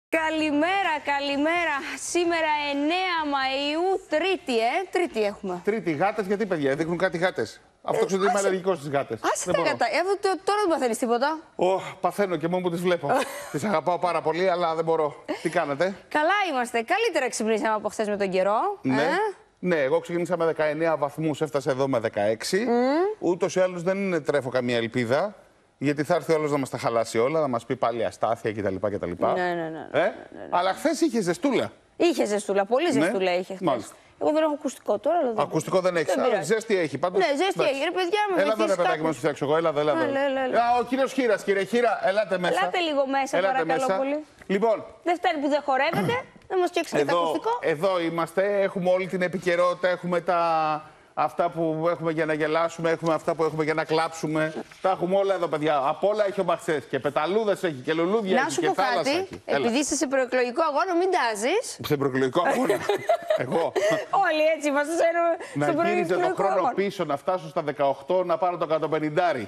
Καλημέρα, καλημέρα. Σήμερα 9 Μαΐου, Τρίτη έχουμε. Τρίτη, γάτες, γιατί παιδιά, δείχνουν κάτι γάτες. Αυτό ξέρω ότι είμαι αλλεργικός στις γάτες. Άσε τα γατά. Τώρα δεν παθαίνεις τίποτα. Παθαίνω και μόνο που τις βλέπω. Τις αγαπάω πάρα πολύ, αλλά δεν μπορώ. Τι κάνετε? Καλά είμαστε. Καλύτερα ξυπνήσαμε από χθες με τον καιρό. Ναι, εγώ ξεκίνησα με 19 βαθμούς, έφτασα εδώ με 16. Ούτως ή άλλως δεν τρέφω καμία ελπίδα. Γιατί θα έρθει ο άλλος να μας τα χαλάσει όλα, να μας πει πάλι αστάθεια κτλ. Ναι. Αλλά χθες είχε ζεστούλα. Είχε ζεστούλα, πολύ ζεστούλα είχε χθες. Εγώ δεν έχω ακουστικό τώρα. Αλλά ακουστικό δεν έχει. Ζέστη έχει πάντως. Ναι, ζέστη έχει. Ρε παιδιά, με έλα εδώ ρε παιδάκι, να σου φτιάξω εγώ. Έλα. Ο κύριος Χήρας, κύριε Χήρα, ελάτε μέσα. Ελάτε λίγο μέσα, παρακαλώ πολύ. Λοιπόν. Δεν φτάνει που δεν χορεύετε, να μας φτιάξετε το ακουστικό. Εδώ είμαστε, έχουμε όλη την επικαιρότητα, έχουμε αυτά που έχουμε για να γελάσουμε, έχουμε αυτά που έχουμε για να κλάψουμε. Τα έχουμε όλα εδώ, παιδιά. Απ' όλα έχει ο Μαχσές. Και πεταλούδες έχει και λουλούδια έχει και θάλασσα. Να σου πω κάτι. Επειδή είσαι σε προεκλογικό αγώνα, μην τάζεις. Σε προεκλογικό αγώνα. Εγώ. Όλοι έτσι είμαστε στο προεκλογικό αγώνα. Να γύριζε το χρόνο πίσω, να φτάσω στα 18, να πάρω το 150.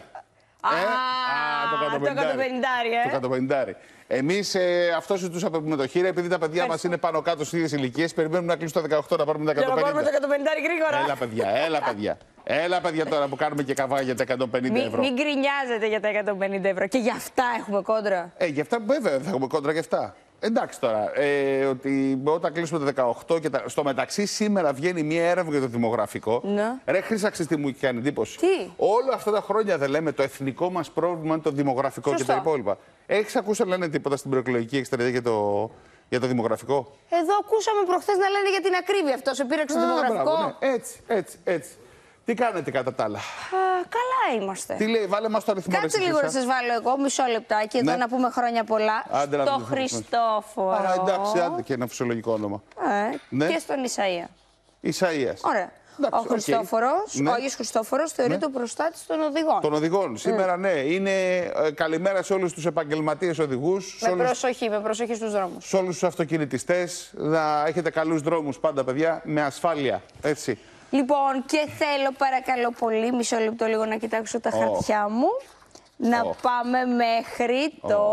Το 150. Εμείς αυτό συζητούσαμε με το Χήρα, επειδή τα παιδιά μας είναι πάνω κάτω στις ίδιες ηλικίες, περιμένουμε να κλείσουν το 18 να πάρουμε τα 150. Να πάρουμε το 150 γρήγορα. Έλα, παιδιά, τώρα που κάνουμε και καβά για τα 150 ευρώ. Μην γκρινιάζετε για τα 150 ευρώ. Και για αυτά έχουμε κόντρα. Για αυτά βέβαια θα έχουμε κόντρα για αυτά. Εντάξει τώρα, ότι όταν κλείσουμε το 18 και στο μεταξύ σήμερα βγαίνει μια έρευνα για το δημογραφικό. Ναι. Ρε Χρύσα, τι μου κάνει εντύπωση. Τι? Όλα αυτά τα χρόνια δεν λέμε το εθνικό μας πρόβλημα είναι το δημογραφικό. Σωστό. Και τα υπόλοιπα. Έχεις ακούσει να λένε τίποτα στην προεκλογική εκστρατεία για το δημογραφικό? Εδώ ακούσαμε προχθές να λένε για την ακρίβεια αυτό. Σε πήραξε το δημογραφικό. Μπράβο, ναι. Έτσι. Τι κάνετε κατά τα άλλα? Καλά είμαστε. Τι λέει, βάλε μας το αριθμό. Κάτσε λίγο να σας βάλω εγώ μισό λεπτάκι εδώ να πούμε χρόνια πολλά. Στο Χριστόφορο. Εντάξει, άντε και ένα φυσιολογικό όνομα. Και στον Ισαΐα. Ωραία. Ο Χριστόφορος, ο Άγιος Χριστόφορος θεωρείται ο προστάτης των οδηγών. Των οδηγών. Σήμερα ναι. Είναι καλημέρα σε όλους τους επαγγελματίες οδηγούς. Με προσοχή στους δρόμους. Σε όλους τους αυτοκινητιστές. Να έχετε καλούς δρόμους πάντα, παιδιά, με ασφάλεια. Έτσι. Λοιπόν, και θέλω παρακαλώ πολύ, μισό λεπτό λίγο να κοιτάξω τα χαρτιά μου, να πάμε μέχρι το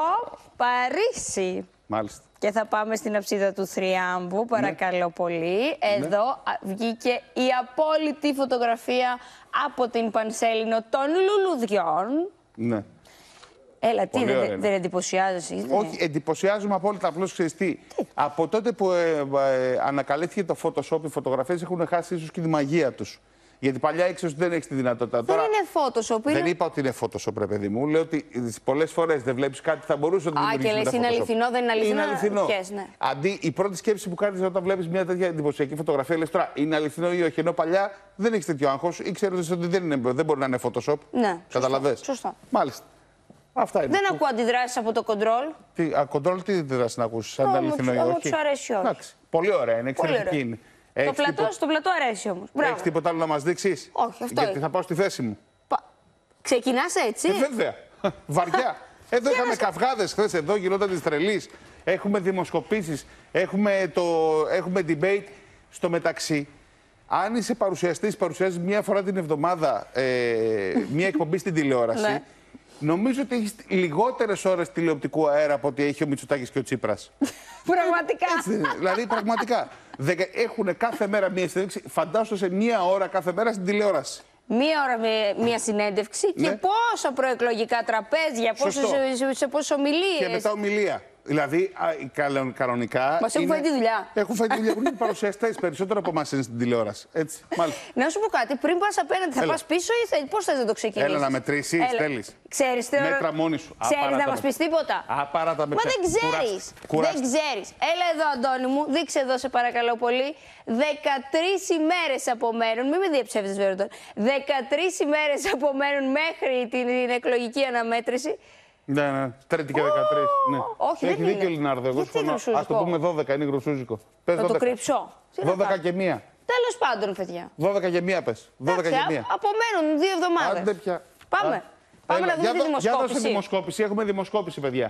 Παρίσι. Μάλιστα. Και θα πάμε στην αψίδα του Θριάμβου, παρακαλώ πολύ. Εδώ βγήκε η απόλυτη φωτογραφία από την Πανσέλινο των λουλουδιών. Ναι. Έλα, τι δεν εντυπωσιάζεσαι? Όχι, εντυπωσιάζομαι απόλυτα. Απλώς ξέρεις τι. Από τότε που ανακαλύφθηκε το Photoshop, οι φωτογραφίες έχουν χάσει ίσως και τη μαγεία τους. Γιατί παλιά ήξερες ότι δεν έχεις τη δυνατότητα. Δεν είναι Photoshop. Δεν είπα ότι είναι Photoshop, ρε παιδί μου. Λέω ότι πολλές φορές δεν βλέπεις κάτι, θα μπορούσε να το δημιουργήσεις. Και λες είναι αληθινό, δεν είναι αληθινό. Είναι αληθινό. Ναι. Αντί η πρώτη σκέψη που κάνεις όταν βλέπεις μια τέτοια εντυπωσιακή φωτογραφία, λες τώρα είναι αληθινό ή όχι. Ενώ παλιά δεν έχεις τέτοιο άγχος ή ξέρεις ότι δεν μπορεί να είναι Photoshop. Ναι. Καταλαβες. Σωστό. Μάλιστα. Αυτά είναι. Δεν ακούω αντιδράσεις από το κοντρόλ. Κοντρόλ, τι αντιδράσεις να ακούσεις, αν είναι αληθινό ή όχι? Μου τους αρέσει όχι. Πολύ ωραία, είναι εξαιρετική είναι. Στο πλατό αρέσει όμως. Έχεις τίποτα άλλο να μας δείξεις? Όχι, αυτό γιατί θα πάω στη θέση μου. Ξεκινάς έτσι? Βέβαια. Βαριά. Εδώ είχαμε καυγάδες χθες, εδώ γινόταν της τρελής. Έχουμε δημοσκοπήσεις, έχουμε debate. Στο μεταξύ, αν είσαι παρουσιαστής, παρουσιάζεις μία φορά την εβδομάδα μία εκπομπή στην τηλεόραση. Νομίζω ότι έχει λιγότερες ώρες τηλεοπτικού αέρα από ό,τι έχει ο Μητσοτάκης και ο Τσίπρας. Πραγματικά. Έτσι, δηλαδή, πραγματικά. Έχουν κάθε μέρα μία συνέντευξη. Φαντάσου σε μία ώρα κάθε μέρα στην τηλεόραση. Μία ώρα με μία συνέντευξη και πόσα προεκλογικά τραπέζια, σε πόσες ομιλίες. Και μετά ομιλία. Δηλαδή, κανονικά. Μας έχουν φάει τη δουλειά. Έχουν φάει τη δουλειά. Είναι παρουσιαστές περισσότερο από εμάς είναι στην τηλεόραση. Έτσι, μάλιστα. Να σου πω κάτι, πριν πας απέναντι, θα πας πίσω ή πώς θες να το ξεκινήσεις? Έλα να μετρήσεις, θέλεις. Ξέρεις μέτρα μόνη σου. Ξέρεις να μας πεις τίποτα? Απαράτα με. Μα δεν ξέρεις. Δεν ξέρεις. Έλα εδώ, Αντώνη μου, δείξε εδώ, σε παρακαλώ πολύ. 13 ημέρες απομένουν, μην με διαψεύδεις βέβαια τώρα. 13 ημέρες απομένουν μέχρι την εκλογική αναμέτρηση. Ναι, Τρίτη και 13. Ναι. Όχι, έχει δεν δίκιο, είναι. Λινάρδο. Εγώ ας το πούμε 12, είναι γρουσούζικο. Θα το κρύψω. 12 και 1. Τέλος πάντων, παιδιά. 12 και 1 πες. 12 και 1. Απομένουν 2 εβδομάδες. Άντε πια. Πάμε. Πάμε να δούμε τη δημοσκόπηση. Για δώσε δημοσκόπηση. Έχουμε δημοσκόπηση, παιδιά.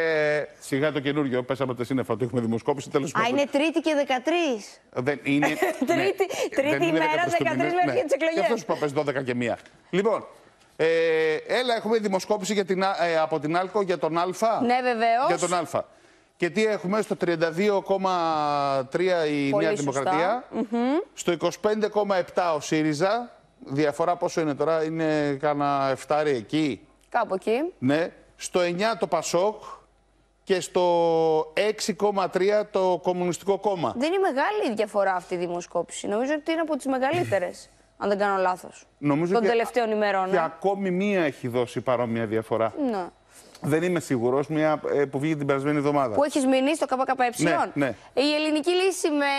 Σιγά το καινούριο. Πέσαμε τα σύννεφα ότι έχουμε δημοσκόπηση. Τέλος πάντων. Είναι Τρίτη και 13. Δεν είναι. Τρίτη ημέρα, 13 μέρες για τις εκλογές. Γι' αυτό σου είπα, πες 12 και 1. Λοιπόν, έλα, έχουμε δημοσκόπηση από την Άλκο για τον Α. Ναι, βεβαίως. Για τον Α. Και τι έχουμε στο 32,3 η Πολύ Νέα σωστά. Δημοκρατία, στο 25,7 ο ΣΥΡΙΖΑ. Διαφορά πόσο είναι τώρα, είναι κάνα 7 εκεί. Κάπου εκεί. Ναι. Στο 9 το ΠΑΣΟΚ και στο 6,3 το Κομμουνιστικό Κόμμα. Δεν είναι μεγάλη η διαφορά αυτή η δημοσκόπηση. Νομίζω ότι είναι από τις μεγαλύτερες, αν δεν κάνω λάθος. Νομίζω των και τελευταίων ημερών. Και ακόμη μία έχει δώσει παρόμοια διαφορά. Ναι. Δεν είμαι σίγουρος, μία που βγήκε την περασμένη εβδομάδα. Που έχεις μείνει στο ΚΚΕ. Ναι. Η ελληνική λύση με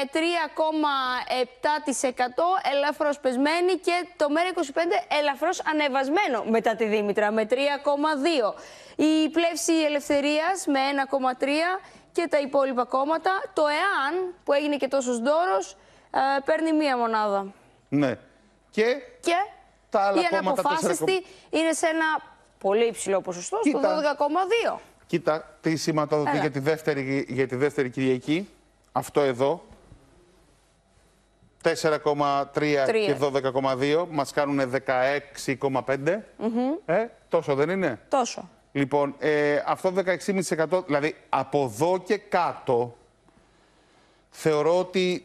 3,7% ελαφρώς πεσμένη και το ΜέΡΑ25 ελαφρώς ανεβασμένο μετά τη Δήμητρα με 3,2%. Η Πλεύση Ελευθερίας με 1,3% και τα υπόλοιπα κόμματα. Το ΕΑΝ που έγινε και τόσος ντόρος παίρνει μία μονάδα. Ναι. Και τα άλλα η κόμματα αναποφάσιστη είναι σε ένα πολύ υψηλό ποσοστό, στο 12,2%. Κοίτα, τι σηματοδοτεί για τη δεύτερη Κυριακή. Αυτό εδώ. 4,3 και 12,2. Μας κάνουν 16,5. Τόσο δεν είναι? Τόσο. Λοιπόν, αυτό 16,5%, δηλαδή από εδώ και κάτω, θεωρώ ότι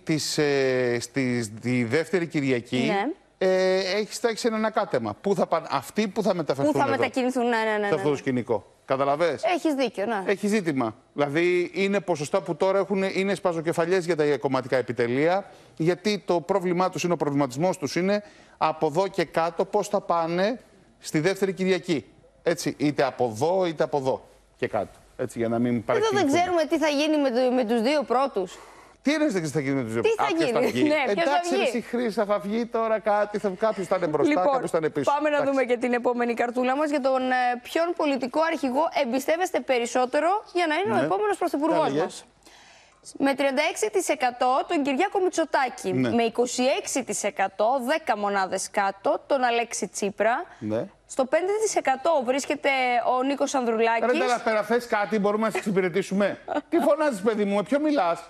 στη δεύτερη Κυριακή έχεις ένα ανακάτεμα. Πού θα πάνε αυτοί, πού θα μεταφερθούν? Πού θα μετακινηθούν, ναι. Σε αυτό το σκηνικό. Καταλαβες? Έχεις δίκιο, ναι. Έχει ζήτημα. Δηλαδή είναι ποσοστά που τώρα είναι σπαζοκεφαλιές για τα κομματικά επιτελεία, γιατί το πρόβλημά τους είναι, ο προβληματισμός τους είναι από εδώ και κάτω πώς θα πάνε στη δεύτερη Κυριακή. Έτσι, είτε από εδώ είτε από εδώ και κάτω. Έτσι, για να μην παρεξηγηθούμε. Εδώ δεν ξέρουμε τι θα γίνει με τους δύο πρώτους. Τι είναι, δεν θα γίνει με τους δύο πρώτους? Τι θα γίνει, ναι, ποιος θα βγει? Εντάξει, Χρύσα, θα βγει τώρα κάτι, κάποιος θα είναι μπροστά, Λοιπόν, κάποιος θα είναι πίσω. Πάμε να δούμε και την επόμενη καρτούλα μας για τον ποιον πολιτικό αρχηγό εμπιστεύεστε περισσότερο για να είναι ο επόμενος πρωθυπουργός μας. Με 36% τον Κυριάκο Μητσοτάκη, με 26%, 10 μονάδες κάτω, τον Αλέξη Τσίπρα. Στο 5% βρίσκεται ο Νίκος Ανδρουλάκης. Ρε τέλα πέρα, θες κάτι, μπορούμε να σε εξυπηρετήσουμε? Τι φωνάζεις, παιδί μου, με ποιον μιλάς?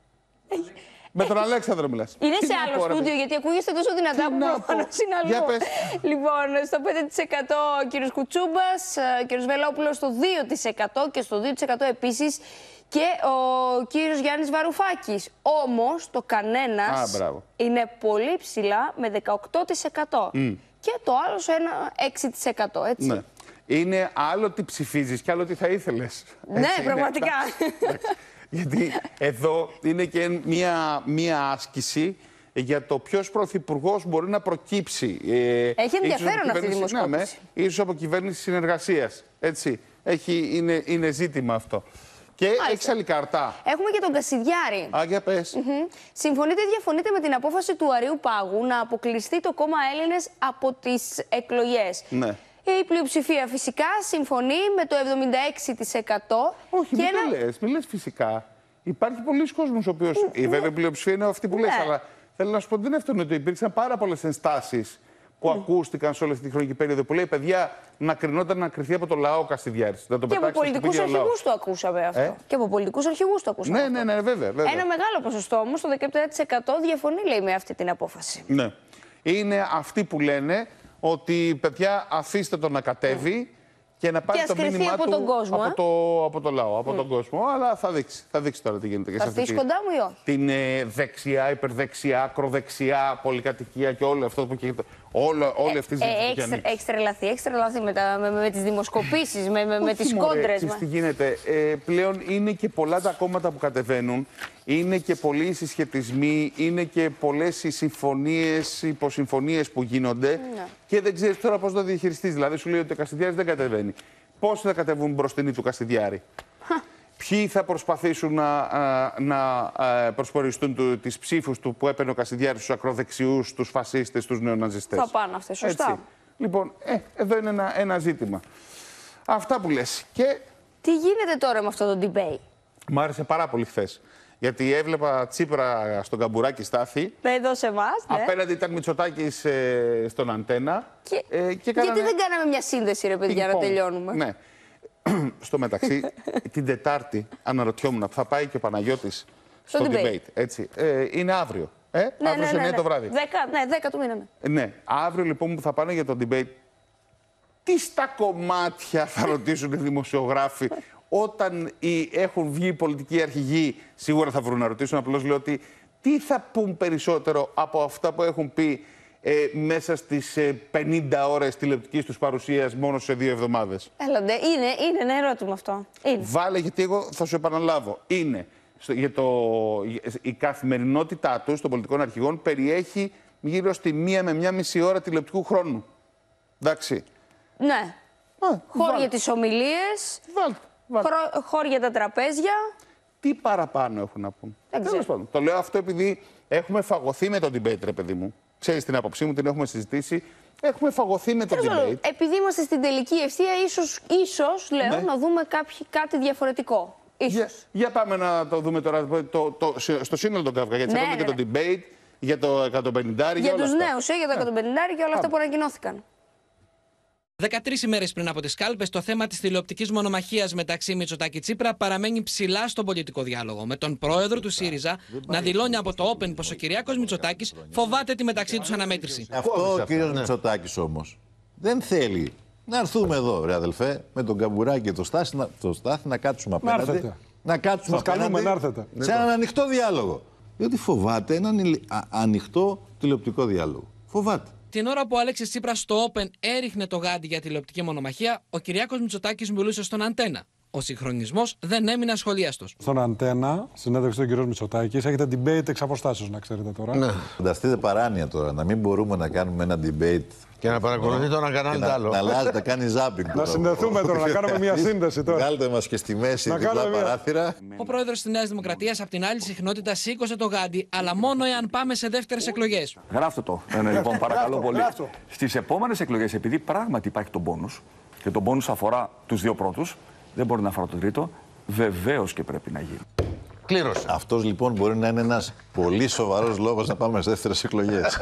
Με τον Αλέξανδρο μιλάς. Είναι σε άλλο στούντιο, γιατί ακούγεστε τόσο δυνατά που προφανώς είναι αλλού. Λοιπόν, στο 5% ο κύριος Κουτσούμπας, ο κύριος Βελόπουλος στο 2% και στο 2% επίσης και ο κύριος Γιάννης Βαρουφάκης. Όμως το κανένας είναι πολύ ψηλά με 18%. Και το άλλο σε ένα 6%, έτσι. Ναι. Είναι άλλο τι ψηφίζεις και άλλο τι θα ήθελες. Ναι, πραγματικά. Γιατί εδώ είναι και μία άσκηση για το ποιος πρωθυπουργός μπορεί να προκύψει. Έχει ενδιαφέρον αυτή η δημοσκόπηση. Ίσως από κυβέρνηση συνεργασίας. Έτσι. Είναι ζήτημα αυτό. Και έχεις άλλη καρτά. Έχουμε και τον Κασιδιάρη. Για πες. Συμφωνείτε ή διαφωνείτε με την απόφαση του Αρείου Πάγου να αποκλειστεί το κόμμα Έλληνες από τις εκλογές? Ναι. Η πλειοψηφία φυσικά συμφωνεί με το 76%. Όχι, μην λες φυσικά. Υπάρχει πολλοί κόσμος ο οποίος. Η βέβαια πλειοψηφία είναι αυτή που λες, αλλά θέλω να σου πω ότι δεν είναι αυτό. Ότι υπήρξαν πάρα πολλές ενστάσεις που ακούστηκαν σε όλη αυτή τη χρονική περίοδο. Που λέει, παιδιά, να κρινόταν να κρυθεί από το λαό ο Κασιδιάρης. Και από πολιτικούς αρχηγούς το ακούσαμε αυτό. Και από πολιτικούς αρχηγούς το ακούσαμε. Ναι, βέβαια. Ένα μεγάλο ποσοστό όμως, το 17% διαφωνεί, λέει, με αυτή την απόφαση. Ναι. Είναι αυτοί που λένε ότι, παιδιά, αφήστε το να κατέβει και να πάρει το μήνυμά από του τον κόσμο, από το λαό, από τον κόσμο. Αλλά θα δείξει τώρα τι γίνεται. Θα στήσει κοντά μου ή όχι? Την δεξιά, υπερδεξιά, ακροδεξιά, πολυκατοικία και όλο αυτό που γίνεται. Όλη αυτή η συζήτηση. Έχεις τρελαθεί με τις δημοσκοπήσεις, με τις κόντρες. Τι γίνεται. Πλέον είναι και πολλά τα κόμματα που κατεβαίνουν. Είναι και πολλοί οι συσχετισμοί, είναι και πολλές οι συμφωνίες, υποσυμφωνίες που γίνονται και δεν ξέρεις τώρα πώς να διαχειριστείς. Δηλαδή, σου λέει ότι ο Κασιδιάρης δεν κατεβαίνει. Πώς θα κατεβούν μπροστινοί του Κασιδιάρη? Ποιοι θα προσπαθήσουν να προσποριστούν τις ψήφους του που έπαιρνε ο Κασιδιάρης στους ακροδεξιούς, στους φασίστες, στους νεοναζιστές? Θα πάνε αυτές, σωστά. Έτσι. Λοιπόν, εδώ είναι ένα ζήτημα. Αυτά που λες. Και τι γίνεται τώρα με αυτό το debate? Μ' άρεσε πάρα πολύ χθες. Γιατί έβλεπα Τσίπρα στον Καμπουράκι Στάθη. Εδώ σε εμάς, ναι. Απέναντι ήταν Μητσοτάκης στον Αντένα. Γιατί δεν κάναμε μια σύνδεση, ρε παιδιά, να τελειώνουμε? Ναι. Στο μεταξύ, την Τετάρτη αναρωτιόμουν που θα πάει και ο Παναγιώτης στο debate. Έτσι. Είναι αύριο. Αύριο σε 9 το βράδυ. 10 του μήνα. Ναι. Αύριο λοιπόν που θα πάνε για το debate, τι στα κομμάτια θα ρωτήσουν οι δημοσιογράφοι Όταν έχουν βγει οι πολιτικοί αρχηγοί, σίγουρα θα βρουν να ρωτήσουν. Απλώς λέω ότι τι θα πούν περισσότερο από αυτά που έχουν πει μέσα στις 50 ώρες τηλεοπτικής τους παρουσίας μόνο σε 2 εβδομάδες. Έλατε, είναι ένα ερώτημα αυτό. Είναι. Βάλε, γιατί εγώ θα σου επαναλάβω. Είναι η καθημερινότητά τους των πολιτικών αρχηγών περιέχει γύρω στη 1 με 1,5 ώρα τηλεοπτικού χρόνου. Εντάξει. Ναι. Χώροι για τις ομιλίες, χώροι για τα τραπέζια. Τι παραπάνω έχουν να πούν. Τέλος πάντων. Το λέω αυτό επειδή έχουμε φαγωθεί με το debate, ρε παιδί μου. Ξέρεις την άποψή μου, την έχουμε συζητήσει. Έχουμε φαγωθεί με το debate. Επειδή είμαστε στην τελική ευθεία, ίσως λέω, να δούμε κάτι διαφορετικό. Για πάμε να το δούμε τώρα στο σύνολο των Καύκα. Γιατί θα και το debate, για το 150. Για τους νέους, για το 150 και όλα αυτά που ανακοινώθηκαν. 13 ημέρες πριν από τις κάλπες, το θέμα της τηλεοπτικής μονομαχίας μεταξύ Μητσοτάκη-Τσίπρα παραμένει ψηλά στον πολιτικό διάλογο. Με τον πρόεδρο του ΣΥΡΙΖΑ να δηλώνει από το Open πως ο Κυριάκος Μητσοτάκης φοβάται τη μεταξύ τους αναμέτρηση. Αυτό ο κύριος Μητσοτάκης όμως δεν θέλει να έρθουμε εδώ, ρε αδελφέ, με τον Καμπουράκη και το Στάθη να κάτσουμε απέναντι. Να κάτσουμε απέναντι σε έναν ανοιχτό διάλογο. Διότι φοβάται έναν ανοιχτό τηλεοπτικό διάλογο. Φοβάται. Την ώρα που ο Αλέξης Τσίπρας στο Open έριχνε το γάντι για τηλεοπτική μονομαχία, ο Κυριάκος Μητσοτάκης μιλούσε στον Αντένα. Ο συγχρονισμός δεν έμεινε ασχολίαστος. Στον Αντένα, συνέντευξη του κ. Μητσοτάκης, έχετε debate εξ αποστάσεως, να ξέρετε τώρα. Ναι. Φανταστείτε παράνοια τώρα, να μην μπορούμε να κάνουμε ένα debate. Και να παρακολουθεί το ένα κανάλι το άλλο. Να αλλάζει, να κάνει ζάπινγκ. Να συνδεθούμε τώρα, να κάνουμε μια σύνδεση τώρα. Βγάλτε μας και στη μέση διπλά παράθυρα. Ο πρόεδρος της Νέας Δημοκρατίας, απ' την άλλη συχνότητα, σήκωσε το γάντι, αλλά μόνο εάν πάμε σε δεύτερες εκλογές. Γράφτε το. Λοιπόν, παρακαλώ πολύ. Στις επόμενες εκλογές, επειδή πράγματι υπάρχει το μπόνους, και το μπόνους αφορά τους 2 πρώτους, δεν μπορεί να αφορά τον τρίτο, βεβαίως και πρέπει να γίνει. Κλήρωσε. Αυτός λοιπόν μπορεί να είναι ένας πολύ σοβαρός λόγος να πάμε σε δεύτερες εκλογές.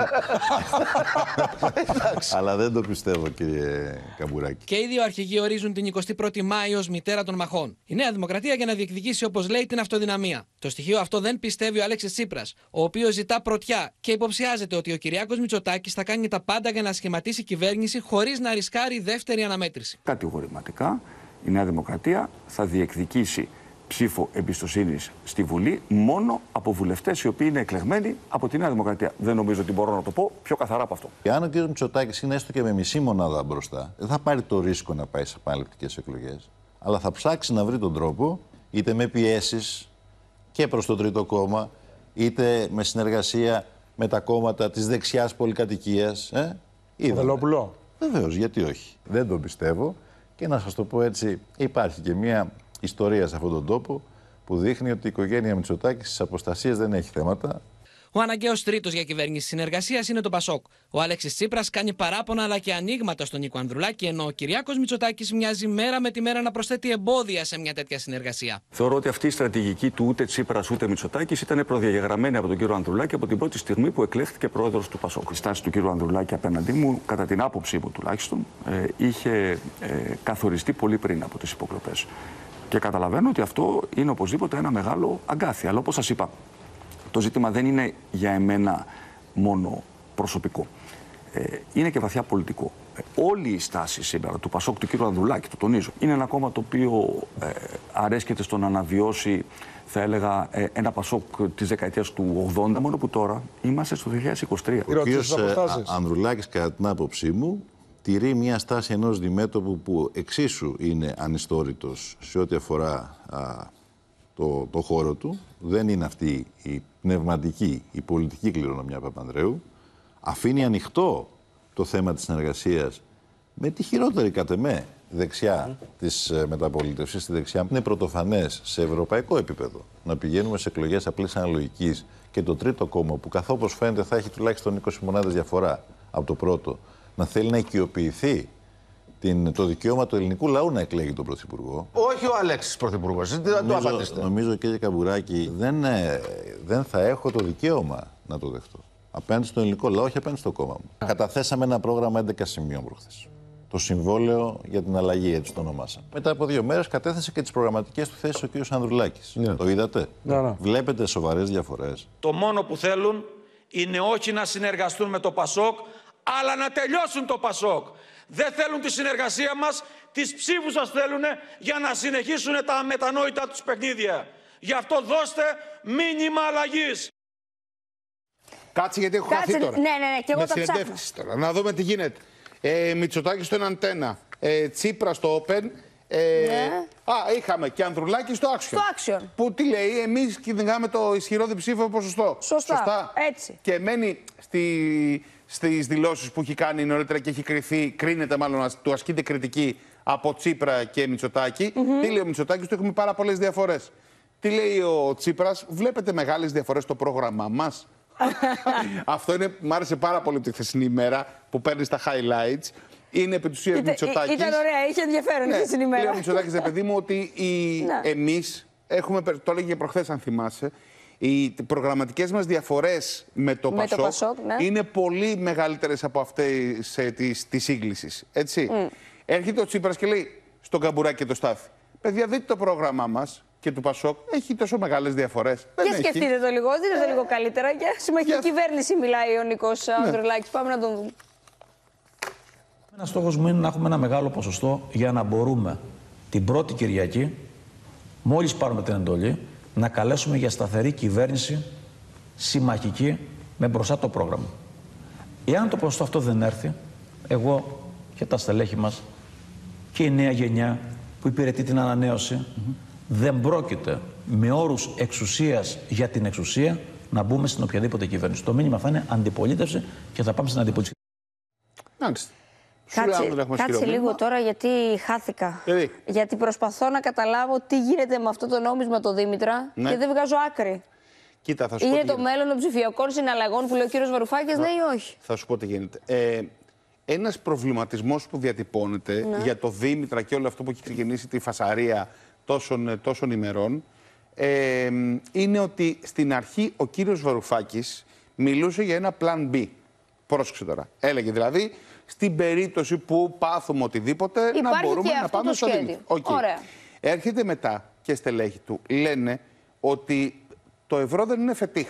Αλλά δεν το πιστεύω, κύριε Καμπουράκη. Και οι δύο αρχηγοί ορίζουν την 21η Μάη ως μητέρα των μαχών. Η Νέα Δημοκρατία για να διεκδικήσει, όπως λέει, την αυτοδυναμία. Το στοιχείο αυτό δεν πιστεύει ο Αλέξης Τσίπρας, ο οποίος ζητά πρωτιά και υποψιάζεται ότι ο Κυριάκος Μητσοτάκης θα κάνει τα πάντα για να σχηματίσει κυβέρνηση χωρίς να ρισκάρει δεύτερη αναμέτρηση. Κατηγορηματικά η Νέα Δημοκρατία θα διεκδικήσει ψήφο εμπιστοσύνης στη Βουλή μόνο από βουλευτές οι οποίοι είναι εκλεγμένοι από τη Νέα Δημοκρατία. Δεν νομίζω ότι μπορώ να το πω πιο καθαρά από αυτό. Και αν ο κ. Μητσοτάκης είναι έστω και με μισή μονάδα μπροστά, δεν θα πάρει το ρίσκο να πάει σε επαναληπτικές εκλογές, αλλά θα ψάξει να βρει τον τρόπο, είτε με πιέσεις και προς το τρίτο κόμμα, είτε με συνεργασία με τα κόμματα της δεξιάς πολυκατοικίας. Βελόπουλο. Βεβαίως, γιατί όχι. Δεν το πιστεύω και να σας το πω έτσι, υπάρχει και μια ιστορία σε αυτόν τον τόπο που δείχνει ότι η οικογένεια Μητσοτάκη στις αποστασίες δεν έχει θέματα. Ο αναγκαίος τρίτος για κυβέρνηση συνεργασίας είναι το Πασόκ. Ο Αλέξης Τσίπρας κάνει παράπονα αλλά και ανοίγματα στον Νίκο Ανδρουλάκη, ενώ ο Κυριάκος Μητσοτάκης μοιάζει μέρα με τη μέρα να προσθέτει εμπόδια σε μια τέτοια συνεργασία. Θεωρώ ότι αυτή η στρατηγική του ούτε Τσίπρας ούτε Μητσοτάκης ήταν προδιαγεγραμμένη από τον κύριο Ανδρουλάκη από την πρώτη στιγμή που εκλέχθηκε πρόεδρος του Πασόκ. Η στάση του κύριου Ανδρουλάκη απέναντί μου, κατά την άποψή μου τουλάχιστον, είχε καθοριστεί πολύ πριν από τις υποκλοπές. Και καταλαβαίνω ότι αυτό είναι οπωσδήποτε ένα μεγάλο αγκάθι. Αλλά όπως σας είπα, το ζήτημα δεν είναι για εμένα μόνο προσωπικό. Είναι και βαθιά πολιτικό. Όλη η στάση σήμερα του Πασόκ, του κ. Ανδρουλάκη, το τονίζω, είναι ένα κόμμα το οποίο αρέσκεται στο να αναβιώσει, θα έλεγα, ένα Πασόκ της δεκαετίας του 80, μόνο που τώρα είμαστε στο 2023. Ο κ. Ανδρουλάκης, κατά την άποψή μου, τηρεί μια στάση ενός διμέτωπου που εξίσου είναι ανιστόρητος σε ό,τι αφορά το χώρο του. Δεν είναι αυτή η πνευματική, η πολιτική κληρονομιά Παπανδρέου. Αφήνει ανοιχτό το θέμα της συνεργασίας με τη χειρότερη κατ' εμέ δεξιά της μεταπολίτευσης. Στη δεξιά είναι πρωτοφανές σε ευρωπαϊκό επίπεδο να πηγαίνουμε σε εκλογές απλής αναλογικής και το τρίτο κόμμα που καθώς φαίνεται θα έχει τουλάχιστον 20 μονάδες διαφορά από το πρώτο, να θέλει να οικειοποιηθεί το δικαίωμα του ελληνικού λαού να εκλέγει τον Πρωθυπουργό. Όχι ο Αλέξης Πρωθυπουργός. Δεν το απαντήσετε. Νομίζω, κύριε Καμπουράκη, δεν θα έχω το δικαίωμα να το δεχτώ. Απέναντι στον ελληνικό λαό, όχι απέναντι στο κόμμα μου. Καταθέσαμε ένα πρόγραμμα 11 σημείων προχθές. Το συμβόλαιο για την αλλαγή, έτσι το ονομάσαμε. Μετά από 2 μέρες κατέθεσε και τις προγραμματικές του θέσεις ο κ. Ανδρουλάκης. Ναι. Το είδατε. Ναι. Βλέπετε σοβαρές διαφορές. Το μόνο που θέλουν είναι όχι να συνεργαστούν με το Πασόκ, αλλά να τελειώσουν το Πασόκ. Δεν θέλουν τη συνεργασία μας, τις ψήφους σας θέλουν για να συνεχίσουν τα μετανόητα τους παιχνίδια. Γι' αυτό δώστε μήνυμα αλλαγής. Κάτσε γιατί έχω χαθεί τώρα. Ναι, και εγώ τα ψάχνω. Τώρα. Να δούμε τι γίνεται. Μητσοτάκης στο Αντένα. Τσίπρα στο Open. Είχαμε και Ανδρουλάκη στο Action. Που τι λέει, εμείς κυνηγάμε το ισχυρό διψήφιο ποσοστό. Σωστά. Έτσι. Και μένει στις δηλώσεις που έχει κάνει νωρίτερα και έχει κρίνεται μάλλον, του ασκείται κριτική από Τσίπρα και Μητσοτάκη. Τι λέει ο Μητσοτάκης, του έχουμε πάρα πολλές διαφορές. Τι λέει ο Τσίπρας, βλέπετε μεγάλες διαφορές στο πρόγραμμά μας. Αυτό μ' άρεσε πάρα πολύ από τη χθεσινή ημέρα που παίρνει τα highlights. Είναι επί της ουσίας Μητσοτάκης. Ήταν ωραία, είχε ενδιαφέρον η χθεσινή ημέρα. Λέει ο Μητσοτάκης, παιδί μου, ότι εμείς έχουμε, το έλεγε και προχθές αν θυμάσαι, οι προγραμματικές μας διαφορές με το Πασόκ είναι πολύ μεγαλύτερες από αυτές της σύγκλησης. Έτσι. Έρχεται ο Τσίπρας και λέει στον Καμπουράκη και το Στάθη, παιδιά, δείτε το πρόγραμμά μας και του Πασόκ έχει τόσο μεγάλες διαφορές. Για σκεφτείτε το λίγο, δείτε το λίγο καλύτερα. Για συμμαχική κυβέρνηση μιλάει ο Νίκος Ανδρουλάκης. Πάμε να τον δούμε. Ένας στόχος μου είναι να έχουμε ένα μεγάλο ποσοστό για να μπορούμε την πρώτη Κυριακή, μόλις πάρουμε την εντολή, να καλέσουμε για σταθερή κυβέρνηση συμμαχική με μπροστά το πρόγραμμα. Εάν το ποσοστό αυτό δεν έρθει, εγώ και τα στελέχη μας και η νέα γενιά που υπηρετεί την ανανέωση, δεν πρόκειται με όρους εξουσίας για την εξουσία να μπούμε στην οποιαδήποτε κυβέρνηση. Το μήνυμα θα είναι αντιπολίτευση και θα πάμε στην αντιπολίτευση. Κάτσε λίγο τώρα γιατί χάθηκα. Γιατί προσπαθώ να καταλάβω τι γίνεται με αυτό το νόμισμα το Δήμητρα και δεν βγάζω άκρη. Κοίτα, θα σου είναι πω το μέλλον των ψηφιακών συναλλαγών που λέει ο κύριος Βαρουφάκης, ναι ή όχι? Θα σου πω τι γίνεται. Ένας προβληματισμός που διατυπώνεται για το Δήμητρα και όλο αυτό που έχει ξεκινήσει τη φασαρία τόσων ημερών είναι ότι στην αρχή ο κύριος Βαρουφάκης μιλούσε για ένα plan B. Πρόσεξε τώρα. Έλεγε δηλαδή στην περίπτωση που πάθουμε οτιδήποτε να μπορούμε να πάμε στο Δήμητρο. Ωραία. Έρχεται μετά και στελέχη του λένε ότι το ευρώ δεν είναι φετίχ.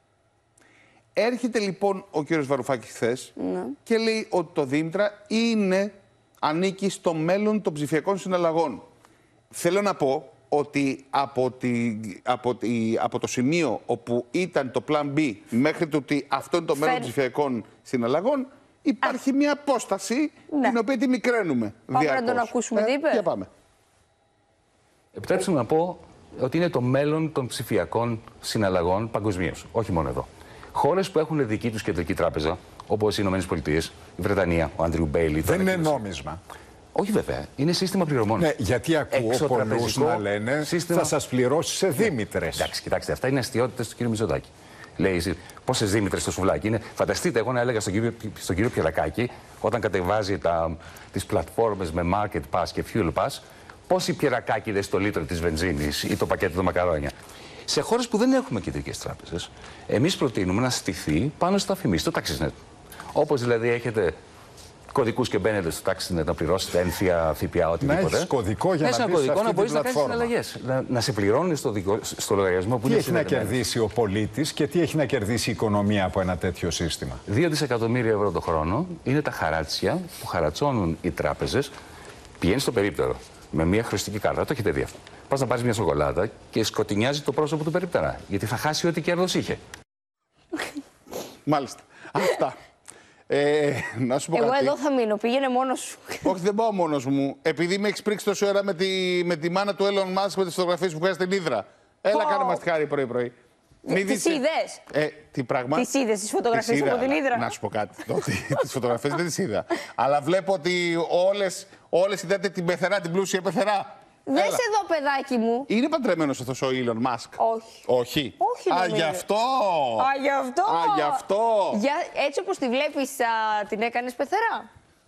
Έρχεται λοιπόν ο κύριος Βαρουφάκης χθες και λέει ότι το Δήμητρα ανήκει στο μέλλον των ψηφιακών συναλλαγών. Θέλω να πω ότι από το σημείο όπου ήταν το Plan B μέχρι το ότι αυτό είναι το μέλλον των ψηφιακών συναλλαγών υπάρχει μια απόσταση την οποία τη μικραίνουμε. Πάμε να τον ακούσουμε τι είπε. Για πάμε. Επιτρέψτε μου να πω ότι είναι το μέλλον των ψηφιακών συναλλαγών παγκοσμίως, όχι μόνο εδώ. Χώρες που έχουν δική τους κεντρική τράπεζα, όπως οι ΗΠΑ, η Βρετανία, ο Άντριου Μπέιλι. Δεν είναι νόμισμα. Όχι βέβαια, είναι σύστημα πληρωμών. Ναι, γιατί ακούω πολλούς να λένε θα σας πληρώσει σε δήμητρες. Εντάξει, κοιτάξτε, αυτά είναι αστιότητες του κ. Μητσοτάκη. Λέει πόσες δήμητρες στο σουβλάκι είναι. Φανταστείτε, εγώ να έλεγα στον κύριο Πιερακάκη, όταν κατεβάζει τις πλατφόρμες με Market Pass και Fuel Pass, πόσοι Πιερακάκηδες στο λίτρο της βενζίνης ή το πακέτο των μακαρόνια. Σε χώρες που δεν έχουμε κεντρικές τράπεζες, εμείς προτείνουμε να στηθεί πάνω στα αφημίσεις, το TaxisNet. Όπως δηλαδή έχετε κωδικούς και μπαίνετε στο TaxisNet να πληρώσετε ένφια, ΦΠΑ, οτιδήποτε. Να έχεις κωδικό για να μπεις σε αυτή μπορείς την να κάνεις συναλλαγές. Να σε πληρώνει στο λογαριασμό που τι είναι έχει να κερδίσει ο πολίτης και τι έχει να κερδίσει η οικονομία από ένα τέτοιο σύστημα. 2 δισεκατομμύρια ευρώ το χρόνο είναι τα χαράτσια που χαρατσώνουν οι τράπεζες. Πηγαίνει στο περίπτερο με μια χρηστική κάρτα, το έχετε δει αυτό. Πας να πάρεις μια σοκολάτα και σκοτεινιάζει το πρόσωπο του περίπτερα. Γιατί θα χάσει ό,τι κέρδος είχε. Μάλιστα. Αυτά. Να σου πω εγώ κάτι. εδώ θα μείνω. Πήγαινε μόνος σου. Όχι, δεν πάω μόνος μου. Επειδή με έχεις πρίξει τόση ώρα με τη μάνα του Elon Musk με τις φωτογραφίες που βγάζει στην Ύδρα. Έλα, κάνε μας τη χάρη πρωί-πρωί. Τις είδες? Τι πράγμα. Τις είδες τις φωτογραφίες από την Ύδρα? Να σου πω κάτι. Τις φωτογραφίες δεν τις είδα. Αλλά βλέπω ότι όλες είδατε την πεθερά, την πλούσια πεθερά. Δες εδώ, παιδάκι μου. Είναι παντρεμένος αυτός ο Elon Musk? Όχι. Όχι. Όχι, γι' αυτό. γι' αυτό. Έτσι όπως τη βλέπεις, την έκανες πεθερά?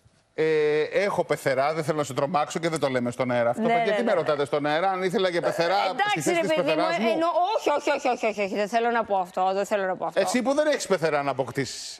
Έχω πεθερά, δεν θέλω να σου τρομάξω και δεν το λέμε στον αέρα αυτό. Γιατί με ρωτάτε στον αέρα, αν ήθελα για πεθερά στη θέση της πεθεράς μου? Όχι, δεν θέλω να πω αυτό. Εσύ που δεν έχεις πεθερά να αποκτήσεις.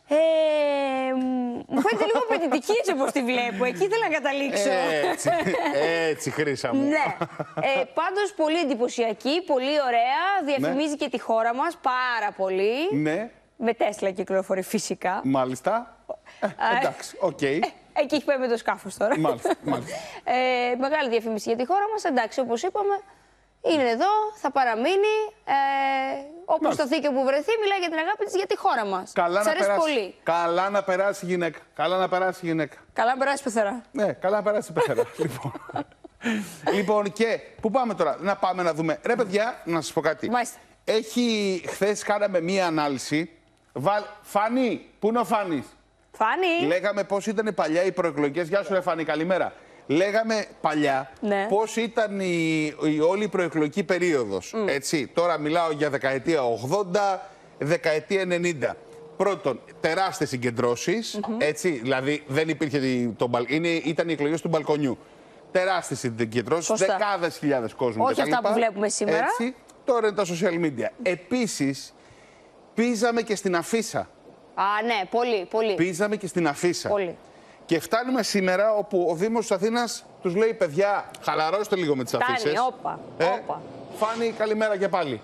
Μου φαίνεται λίγο απαιτητική έτσι όπως τη βλέπω. Εκεί ήθελα να καταλήξω. Έτσι, Χρύσα μου. Ναι. Πάντως πολύ εντυπωσιακή, πολύ ωραία. Διαφημίζει και τη χώρα μας πάρα πολύ. Ναι. Με Τέσλα κυκλοφορεί φυσικά. Μάλιστα. Εντάξει, οκ. Εκεί έχει πάει με το σκάφος τώρα. Μάλιστα. Μεγάλη διαφήμιση για τη χώρα μας. Εντάξει, όπως είπαμε, είναι εδώ, θα παραμείνει. Όπου σταθεί και όπου βρεθεί, μιλάει για την αγάπη της για τη χώρα μας. Της αρέσει πολύ. Καλά να περάσει η γυναίκα. Καλά να περάσει η γυναίκα. Καλά να περάσει η πεθερά. Ναι, καλά να περάσει η πεθερά. Λοιπόν, και πού πάμε τώρα, να πάμε να δούμε. Ρε παιδιά, να σας πω κάτι. Μάλιστα. Χθες κάναμε μία ανάλυση. Φάνη, πού είναι ο Φάνης? Φάνη. Λέγαμε πώς ήταν παλιά οι προεκλογικές. Γεια σου, ρε Φάνη, καλημέρα. Λέγαμε παλιά πώς ήταν η όλη η προεκλογική περίοδος. Έτσι, τώρα μιλάω για δεκαετία 80, δεκαετία 90. Πρώτον, τεράστιες συγκεντρώσεις, έτσι, δηλαδή δεν υπήρχε ήταν οι εκλογές του μπαλκονιού. Τεράστιες συγκεντρώσεις, δεκάδες χιλιάδες κόσμου. Όχι αυτά που βλέπουμε σήμερα. Έτσι, τώρα είναι τα social media. Επίσης, πήζαμε και στην αφίσα. Ναι, πολύ, πολύ. Πήζαμε και στην αφίσα. Πολύ. Και φτάνουμε σήμερα όπου ο Δήμος της Αθήνας τους λέει, παιδιά, χαλαρώστε λίγο με τις αφίσες. Φτάνει, όπα. Φάνη, καλημέρα και πάλι.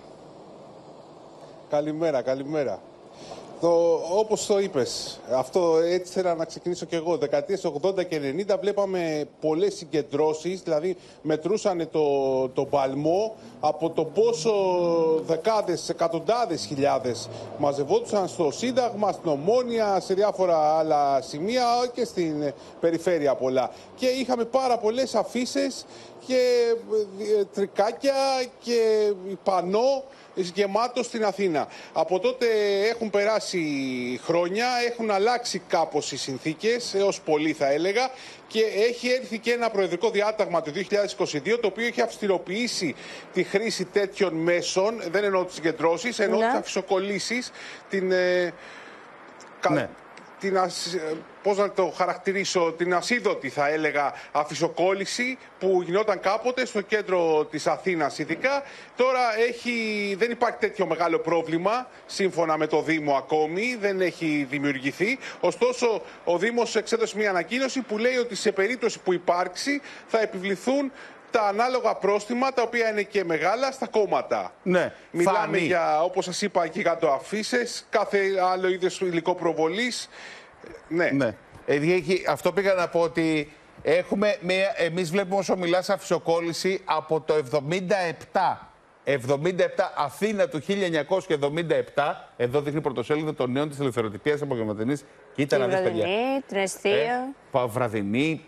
Καλημέρα. Όπως το είπες, αυτό έτσι θέλω να ξεκινήσω κι εγώ. Δεκαετίες 80 και 90 βλέπαμε πολλές συγκεντρώσεις, δηλαδή μετρούσαν το παλμό από το πόσο δεκάδες, εκατοντάδες χιλιάδες μαζευόντουσαν στο Σύνταγμα, στην Ομόνια, σε διάφορα άλλα σημεία και στην περιφέρεια πολλά. Και είχαμε πάρα πολλές αφίσες και τρικάκια και πανό γεμάτο στην Αθήνα. Από τότε έχουν περάσει χρόνια, έχουν αλλάξει κάπως οι συνθήκες, έως πολύ θα έλεγα, και έχει έρθει και ένα προεδρικό διάταγμα του 2022, το οποίο έχει αυστηροποιήσει τη χρήση τέτοιων μέσων, δεν εννοώ τις συγκεντρώσεις, εννοώ τις αφισοκολλήσεις, πώς να το χαρακτηρίσω, την ασίδωτη θα έλεγα αφισοκόλληση που γινόταν κάποτε στο κέντρο της Αθήνας ειδικά. Τώρα δεν υπάρχει τέτοιο μεγάλο πρόβλημα σύμφωνα με το Δήμο ακόμη, δεν έχει δημιουργηθεί. Ωστόσο ο Δήμος εξέδωσε μια ανακοίνωση που λέει ότι σε περίπτωση που υπάρξει θα επιβληθούν τα ανάλογα πρόστιμα, τα οποία είναι και μεγάλα, στα κόμματα. Ναι, μιλάμε για, όπως σας είπα, γιγαντοαφίσες, κάθε άλλο είδος υλικό προβολής. Ναι. Αυτό πήγα να πω ότι εμείς βλέπουμε όσο μιλάς αφισοκόλληση από το 77. 77, Αθήνα του 1977. Εδώ δείχνει πρωτοσέλιδο των νέων της ελευθεροτυπίας απογευματινής. Κοίτα να δεις, παιδιά. Την Εστία. Βραδινή.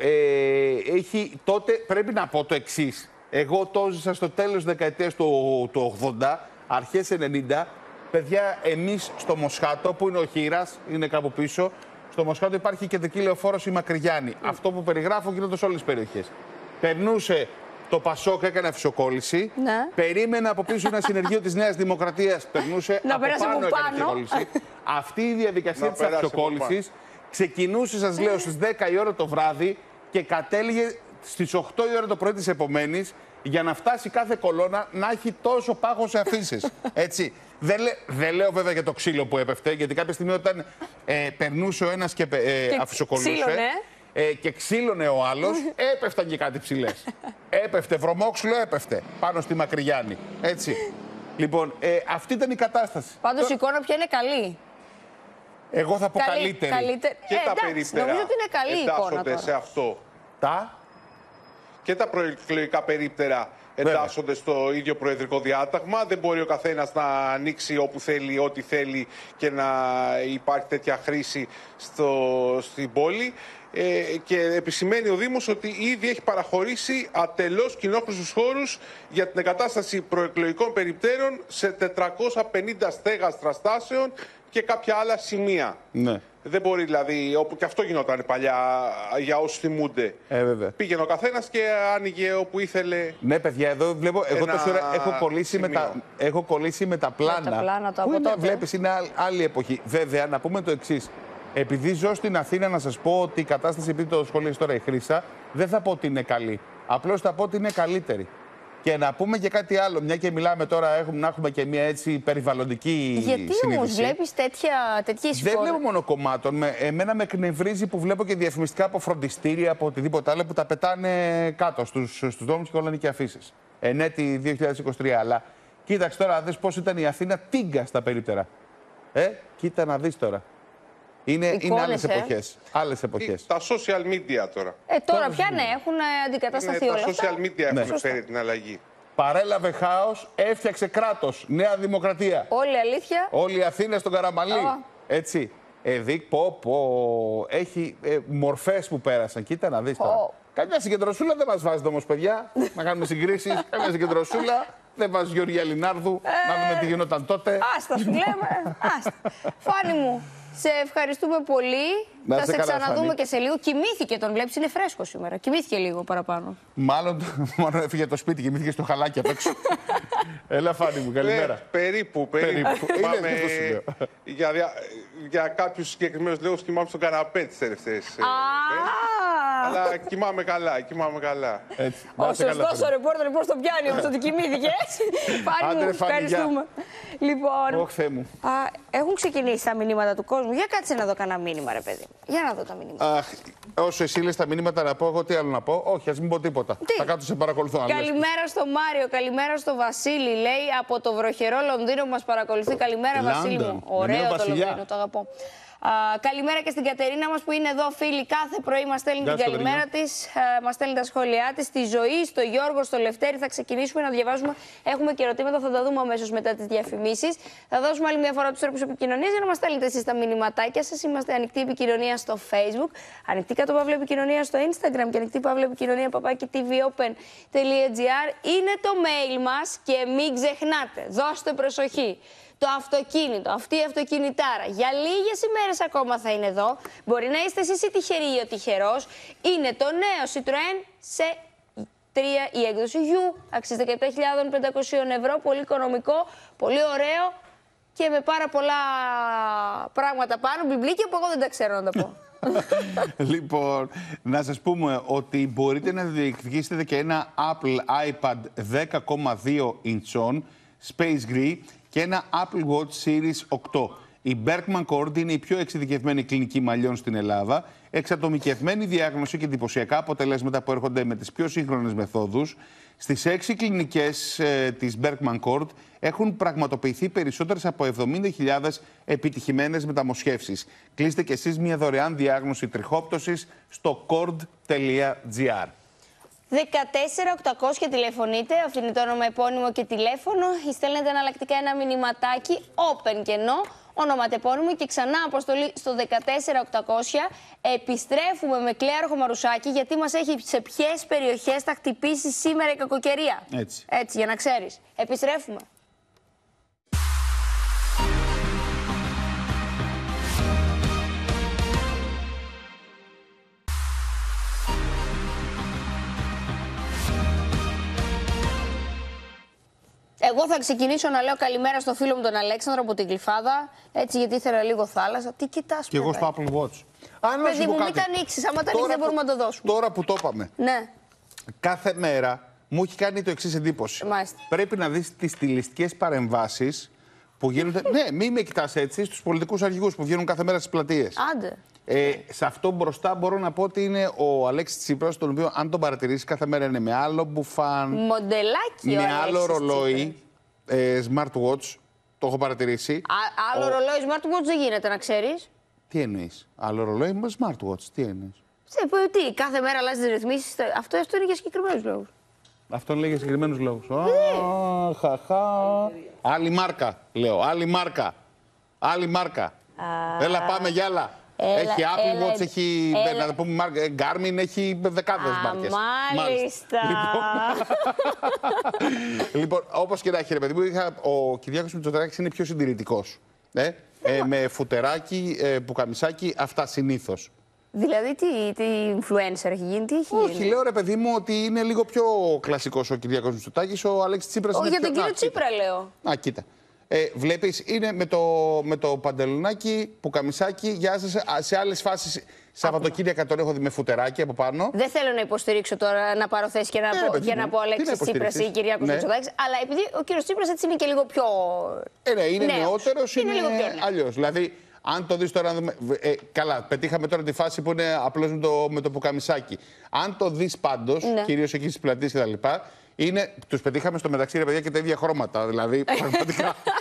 Τότε πρέπει να πω το εξής. Εγώ το ζήσα στο τέλος της δεκαετίας του 80, αρχές 90. Παιδιά, εμείς στο Μοσχάτο, που είναι ο Χήρας, είναι κάπου πίσω, στο Μοσχάτο υπάρχει κεντρική λεωφόρος η Μακρυγιάννη. Αυτό που περιγράφω γίνεται σε όλες τις περιοχές. Περνούσε το Πασόκ, έκανε αφισοκόλληση. Περίμενε από πίσω ένα συνεργείο της Νέας Δημοκρατίας. Περνούσε από πάνω, έκανε αφισοκόλληση. Αυτή η διαδικασία της αφισοκόλλησης ξεκινούσε, σας λέω, στις 10 η ώρα το βράδυ και κατέληγε στις 8 η ώρα το πρωί της επομένης, για να φτάσει κάθε κολόνα να έχει τόσο πάγο σε αφήσεις. Έτσι. Δεν λέω βέβαια για το ξύλο που έπεφτε, γιατί κάποια στιγμή όταν περνούσε ο ένας και αφισοκολλούσε και ξύλωνε ο άλλος, έπεφταν και κάτι ψηλές. Έπεφτε, βρωμόξυλο έπεφτε πάνω στη Μακρυγιάννη. Έτσι. Λοιπόν, αυτή ήταν η κατάσταση. Πάντως η εικόνα πια είναι καλή. Εγώ θα πω καλύτερη. Και τα περίπτερα νομίζω ότι είναι καλή η εικόνα τώρα. σε αυτό. Και τα προεκλογικά περίπτερα εντάσσονται στο ίδιο προεδρικό διάταγμα. Δεν μπορεί ο καθένας να ανοίξει όπου θέλει, ό,τι θέλει και να υπάρχει τέτοια χρήση στην πόλη. Και επισημαίνει ο Δήμος ότι ήδη έχει παραχωρήσει ατελώς κοινόχρηστους χώρους για την εγκατάσταση προεκλογικών περιπτέρων σε 450 στέγαστρα στάσεων και κάποια άλλα σημεία. Ναι. Δεν μπορεί δηλαδή, όπου και αυτό γινόταν παλιά για όσους θυμούνται. Πήγαινε ο καθένας και άνοιγε όπου ήθελε. Ναι, παιδιά, εδώ βλέπω. Εγώ τόση ώρα έχω κολλήσει με τα πλάνα. Που είναι, βλέπεις, είναι άλλη εποχή. Βέβαια, να πούμε το εξής. Επειδή ζω στην Αθήνα, να σας πω ότι η κατάσταση, επειδή το σχολείο τώρα η Χρύσα, δεν θα πω ότι είναι καλή. Απλώς θα πω ότι είναι καλύτερη. Και να πούμε και κάτι άλλο, μια και μιλάμε τώρα, να έχουμε και μια έτσι περιβαλλοντική συνείδηση. Γιατί όμως βλέπεις τέτοια εισφορά? Δεν βλέπω μόνο κομμάτων. Εμένα με εκνευρίζει που βλέπω και διαφημιστικά από φροντιστήρια, από οτιδήποτε άλλο που τα πετάνε κάτω στους δρόμους και κολλάνε και αφήσεις. Εν έτη 2023. Αλλά κοίταξε τώρα, δες πώς ήταν η Αθήνα τίγκα στα περίπτερα. Κοίτα να δεις τώρα. Είναι άλλες Εικόνες, εποχές. Άλλες εποχές. Τα social media τώρα. Τώρα πια ναι, έχουν αντικατασταθεί όλα Τα αυτά. social media έχουν φέρει την αλλαγή. Παρέλαβε χάος, έφτιαξε κράτος. Νέα Δημοκρατία. Όλη αλήθεια. Όλη η Αθήνα στον Καραμαλή. Έτσι. Έχει μορφές που πέρασαν. Κοίτα να δεις τώρα. Καμιά συγκεντρωσούλα δεν μας βάζετε όμως, παιδιά. Να κάνουμε συγκρίσεις. Καμιά συγκεντρωσούλα δεν βάζει Γεωργία Λινάρδου. Να δούμε τι γινόταν τότε. Άστα σου λέμε. Άστα. Φάνη μου, σε ευχαριστούμε πολύ. Θα σε ξαναδούμε και σε λίγο. Κοιμήθηκε, τον βλέπεις, είναι φρέσκο σήμερα. Κοιμήθηκε λίγο παραπάνω. Μάλλον έφυγε το σπίτι, κοιμήθηκε στο χαλάκι απ' έξω. Έλα, Φάνη μου, καλημέρα. Περίπου. Για κάποιους συγκεκριμένους λόγους κοιμάμαι στον καναπέ τις τελευταίες. Αλλά κοιμάμαι καλά. Ο σωστός ο ρεπόρτερ πώς το πιάνει όμως ότι κοιμήθηκε. Φάνη μου, ευχαριστούμε. Λοιπόν, έχουν ξεκινήσει τα μηνύματα του κόσμου. Για κάτσε να δω κανένα μήνυμα, ρε παιδί. Για να δω τα μηνύματα. Όσο εσύ λες τα μηνύματα να πω, εγώ τι άλλο να πω. Όχι, ας μην πω τίποτα. Θα κάτω σε παρακολουθώ. Καλημέρα στο Μάριο, καλημέρα στο Βασίλη. Λέει από το βροχερό Λονδίνο που μας παρακολουθεί. Καλημέρα, Βασίλη μου. Ωραίο το Λονδίνο, το αγαπώ. Καλημέρα και στην Κατερίνα μας που είναι εδώ, φίλοι. Κάθε πρωί μας στέλνει την καλημέρα της, μας στέλνει τα σχόλιά της. Στη Ζωή, στο Γιώργο, στο Λευτέρη θα ξεκινήσουμε να διαβάζουμε. Έχουμε και ερωτήματα, θα τα δούμε αμέσως μετά τις διαφημίσεις. Θα δώσουμε άλλη μια φορά τους τρόπους επικοινωνίας για να μας στέλνετε εσείς τα μηνυματάκια σας. Είμαστε ανοιχτή επικοινωνία στο Facebook, ανοιχτή _ επικοινωνία στο Instagram και ανοιχτή _ επικοινωνία @tvopen.gr. Είναι το mail μας και μην ξεχνάτε, δώστε προσοχή. Το αυτοκίνητο, αυτή η αυτοκινητάρα, για λίγες ημέρες ακόμα θα είναι εδώ. Μπορεί να είστε εσείς ή τυχεροί ή ο τυχερός. Είναι το νέο Citroën C3, η έκδοση U, αξίζει 17.500 ευρώ, πολύ οικονομικό, πολύ ωραίο και με πάρα πολλά πράγματα πάνω, μπιμπλίκια που εγώ δεν τα ξέρω να τα πω. Λοιπόν, να σας πούμε ότι μπορείτε να διεκδικήσετε και ένα Apple iPad 10,2 inch Space Gray και ένα Apple Watch Series 8. Η Berkman Cord είναι η πιο εξειδικευμένη κλινική μαλλιών στην Ελλάδα, εξατομικευμένη διάγνωση και εντυπωσιακά αποτελέσματα που έρχονται με τις πιο σύγχρονες μεθόδους. Στις 6 κλινικές της Berkman Cord έχουν πραγματοποιηθεί περισσότερες από 70.000 επιτυχημένες μεταμοσχεύσεις. Κλείστε κι εσείς μια δωρεάν διάγνωση τριχόπτωσης στο cord.gr. 14-800 τηλεφωνείτε, αυτό είναι το όνομα, επώνυμο και τηλέφωνο, ή στέλνετε εναλλακτικά ένα μηνυματάκι, open κενό, ονοματεπώνυμο και ξανά αποστολή στο 14-800. Επιστρέφουμε με Κλέαρχο Μαρουσάκη, γιατί μας έχει σε ποιες περιοχές θα χτυπήσει σήμερα η κακοκαιρία. Έτσι, για να ξέρεις. Επιστρέφουμε. Εγώ θα ξεκινήσω να λέω καλημέρα στο φίλο μου τον Αλέξανδρο από την Γλυφάδα. Έτσι, γιατί ήθελα λίγο θάλασσα. Τι κοιτάς, και εγώ στο Apple Watch. Παιδί μου, μην τα ανοίξεις. Άμα τα ανοίξεις, δεν μπορούμε να το δώσουμε. Τώρα που το είπαμε. Ναι. Κάθε μέρα μου έχει κάνει το εξής εντύπωση. Μάλιστα. Πρέπει να δεις τις στιλιστικές παρεμβάσεις που γίνονται. Ναι, μην με κοιτάς έτσι, στους πολιτικούς αρχηγούς που βγαίνουν κάθε μέρα στις πλατείες. Άντε. Σε αυτό μπροστά μπορώ να πω ότι είναι ο Αλέξης Τσίπρας, τον οποίο αν τον παρατηρήσει κάθε μέρα είναι με άλλο μπουφάν. Μοντελάκι με ο άλλο Αλέξης ρολόι. Smartwatch. Το έχω παρατηρήσει. Άλλο ρολόι smartwatch δεν γίνεται, να ξέρεις. Τι εννοείς? Άλλο ρολόι με smartwatch. Τι εννοείς? Τι, κάθε μέρα αλλάζει τις ρυθμίσεις. Αυτό είναι για συγκεκριμένους λόγους. Αυτό λέει για συγκεκριμένους λόγους. Άλλη μάρκα, λέω. Άλλη μάρκα. Άλλη μάρκα. Έλα, πάμε για άλλα. Έχει Apple Watch, έχει να το πούμε, Garmin, έχει δεκάδες μάρκες. Μάλιστα. Λοιπόν, όπως και να έχει, ρε παιδί μου, ο Κυριάκος Μητσοτάκης είναι πιο συντηρητικός. Με φουτεράκι, πουκαμισάκι, αυτά συνήθως. Δηλαδή, τι influencer έχει γίνει, τι έχει γίνει? Όχι, λέω ρε παιδί μου ότι είναι λίγο πιο κλασικός ο Κυριάκος Μητσοτάκης, ο Αλέξης Τσίπρας είναι για πιο... τον κύριο Τσίπρα, λέω. Κοίτα. Βλέπεις, είναι με το παντελονάκι, πουκαμισάκι, για σε άλλες φάσεις. Σαββατοκύριακα τον έχω δει με φουτεράκι από πάνω. Δεν θέλω να υποστηρίξω τώρα να πάρω θέση και να πω Αλέξης Τσίπρας ή Κυριάκος Μητσοτάκης, αλλά επειδή ο κύριος Τσίπρας έτσι είναι και λίγο πιο. Είναι νεότερος, είναι λίγο πιο αλλιώς. Δηλαδή, αν το δεις τώρα. Καλά, πετύχαμε τώρα τη φάση που είναι απλώς με το πουκαμισάκι. Αν το δεις πάντως, κυρίως εκεί στις πλατείες κτλ. Τους πετύχαμε στο μεταξύ, ρε παιδιά, και τα ίδια χρώματα. Δηλαδή, πραγματικά.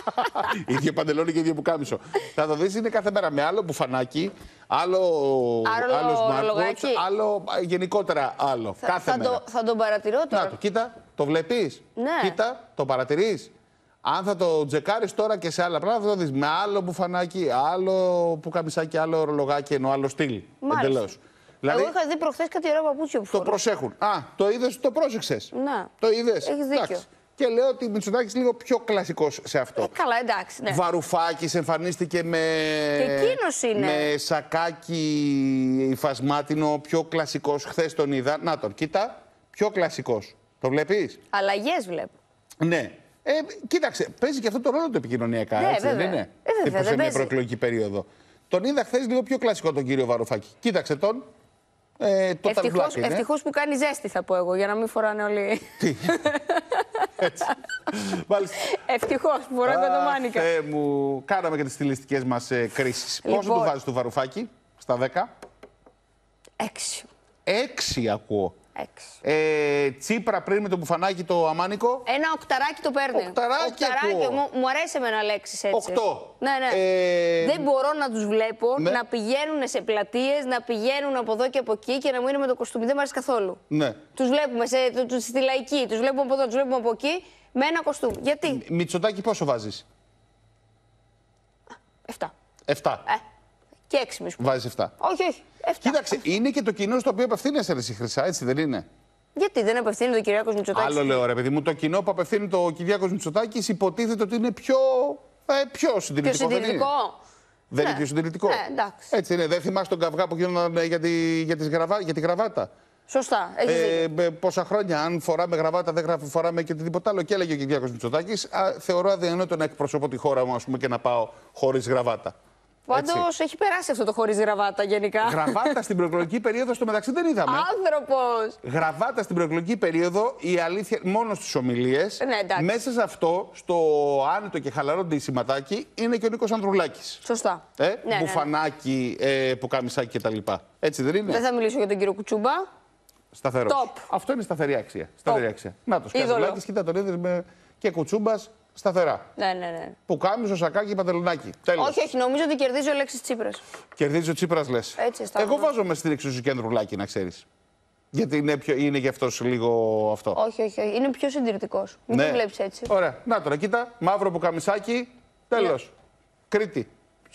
ίδιο παντελόνι και ίδιο πουκάμισο. Θα το δεις, είναι κάθε μέρα με άλλο μπουφανάκι, άλλο smartwatch, άλλο γενικότερα άλλο. Κάθε μέρα. Θα τον παρατηρώ τώρα. Να το, κοίτα, το βλέπεις. Ναι. Κοίτα, το παρατηρείς. Αν θα το τζεκάρεις τώρα και σε άλλα πράγματα, θα το δεις με άλλο μπουφανάκι, άλλο πουκαμισάκι, άλλο ορολογάκι, ενώ άλλο στυλ. Εντελώς. Δηλαδή, εγώ είχα δει προχθές κάτι ωραίο παπούτσια που φορούσε. Το προσέχουν. Α, το είδες, το πρόσεξες. Ναι. Το είδες. Έχεις δίκιο. Και λέω ότι Μητσοτάκης λίγο πιο κλασικός σε αυτό. Καλά, εντάξει. Ναι. Βαρουφάκης εμφανίστηκε με. Και εκείνος είναι. Με σακάκι υφασμάτινο, πιο κλασικός. Χθες τον είδα. Να τον, κοίτα. Πιο κλασικός. Το βλέπεις. Αλλαγές βλέπω. Ναι. Κοίταξε, παίζει και αυτό το ρόλο του επικοινωνιακά. Ναι, έτσι, βέβαια. δεν είναι. Βέβαια, Σε μια προεκλογική περίοδο. Τον είδα χθες λίγο πιο κλασικό τον κύριο Βαρουφάκη. Κοίταξε τον. Ευτυχώς που κάνει ζέστη, θα πω εγώ, για να μην φοράνε όλοι. Τι. Έτσι. Ευτυχώς που φοράνε κοντομάνικα. Μου κάναμε και τις στιλιστικές μας κρίσεις. Λοιπόν, πόσο του βάζεις του Βαρουφάκη στα 10? 6. 6 ακούω. 6. Τσίπρα πριν με το μπουφανάκι το αμάνικο. Ένα οκταράκι το παίρνει. Οκταράκι μου αρέσει εμένα λέξεις έτσι. 8. Ναι. Δεν μπορώ να τους βλέπω να πηγαίνουν σε πλατείες, να πηγαίνουν από εδώ και από εκεί και να μου είναι με το κοστούμι. Δεν μου αρέσει καθόλου. Ναι. Τους βλέπουμε στη λαϊκή, τους βλέπουμε από εδώ, τους βλέπουμε από εκεί με ένα κοστούμι. Γιατί? Μητσοτάκη πόσο βάζεις? 7. 7. Και 6 μη σου πω. Βάζεις 7. Όχι. 7. Κοίταξε, είναι και το κοινό στο οποίο απευθύνεσαι, εσύ Χρυσά, έτσι δεν είναι? Γιατί δεν απευθύνεται ο Κυριάκος Μητσοτάκης? Άλλο λέω, ρε παιδί μου, το κοινό που απευθύνεται ο Κυριάκος Μητσοτάκης υποτίθεται ότι είναι πιο συντηρητικό. Πιο συντηρητικό. Δεν είναι πιο συντηρητικό? Ναι, εντάξει. Έτσι είναι. Δεν θυμάσαι τον καυγά που γίνονταν για τη γραβάτα? Σωστά. Πόσα χρόνια, αν φοράμε γραβάτα, δεν φοράμε και οτιδήποτε άλλο. Και έλεγε ο Κυριάκος Μητσοτάκης, θεωρώ αδιανόητο να εκπροσωπώ τη χώρα μου, ας πούμε, και να πάω χωρίς γραβάτα. Πάντως έχει περάσει αυτό το χωρίς γραβάτα γενικά. Γραβάτα στην προεκλογική περίοδο στο μεταξύ δεν είδαμε. Άνθρωπος! Γραβάτα στην προεκλογική περίοδο, η αλήθεια, μόνο στις ομιλίες. Ναι, μέσα σε αυτό, στο άνετο και χαλαρό ντυσιματάκι, είναι και ο Νίκος Ανδρουλάκης. Σωστά. Μπουφανάκι, πουκάμισάκι κτλ. Έτσι δεν είναι? Δεν θα μιλήσω για τον κύριο Κουτσούμπα. Σταθερός. Top. Αυτό είναι σταθερή αξία. Σταθερή αξία. Να το Ανδρουλάκης, κοίτα τον είδες και Κουτσούμπας. Σταθερά. Ναι. Πουκάμισο, σακάκι, παντελονάκι. Τέλος. Όχι, νομίζω ότι κερδίζει ο Αλέξης Τσίπρας. Κερδίζει ο Τσίπρας, λες? Έτσι, εγώ βάζω με στην εξουσία και Ανδρουλάκη, να ξέρεις. Γιατί είναι γι' αυτός λίγο αυτό. Όχι. Είναι πιο συντηρητικός. Μην το βλέπεις έτσι. Ωραία. Να τώρα, κοίτα. Μαύρο πουκαμισάκι. Τέλος. Ναι. Κρήτη.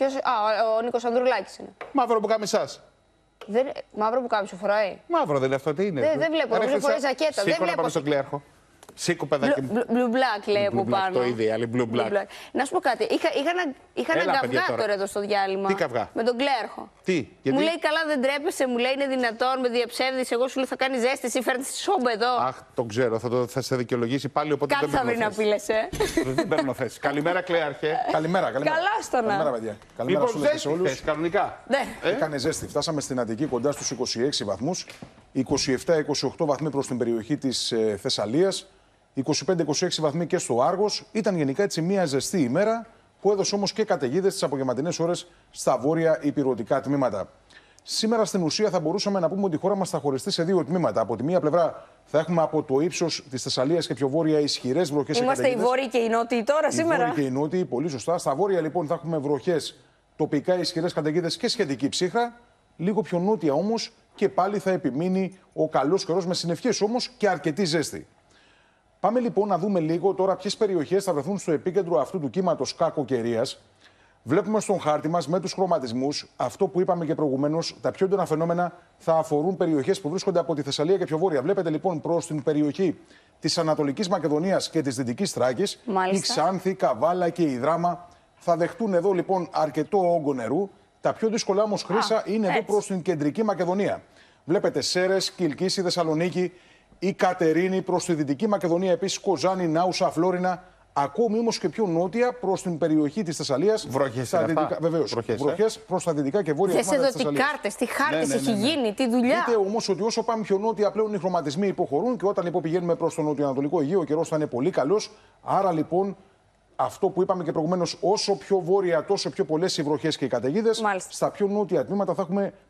Ο Νίκος Ανδρουλάκης είναι. Μαύρο πουκαμισάς. Μαύρο πουκάμισο φοράει. Μαύρο δεν είναι αυτό, τι είναι? Δεν βλέπω. Νομίζω φοράει ζακέτα. Σήκω να πάμε στον κλέαρχο. Σήκω, παιδάκι μου. Blue black λέει από πάνω. Το ίδιο, blue black. Να σου πω κάτι. Είχα ένα καυγά τώρα εδώ στο διάλειμμα. Τι καυγά? Με τον κλέαρχο. Τι, γιατί? Μου λέει καλά, δεν τρέπεσαι, μου λέει είναι δυνατόν, με διαψεύδεις. Εγώ σου λέω θα κάνει ζέστη, εσύ φέρνεις τη σόμπα εδώ. Αχ, το ξέρω, θα σε δικαιολογήσει πάλι. Οπότε κάτι θα βρει να πει, λες, Δεν παίρνω θέση. Καλημέρα, κλέαρχε. Καλημέρα. Καλά στο να. Καλημέρα, παιδιά. Καλημέρα λοιπόν, σε όλους. Κανονικά. Έκανε ζέστη. Φτάσαμε στην Αττική κοντά στους 26 βαθμούς. 27-28 βαθμοί προς την περιοχή της Θεσσαλίας. 25-26 βαθμοί και στο Άργος. Ήταν γενικά έτσι μια ζεστή ημέρα που έδωσε όμως και καταιγίδες τις απογευματινές ώρες στα βόρεια υπηρετικά τμήματα. Σήμερα στην ουσία θα μπορούσαμε να πούμε ότι η χώρα μας θα χωριστεί σε δύο τμήματα. Από τη μία πλευρά θα έχουμε από το ύψος της Θεσσαλίας και πιο βόρεια ισχυρές βροχές. Είμαστε οι βόρειοι και οι νότιοι τώρα σήμερα. Οι βόρειοι και οι νότιοι, πολύ σωστά. Στα βόρεια λοιπόν θα έχουμε βροχές, τοπικά ισχυρές καταιγίδες και σχετική ψύχρα. Λίγο πιο νότια όμως και πάλι θα επιμείνει ο καλός καιρός με συννεφιές όμως και αρκετή ζέστη. Πάμε λοιπόν να δούμε λίγο τώρα ποιες περιοχές θα βρεθούν στο επίκεντρο αυτού του κύματος κακοκαιρίας. Βλέπουμε στον χάρτη μας με τους χρωματισμούς αυτό που είπαμε και προηγουμένως. Τα πιο έντονα φαινόμενα θα αφορούν περιοχές που βρίσκονται από τη Θεσσαλία και πιο βόρεια. Βλέπετε λοιπόν προς την περιοχή της Ανατολικής Μακεδονίας και της Δυτικής Θράκης. Η Ξάνθη, Καβάλα και η Δράμα θα δεχτούν εδώ λοιπόν αρκετό όγκο νερού. Τα πιο δύσκολα όμως, Χρύσα, είναι εδώ προς την Κεντρική Μακεδονία. Βλέπετε Σέρρες, Κιλκίσι, Θεσσαλονίκη. Η Κατερίνη προς τη Δυτική Μακεδονία, επίσης Κοζάνη, Νάουσα, Φλόρινα. Ακόμη όμως και πιο νότια προς την περιοχή της Θεσσαλίας. Βροχές. Βεβαίως. Βροχές προς τα δυτικά και βόρεια τμήματα της Θεσσαλίας. Θες εδώ τι κάρτες, τι χάρτες έχει γίνει, τι δουλειά. Δείτε όμως ότι όσο πάμε πιο νότια πλέον οι χρωματισμοί υποχωρούν και όταν λοιπόν πηγαίνουμε προς το νοτιοανατολικό Αιγαίο ο καιρός θα είναι πολύ καλός. Άρα λοιπόν αυτό που είπαμε και προηγουμένως, όσο πιο βόρεια τόσο πιο πολλές οι βροχές και οι καταιγίδες. Στα πιο νότια τμήματα θα έχουμε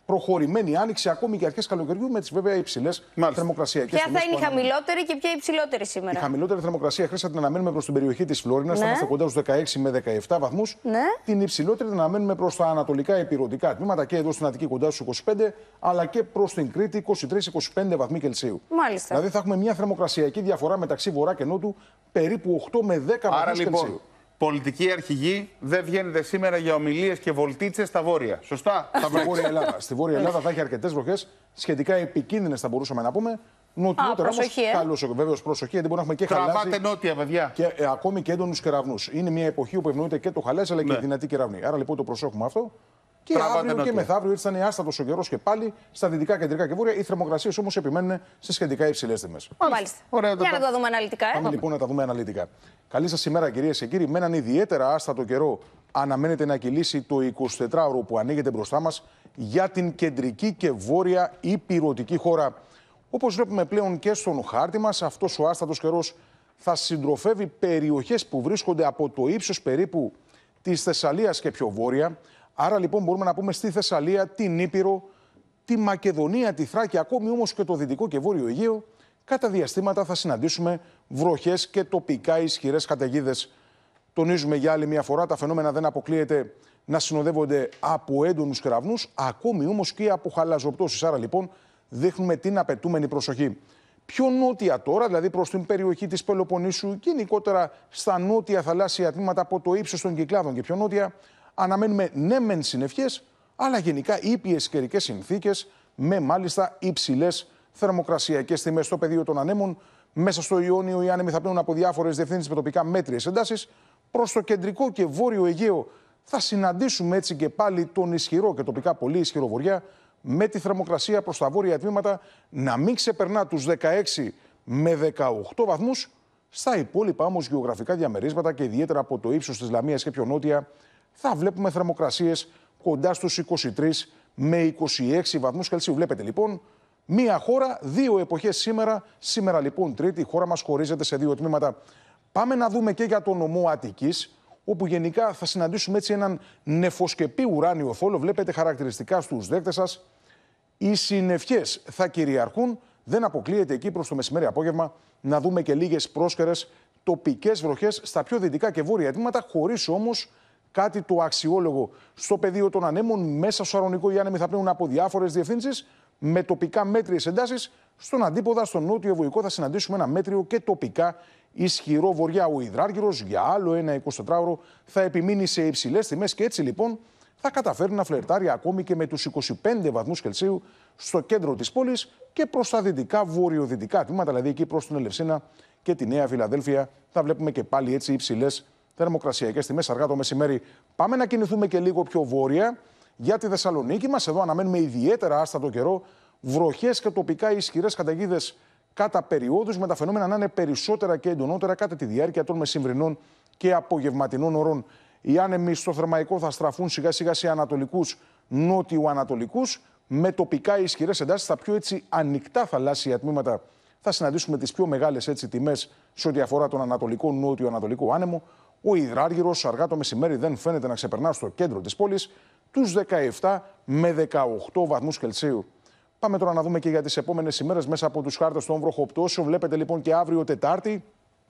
προχωρημένη άνοιξη, ακόμη και αρχές καλοκαιριού, με τις βέβαια υψηλές θερμοκρασιακές τιμές. Ποια θα είναι η χαμηλότερη και ποια η υψηλότερη σήμερα? Η χαμηλότερη θερμοκρασία, Χρήσα, την αναμένουμε προς την περιοχή της Φλόρινας. Θα είμαστε κοντά στους 16 με 17 βαθμούς. Ναι. Την υψηλότερη την αναμένουμε προς τα ανατολικά επιρωτικά τμήματα και εδώ στην Αττική κοντά στους 25, αλλά και προς την Κρήτη 23-25 βαθμοί Κελσίου. Μάλιστα. Δηλαδή θα έχουμε μια θερμοκρασιακή διαφορά μεταξύ βορρά και νότου περίπου 8 με 10 βαθμούς Κελσίου. Πολιτικοί αρχηγοί δεν βγαίνετε σήμερα για ομιλίες και βολτίτσες στα βόρεια. Σωστά. Στη Βόρεια Ελλάδα θα έχει αρκετές βροχές, σχετικά επικίνδυνες θα μπορούσαμε να πούμε. Νοτιότερα όμως, καλώς, βέβαιως προσοχή, γιατί μπορούμε να έχουμε και χαλάζι. Τραβάτε νότια, παιδιά. Και ακόμη και έντονους κεραυνούς. Είναι μια εποχή όπου ευνοείται και το χαλάζι, αλλά και η δυνατή κεραυνή. Άρα λοιπόν το προσέχουμε αυτό. Και αύριο και μεθαύριο έτσι θα είναι άστατος ο καιρός και πάλι στα δυτικά, κεντρικά και βόρεια. Οι θερμοκρασίες όμως επιμένουν σε σχετικά υψηλές τιμές. Μάλιστα. Για να το δούμε αναλυτικά. Πάμε λοιπόν να τα δούμε αναλυτικά. Καλή σας ημέρα, κυρίες και κύριοι. Με έναν ιδιαίτερα άστατο καιρό αναμένεται να κυλήσει το 24ωρο που ανοίγεται μπροστά μας για την κεντρική και βόρεια υπηρωτική χώρα. Όπως βλέπουμε πλέον και στον χάρτη μας, αυτός ο άστατος καιρός θα συντροφεύει περιοχές που βρίσκονται από το ύψος περίπου της Θεσσαλίας και πιο βόρεια. Άρα λοιπόν μπορούμε να πούμε στη Θεσσαλία, την Ήπειρο, τη Μακεδονία, τη Θράκη, ακόμη όμως και το δυτικό και βόρειο Αιγαίο. Κατά διαστήματα θα συναντήσουμε βροχές και τοπικά ισχυρές καταιγίδες. Τονίζουμε για άλλη μια φορά, τα φαινόμενα δεν αποκλείεται να συνοδεύονται από έντονους κεραυνούς, ακόμη όμως και από χαλαζοπτώσεις. Άρα λοιπόν δείχνουμε την απαιτούμενη προσοχή. Πιο νότια τώρα, δηλαδή προς την περιοχή της Πελοποννήσου, γενικότερα στα νότια θαλάσσια τμήματα από το ύψος των Κυκλάδων και πιο νότια, αναμένουμε ναι μεν συννεφιές, αλλά γενικά ήπιες καιρικές συνθήκες με μάλιστα υψηλές θερμοκρασιακές τιμές. Στο πεδίο των ανέμων, μέσα στο Ιόνιο, οι άνεμοι θα πλέουν από διάφορες διευθύνσεις με τοπικά μέτριες εντάσεις. Προς το κεντρικό και βόρειο Αιγαίο θα συναντήσουμε έτσι και πάλι τον ισχυρό και τοπικά πολύ ισχυρό βοριά, με τη θερμοκρασία προς τα βόρεια τμήματα να μην ξεπερνά τους 16 με 18 βαθμούς. Στα υπόλοιπα όμως γεωγραφικά διαμερίσματα και ιδιαίτερα από το ύψος της Λαμίας και πιο νότια, θα βλέπουμε θερμοκρασίες κοντά στους 23 με 26 βαθμούς Κελσίου. Βλέπετε λοιπόν, μία χώρα, δύο εποχές σήμερα. Σήμερα λοιπόν Τρίτη, η χώρα μας χωρίζεται σε δύο τμήματα. Πάμε να δούμε και για τον νομό Αττικής, όπου γενικά θα συναντήσουμε έτσι έναν νεφοσκεπή ουράνιο θόλο. Βλέπετε χαρακτηριστικά στους δέκτες σας. Οι συννεφιές θα κυριαρχούν. Δεν αποκλείεται εκεί προς το μεσημέρι απόγευμα να δούμε και λίγες πρόσκαιρες τοπικές βροχές στα πιο δυτικά και βόρεια τμήματα, χωρίς όμως κάτι το αξιόλογο. Στο πεδίο των ανέμων, μέσα στο Σαρονικό, οι άνεμοι θα πνέουν από διάφορες διευθύνσεις με τοπικά μέτριες εντάσεις. Στον αντίποδα, στο νότιο Βουϊκό, θα συναντήσουμε ένα μέτριο και τοπικά ισχυρό βοριά. Ο Υδράργυρος για άλλο ένα 24ωρο θα επιμείνει σε υψηλές τιμές και έτσι λοιπόν θα καταφέρει να φλερτάρει ακόμη και με τους 25 βαθμούς Κελσίου στο κέντρο της πόλης και προς τα δυτικά βορειοδυτικά τμήματα, δηλαδή εκεί προς την Ελευσίνα και τη Νέα Φιλαδέλφια, θα βλέπουμε και πάλι έτσι υψηλές θερμοκρασιακές τιμές αργά το μεσημέρι. Πάμε να κινηθούμε και λίγο πιο βόρεια για τη Θεσσαλονίκη μας. Εδώ αναμένουμε ιδιαίτερα άστατο καιρό, βροχές και τοπικά ισχυρές καταιγίδες κατά περιόδους, με τα φαινόμενα να είναι περισσότερα και εντονότερα κατά τη διάρκεια των μεσημβρινών και απογευματινών ωρών. Οι άνεμοι στο Θερμαϊκό θα στραφούν σιγά σιγά σε ανατολικούς, νότιο-ανατολικούς, με τοπικά ισχυρές εντάσεις στα πιο έτσι ανοιχτά θαλάσσια τμήματα. Θα συναντήσουμε τις πιο μεγάλες έτσι τιμές σε ό,τι αφορά τον ανατολικό, νότιο-ανατολικό άνεμο. Ο Υδράργυρος αργά το μεσημέρι δεν φαίνεται να ξεπερνά στο κέντρο της πόλης τους 17 με 18 βαθμούς Κελσίου. Πάμε τώρα να δούμε και για τις επόμενες ημέρες μέσα από τους χάρτες των βροχοπτώσεων. Βλέπετε λοιπόν και αύριο Τετάρτη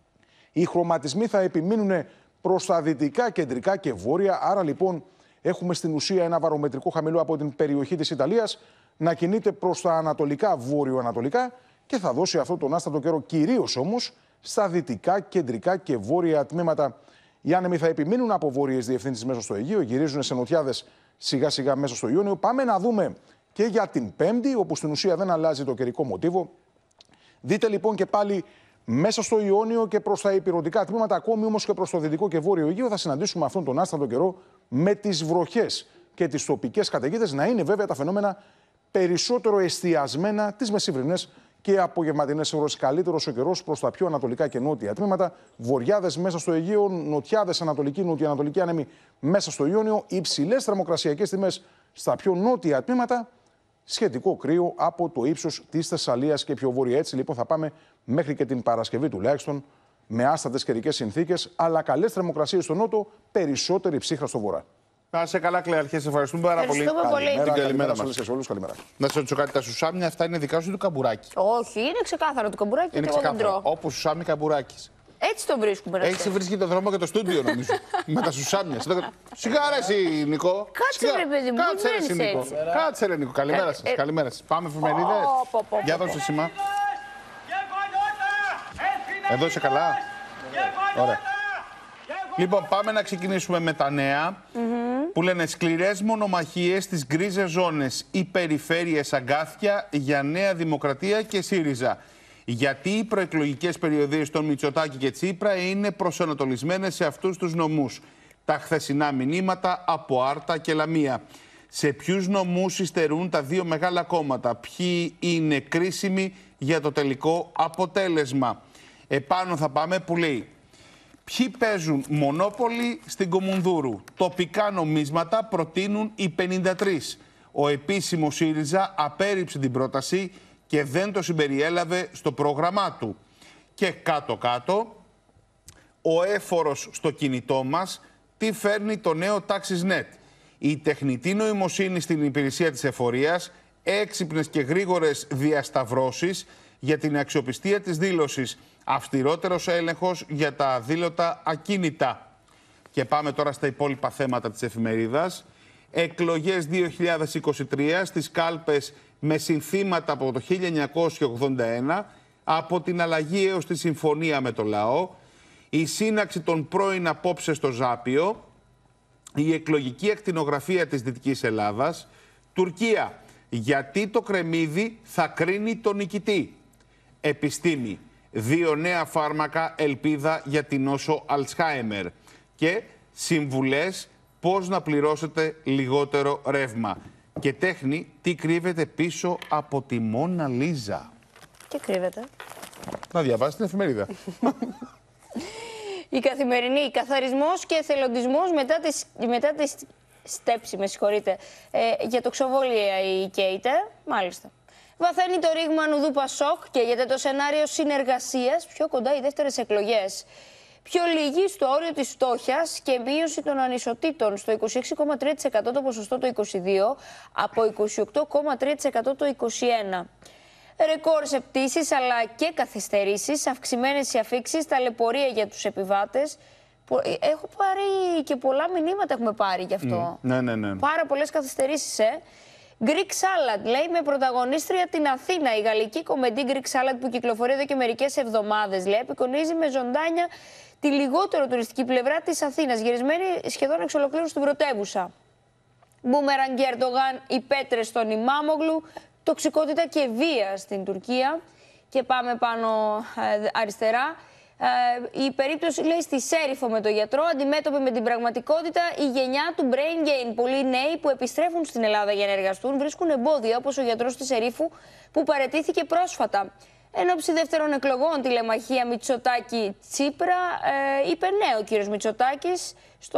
οι χρωματισμοί θα επιμείνουν προς τα δυτικά, κεντρικά και βόρεια. Άρα λοιπόν έχουμε στην ουσία ένα βαρομετρικό χαμηλό από την περιοχή της Ιταλίας να κινείται προς τα ανατολικά, βόρειο-ανατολικά και θα δώσει αυτό τον άστατο καιρό κυρίως όμως στα δυτικά, κεντρικά και βόρεια τμήματα. Οι άνεμοι θα επιμείνουν από βόρειες διευθύνσεις μέσα στο Αιγαίο, γυρίζουν σε νοτιάδες σιγά σιγά μέσα στο Ιόνιο. Πάμε να δούμε και για την Πέμπτη, όπου στην ουσία δεν αλλάζει το καιρικό μοτίβο. Δείτε λοιπόν και πάλι μέσα στο Ιόνιο και προς τα υπηρετικά τμήματα, ακόμη όμως και προς το δυτικό και βόρειο Αιγαίο, θα συναντήσουμε αυτόν τον άστατο καιρό με τις βροχές και τις τοπικές καταιγίδες να είναι βέβαια τα φαινόμενα περισσότερο εστιασμένα τις μεσημβρινές και απογευματινές ώρες. Καλύτερος ο καιρός προς τα πιο ανατολικά και νότια τμήματα. Βορειάδες μέσα στο Αιγαίο, νοτιάδες ανατολική, νοτιοανατολική άνεμη μέσα στο Ιόνιο. Υψηλές θερμοκρασιακές τιμές στα πιο νότια τμήματα. Σχετικό κρύο από το ύψος της Θεσσαλίας και πιο βόρεια. Έτσι λοιπόν θα πάμε μέχρι και την Παρασκευή τουλάχιστον με άστατες καιρικές συνθήκες, αλλά καλές θερμοκρασίες στο νότο, περισσότερη ψύχρα στο βορρά. Να είσαι καλά, Κλεαρχέ. Σε ευχαριστούμε πάρα πολύ. Καλημέρα σε όλους. Καλημέρα. Να σε ρωτήσω κάτι, τα σουσάμια αυτά είναι δικά σου ή του καμπουράκι? Όχι, είναι ξεκάθαρο το καμπουράκι. Είναι ξεκάθαρο. Όπως σουσάμι καμπουράκι. Έτσι το βρίσκουμε. Έτσι βρίσκει το δρόμο και το στούντιο, νομίζω. Με τα σουσάμια. Σιγά ρε εσύ, Νικό. Κάτσε ρε παιδί μου, κάτσε ρε Νικό. Κάτσε ρε Νικό. Καλημέρα σας. Καλημέρα σας. Πάμε εφημερίδες. Για δώσε σήμα. Εδώ είσαι καλά. Ωραία. Λοιπόν, πάμε να ξεκινήσουμε με τα νέα που λένε σκληρές μονομαχίες στις γκρίζες ζώνες, οι περιφέρειες αγκάθια για Νέα Δημοκρατία και ΣΥΡΙΖΑ. Γιατί οι προεκλογικές περιοδίες των Μητσοτάκη και Τσίπρα είναι προσανατολισμένες σε αυτούς τους νομούς. Τα χθεσινά μηνύματα από Άρτα και Λαμία. Σε ποιους νομούς υστερούν τα δύο μεγάλα κόμματα, ποιοι είναι κρίσιμοι για το τελικό αποτέλεσμα. Επάνω θα πάμε που λέει: ποιοι παίζουν μονόπολη στην Κομουνδούρου. Τοπικά νομίσματα προτείνουν οι 53. Ο επίσημος ΣΥΡΙΖΑ απέρριψε την πρόταση και δεν το συμπεριέλαβε στο πρόγραμμά του. Και κάτω-κάτω, ο έφορος στο κινητό μας, τι φέρνει το νέο TaxisNet. Η τεχνητή νοημοσύνη στην υπηρεσία της εφορίας, έξυπνες και γρήγορες διασταυρώσεις για την αξιοπιστία της δήλωσης. Αυστηρότερος έλεγχος για τα αδήλωτα ακίνητα. Και πάμε τώρα στα υπόλοιπα θέματα της εφημερίδας. Εκλογές 2023 στις κάλπες με συνθήματα από το 1981, από την αλλαγή έως τη συμφωνία με το λαό, η σύναξη των πρώην απόψε στο Ζάπιο, η εκλογική ακτινογραφία της Δυτικής Ελλάδας, Τουρκία, γιατί το κρεμμύδι θα κρίνει τον νικητή. Επιστήμη, 2 νέα φάρμακα ελπίδα για την νόσο Αλτσχάιμερ. Και συμβουλές πώς να πληρώσετε λιγότερο ρεύμα. Και τέχνη, τι κρύβεται πίσω από τη Μόνα Λίζα. Τι κρύβεται? Να διαβάσει την εφημερίδα. Η Καθημερινή, καθαρισμός και εθελοντισμός μετά τη στέψη, με συγχωρείτε, για το ξοβόλια η Κέιτε, μάλιστα. Βαθαίνει το ρήγμα Νουδού Πασόκ και για το σενάριο συνεργασίας, πιο κοντά οι δεύτερες εκλογές. Πιο λίγη στο όριο της φτώχειας και μείωση των ανισοτήτων στο 26,3% το ποσοστό το 22, από 28,3% το 21. Ρεκόρ σε πτήσεις αλλά και καθυστερήσεις, αυξημένες οι αφίξεις, ταλαιπωρία για τους επιβάτες. Έχω πάρει και πολλά μηνύματα έχουμε πάρει γι' αυτό. Ναι. Πάρα πολλές καθυστερήσεις, Greek Salad, λέει, με πρωταγωνίστρια την Αθήνα. Η γαλλική κομμεντή Greek Salad που κυκλοφορεί εδώ και μερικές εβδομάδες, λέει, απεικονίζει με ζωντάνια τη λιγότερο τουριστική πλευρά της Αθήνας, γυρισμένη σχεδόν εξ ολοκλήρου στην πρωτεύουσα. Μπούμεραγκ Ερντογάν, οι πέτρες στον Ιμάμογλου, τοξικότητα και βία στην Τουρκία. Και πάμε πάνω αριστερά. Η περίπτωση, λέει, στη Σέριφο με τον γιατρό, αντιμέτωπη με την πραγματικότητα, η γενιά του brain gain. Πολλοί νέοι που επιστρέφουν στην Ελλάδα για να εργαστούν βρίσκουν εμπόδια, όπως ο γιατρός της Σερίφου που παραιτήθηκε πρόσφατα. Εν ώψη δεύτερων εκλογών, τηλεμαχία Μητσοτάκη-Τσίπρα, είπε ναι ο κύριος Μητσοτάκης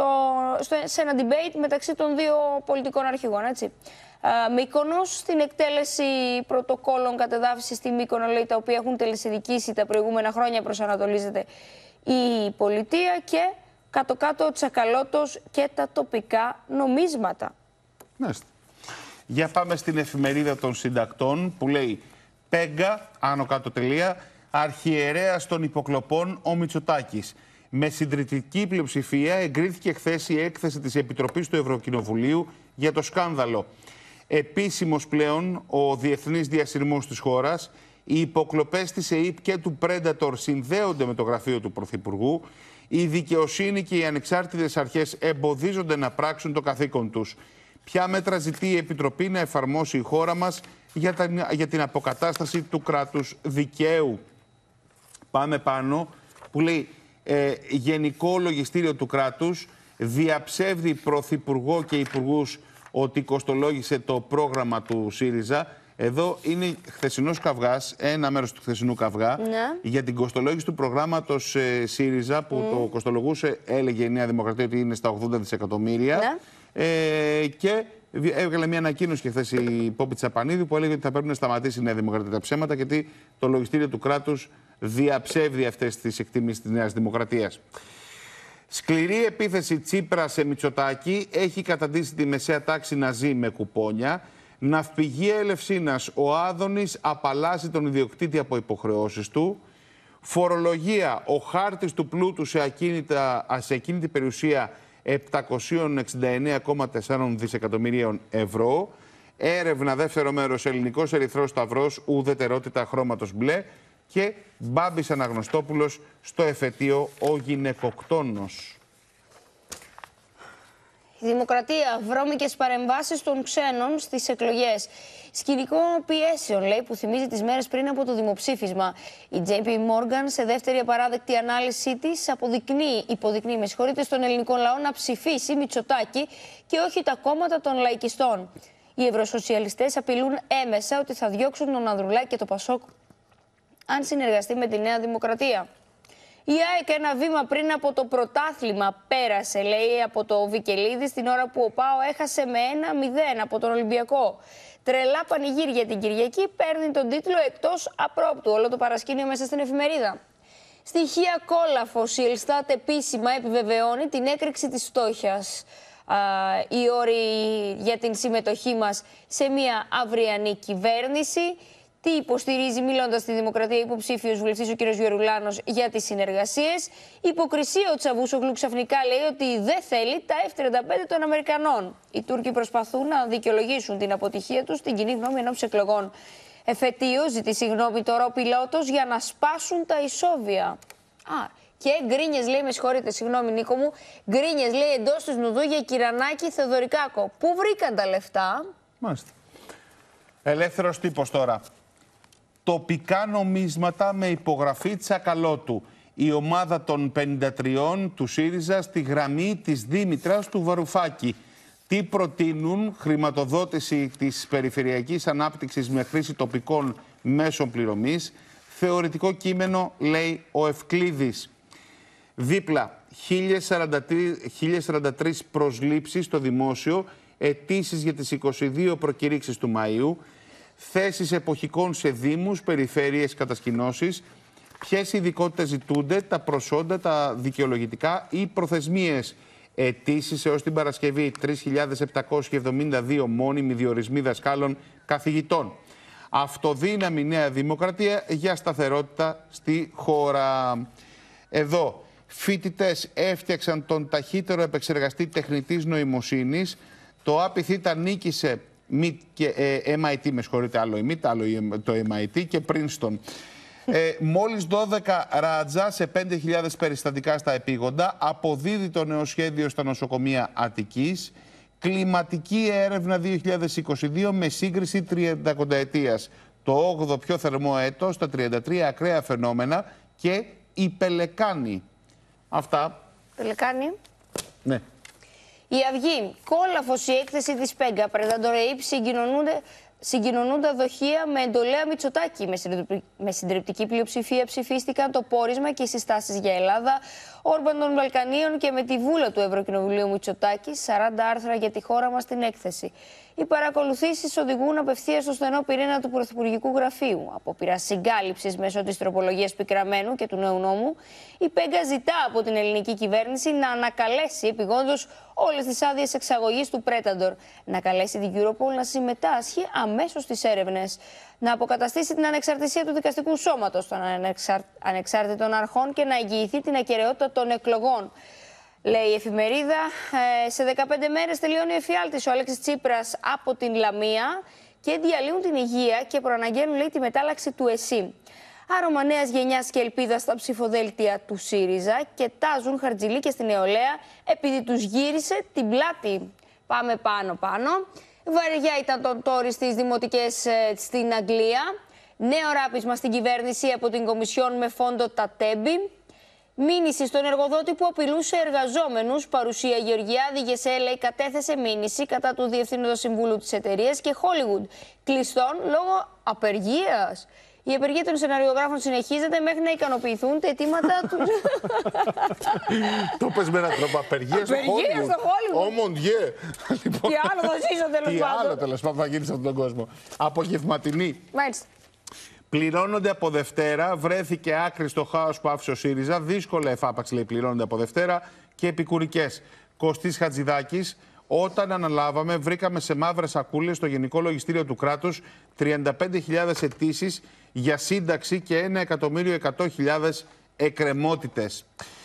σε ένα debate μεταξύ των δύο πολιτικών αρχηγών, έτσι. Μύκονος, στην εκτέλεση πρωτοκόλων κατεδάφισης στη Μύκονο, λέει, τα οποία έχουν τελεσιδικήσει τα προηγούμενα χρόνια, προσανατολίζεται η πολιτεία. Και κάτω-κάτω ο Τσακαλώτος και τα τοπικά νομίσματα. Μάλιστα. Για πάμε στην εφημερίδα των συντακτών που λέει Πέγκα, άνω κάτω τελεία, αρχιερέας των υποκλοπών ο Μητσοτάκης. Με συντριπτική πλειοψηφία εγκρίθηκε χθες η έκθεση της Επιτροπής του Ευρωκοινοβουλίου για το σκάνδαλο. Επίσημος πλέον ο διεθνής διασυρμός της χώρας, οι υποκλοπές της ΕΥΠ και του Predator συνδέονται με το γραφείο του Πρωθυπουργού, η δικαιοσύνη και οι ανεξάρτητες αρχές εμποδίζονται να πράξουν το καθήκον τους. Ποια μέτρα ζητεί η Επιτροπή να εφαρμόσει η χώρα μας για την αποκατάσταση του κράτους δικαίου? Πάμε πάνω που λέει Γενικό Λογιστήριο του Κράτους διαψεύδει Πρωθυπουργό και Υπουργούς ότι κοστολόγησε το πρόγραμμα του ΣΥΡΙΖΑ. Εδώ είναι χθεσινός καυγάς, ένα μέρος του χθεσινού καυγά, για την κοστολόγηση του προγράμματος ΣΥΡΙΖΑ που το κοστολογούσε, έλεγε η Νέα Δημοκρατία ότι είναι στα 80 δισεκατομμύρια. Και έβγαλε μια ανακοίνωση και χθες η Πόπη Τσαπανίδη που έλεγε ότι θα πρέπει να σταματήσει η Νέα Δημοκρατία τα ψέματα, γιατί το Λογιστήριο του Κράτους διαψεύδει αυτές τις εκτιμήσεις της Νέας Δημοκρατίας. Σκληρή επίθεση Τσίπρα σε Μητσοτάκη έχει καταντήσει τη μεσαία τάξη να ζει με κουπόνια. Ναυπηγεία Ελευσίνας, ο Άδωνης απαλλάσσει τον ιδιοκτήτη από υποχρεώσεις του. Φορολογία, ο χάρτης του πλούτου σε ακίνητη περιουσία 769,4 δισεκατομμυρίων ευρώ. Έρευνα, δεύτερο μέρος, Ελληνικός Ερυθρός Σταυρός, ουδετερότητα χρώματος μπλε. Και Μπάμπης Αναγνωστόπουλος στο εφετείο ο γυναικοκτόνος. Η Δημοκρατία, βρώμικες παρεμβάσεις των ξένων στις εκλογές. Σκηνικό πιέσεων, λέει, που θυμίζει τις μέρες πριν από το δημοψήφισμα. Η JP Morgan, σε δεύτερη απαράδεκτη ανάλυση της, υποδεικνύει στον ελληνικό λαό να ψηφίσει Μητσοτάκη και όχι τα κόμματα των λαϊκιστών. Οι ευρωσοσιαλιστές απειλούν έμεσα ότι θα διώξουν τον Ανδρουλάκη και το Πασόκ αν συνεργαστεί με τη Νέα Δημοκρατία. Η ΑΕΚ ένα βήμα πριν από το πρωτάθλημα πέρασε, λέει, από το Βικελίδη στην ώρα που ο ΠΑΟ έχασε με 1-0 από τον Ολυμπιακό. Τρελά πανηγύρια την Κυριακή, παίρνει τον τίτλο εκτός απρόπτου. Όλο το παρασκήνιο μέσα στην εφημερίδα. Στοιχεία κόλαφος, η Ελστάτ επίσημα επιβεβαιώνει την έκρηξη της φτώχειας. Οι όροι για την συμμετοχή μας σε μια αυριανή κυβέρνηση. Τι υποστηρίζει, μιλώντας στη Δημοκρατία, υποψήφιος βουλευτής ο κ. Γερουλάνος για τις συνεργασίες. Υποκρισία, ο Τσαβούσογλου ξαφνικά λέει ότι δεν θέλει τα F-35 των Αμερικανών. Οι Τούρκοι προσπαθούν να δικαιολογήσουν την αποτυχία τους στην κοινή γνώμη ενόψει εκλογών. Εφετείο, ζητεί συγγνώμη τώρα ο πιλότος για να σπάσουν τα ισόβια. Και γκρίνιες, λέει, με συγχωρείτε, συγγνώμη Νίκο μου, γκρίνιες, λέει, εντός του Νουδού για Κυρανάκη Θεοδωρικάκο. Πού βρήκαν τα λεφτά? Μάλιστα. Ελεύθερος τύπος τώρα. Τοπικά νομίσματα με υπογραφή Τσακαλώτου. Η ομάδα των 53 του ΣΥΡΙΖΑ στη γραμμή της Δήμητρας του Βαρουφάκη. Τι προτείνουν? Χρηματοδότηση της περιφερειακής ανάπτυξης με χρήση τοπικών μέσων πληρωμής. Θεωρητικό κείμενο, λέει ο Ευκλήδης. Δίπλα, 1043 προσλήψεις στο δημόσιο, αιτήσεις για τις 22 προκηρύξεις του Μαΐου, θέσεις εποχικών σε δήμους, περιφέρειες, κατασκηνώσεις, ποιες ειδικότητες ζητούνται, τα προσόντα, τα δικαιολογητικά ή προθεσμίες. Αιτήσεις έως την Παρασκευή, 3.772 μόνιμοι διορισμοί δασκάλων καθηγητών. Αυτοδύναμη Νέα Δημοκρατία για σταθερότητα στη χώρα. Εδώ, φοιτητές έφτιαξαν τον ταχύτερο επεξεργαστή τεχνητής νοημοσύνης. Το ΑΠΙΘΙΤΑ νίκησε MIT, με συγχωρείτε, άλλο το MIT και Princeton. Μόλις 12 ράτζα σε 5.000 περιστατικά στα επίγοντα. Αποδίδει το νέο σχέδιο στα νοσοκομεία Αττικής. Κλιματική έρευνα 2022 με σύγκριση 30ετίας. Το 8ο πιο θερμό έτος, τα 33 ακραία φαινόμενα και η Πελεκάνη. Αυτά. Πελεκάνη. Ναι. Η Αυγή. Κόλαφος η έκθεση της Πέγκα. Πρεδαντορεΐπ συγκοινωνούντα δοχεία με εντολέα Μητσοτάκη. Με συντριπτική πλειοψηφία ψηφίστηκαν το πόρισμα και οι συστάσεις για Ελλάδα, Όρμπαν των Βαλκανίων και με τη βούλα του Ευρωκοινοβουλίου Μητσοτάκη, 40 άρθρα για τη χώρα μας στην έκθεση. Οι παρακολουθήσεις οδηγούν απευθείας στο στενό πυρήνα του Πρωθυπουργικού Γραφείου. Απόπειρα συγκάλυψης μέσω της τροπολογίας Πικραμένου και του νέου νόμου, η Πέγκα ζητά από την ελληνική κυβέρνηση να ανακαλέσει επειγόντως όλες τις άδειες εξαγωγής του Πρέταντορ, να καλέσει την Europol να συμμετάσχει αμέσως στις έρευνες, να αποκαταστήσει την ανεξαρτησία του δικαστικού σώματος των ανεξάρτητων αρχών και να εγγυηθεί την ακεραιότητα των εκλογών. Λέει η εφημερίδα, σε 15 μέρες τελειώνει ο εφιάλτης ο Αλέξης Τσίπρας από την Λαμία και διαλύουν την υγεία και προαναγγέλνουν, λέει, τη μετάλλαξη του ΕΣΥ. Άρωμα νέας γενιάς και ελπίδα στα ψηφοδέλτια του ΣΥΡΙΖΑ και τάζουν Χαρτζηλίκια στη νεολαία επειδή τους γύρισε την πλάτη. Πάμε πάνω. Βαριά ήταν τον Τόρι στις δημοτικές στην Αγγλία. Νέο ράπισμα στην κυβέρνηση από την Κομισιόν με φόντο τα τέμπη. Μήνυση στον εργοδότη που απειλούσε εργαζόμενους. Παρουσία Γεωργιάδη, ΓΕΣΕ, λέει, κατέθεσε μήνυση κατά του Διευθύνοντος Συμβούλου της εταιρείας και Hollywood κλειστών λόγω απεργίας. Η απεργία των σεναριογράφων συνεχίζεται μέχρι να ικανοποιηθούν τα αιτήματα του. Το πες με έναν τρόπο, απεργία στο Hollywood. Ομοντιέ. Τι άλλο θα ζήσω, τέλος πάντων. Τι άλλο, τέλος πάντων, θα γίνει σε αυτόν τον κόσμο. Απογευματινή. Μάλιστα. Πληρώνονται από Δευτέρα. Βρέθηκε άκρη στο χάος που άφησε ο ΣΥΡΙΖΑ. Δύσκολα εφάπαξ, λέει, πληρώνονται από Δευτέρα. και επικουρικές. Κωστής Χατζηδάκης, όταν αναλάβαμε, βρήκαμε σε μαύρες σακούλες στο Γενικό Λογιστήριο του κράτους 35.000 αιτήσεις για σύνταξη και 1.100.000 εκκρεμότητες.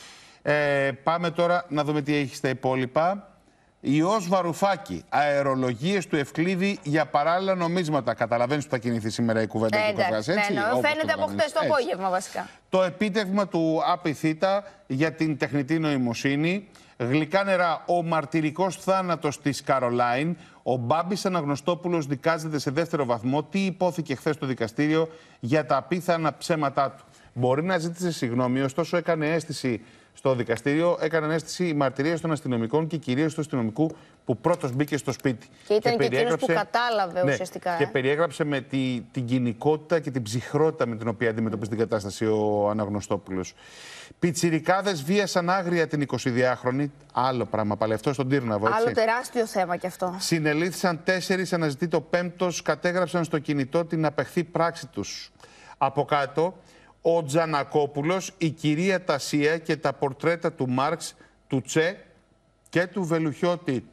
Πάμε τώρα να δούμε τι έχει στα υπόλοιπα. Ιός Βαρουφάκη, αερολογίες του Ευκλήδη για παράλληλα νομίσματα. Καταλαβαίνεις που θα κινηθεί σήμερα η κουβέντα του Καφράς, έτσι. Φαίνεται από χτες το απόγευμα βασικά. Το επίτευγμα του ΑΠΙΘΙΤΑ για την τεχνητή νοημοσύνη. Γλυκά νερά, ο μαρτυρικός θάνατος της Καρολάιν. Ο Μπάμπης Αναγνωστόπουλος δικάζεται σε δεύτερο βαθμό. Τι υπόθηκε χθες στο δικαστήριο για τα απίθανα ψέματά του. Μπορεί να ζήτησε συγγνώμη, ωστόσο έκανε αίσθηση στο δικαστήριο, έκαναν αίσθηση οι μαρτυρίες των αστυνομικών και κυρίως του αστυνομικού που πρώτος μπήκε στο σπίτι. Και ήταν και εκείνος που κατάλαβε ουσιαστικά. Και περιέγραψε με την κοινικότητα και την ψυχρότητα με την οποία αντιμετωπίζει την κατάσταση ο Αναγνωστόπουλος. Πιτσιρικάδες βίασαν άγρια την 22χρονη. Άλλο πράγμα, πάλι αυτό στον Τύρναβο. Άλλο τεράστιο θέμα κι αυτό. Συνελήφθησαν 4, αναζητείται ο 5ος, κατέγραψαν στο κινητό την απεχθή πράξη τους. Από κάτω, ο Τζανακόπουλος, η κυρία Τασία και τα πορτρέτα του Μάρξ, του Τσε και του Βελουχιώτη.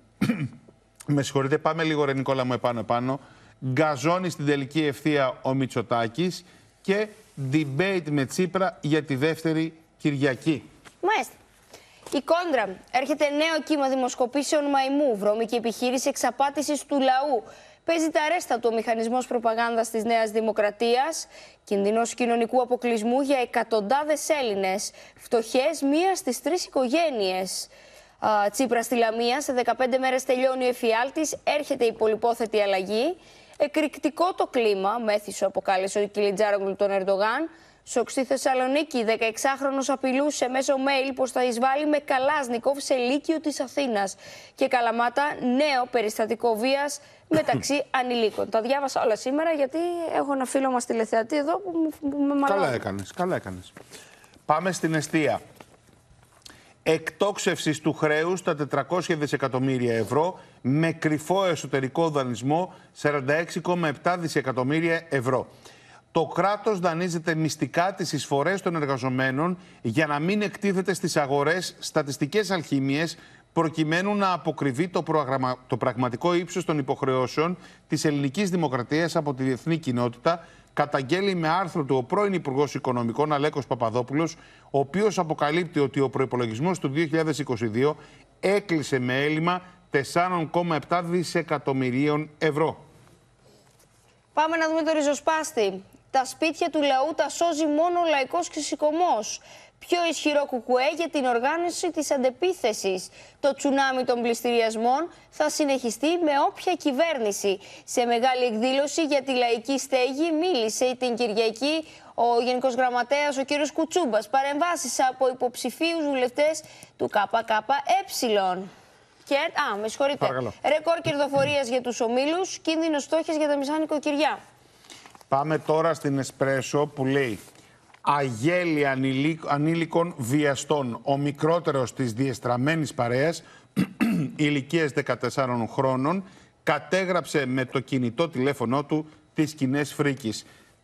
Με συγχωρείτε, πάμε λίγο ρε Νικόλα μου επάνω. Γκαζώνει στην τελική ευθεία ο Μητσοτάκης και debate με Τσίπρα για τη δεύτερη Κυριακή. Μάλιστα. Η Κόντρα. Έρχεται νέο κύμα δημοσκοπήσεων μαϊμού. Βρώμικη επιχείρηση εξαπάτησης του λαού. Παίζει τα ρέστα του ο μηχανισμός προπαγάνδας της Νέας Δημοκρατίας. Κινδυνός κοινωνικού αποκλεισμού για εκατοντάδες Έλληνες. Φτωχές, μία στις 3 οικογένειες. Τσίπρα στη Λαμία. Σε 15 μέρες τελειώνει ο εφιάλτης. Έρχεται η πολυπόθετη αλλαγή. Εκρηκτικό το κλίμα, μέθησο αποκάλεσε ο Κιλιτζάρογλου τον Ερντογάν. Σοκ στη Θεσσαλονίκη, 16χρονος απειλούσε μέσω mail πως θα εισβάλλει με Καλάσνικοφ σε λύκειο της Αθήνας. Και Καλαμάτα, νέο περιστατικό βίας μεταξύ ανηλίκων. Τα διάβασα όλα σήμερα γιατί έχω ένα φίλο μας τηλεθεατή εδώ που με μαλώνει. Καλά έκανες. Πάμε στην εστία. Εκτόξευσης του χρέους στα 400 δισεκατομμύρια ευρώ με κρυφό εσωτερικό δανεισμό 46,7 δισεκατομμύρια ευρώ. Το κράτος δανείζεται μυστικά τις εισφορές των εργαζομένων για να μην εκτίθεται στις αγορές στατιστικές αλχήμιες προκειμένου να αποκρυβεί το πραγματικό ύψος των υποχρεώσεων της ελληνικής δημοκρατίας από τη διεθνή κοινότητα, καταγγέλει με άρθρο του ο πρώην Υπουργός Οικονομικών Αλέκος Παπαδόπουλος, ο οποίος αποκαλύπτει ότι ο προϋπολογισμός του 2022 έκλεισε με έλλειμμα 4,7 δισεκατομμυρίων ευρώ. Πάμε να δούμε το ριζοσπάστη. Τα σπίτια του λαού τα σώζει μόνο ο λαϊκός ξεσηκωμός. Πιο ισχυρό κουκουέ για την οργάνωση της αντεπίθεσης. Το τσουνάμι των πληστηριασμών θα συνεχιστεί με όποια κυβέρνηση. Σε μεγάλη εκδήλωση για τη λαϊκή στέγη μίλησε την Κυριακή ο Γενικός Γραμματέας, ο κύριος Κουτσούμπας. Παρεμβάσεις από υποψηφίους βουλευτές του ΚΚΕ. Και, με συγχωρείτε. Παρακαλώ. Ρεκόρ κερδοφορίας για τους ομίλους, κίνδυνος στόχης για τα μισά νοικοκυριά. Πάμε τώρα στην Εσπρέσο που λέει αγέλη ανήλικων βιαστών. Ο μικρότερος της διεστραμμένης παρέας, ηλικίας 14 χρόνων, κατέγραψε με το κινητό τηλέφωνο του τις σκηνές φρίκης.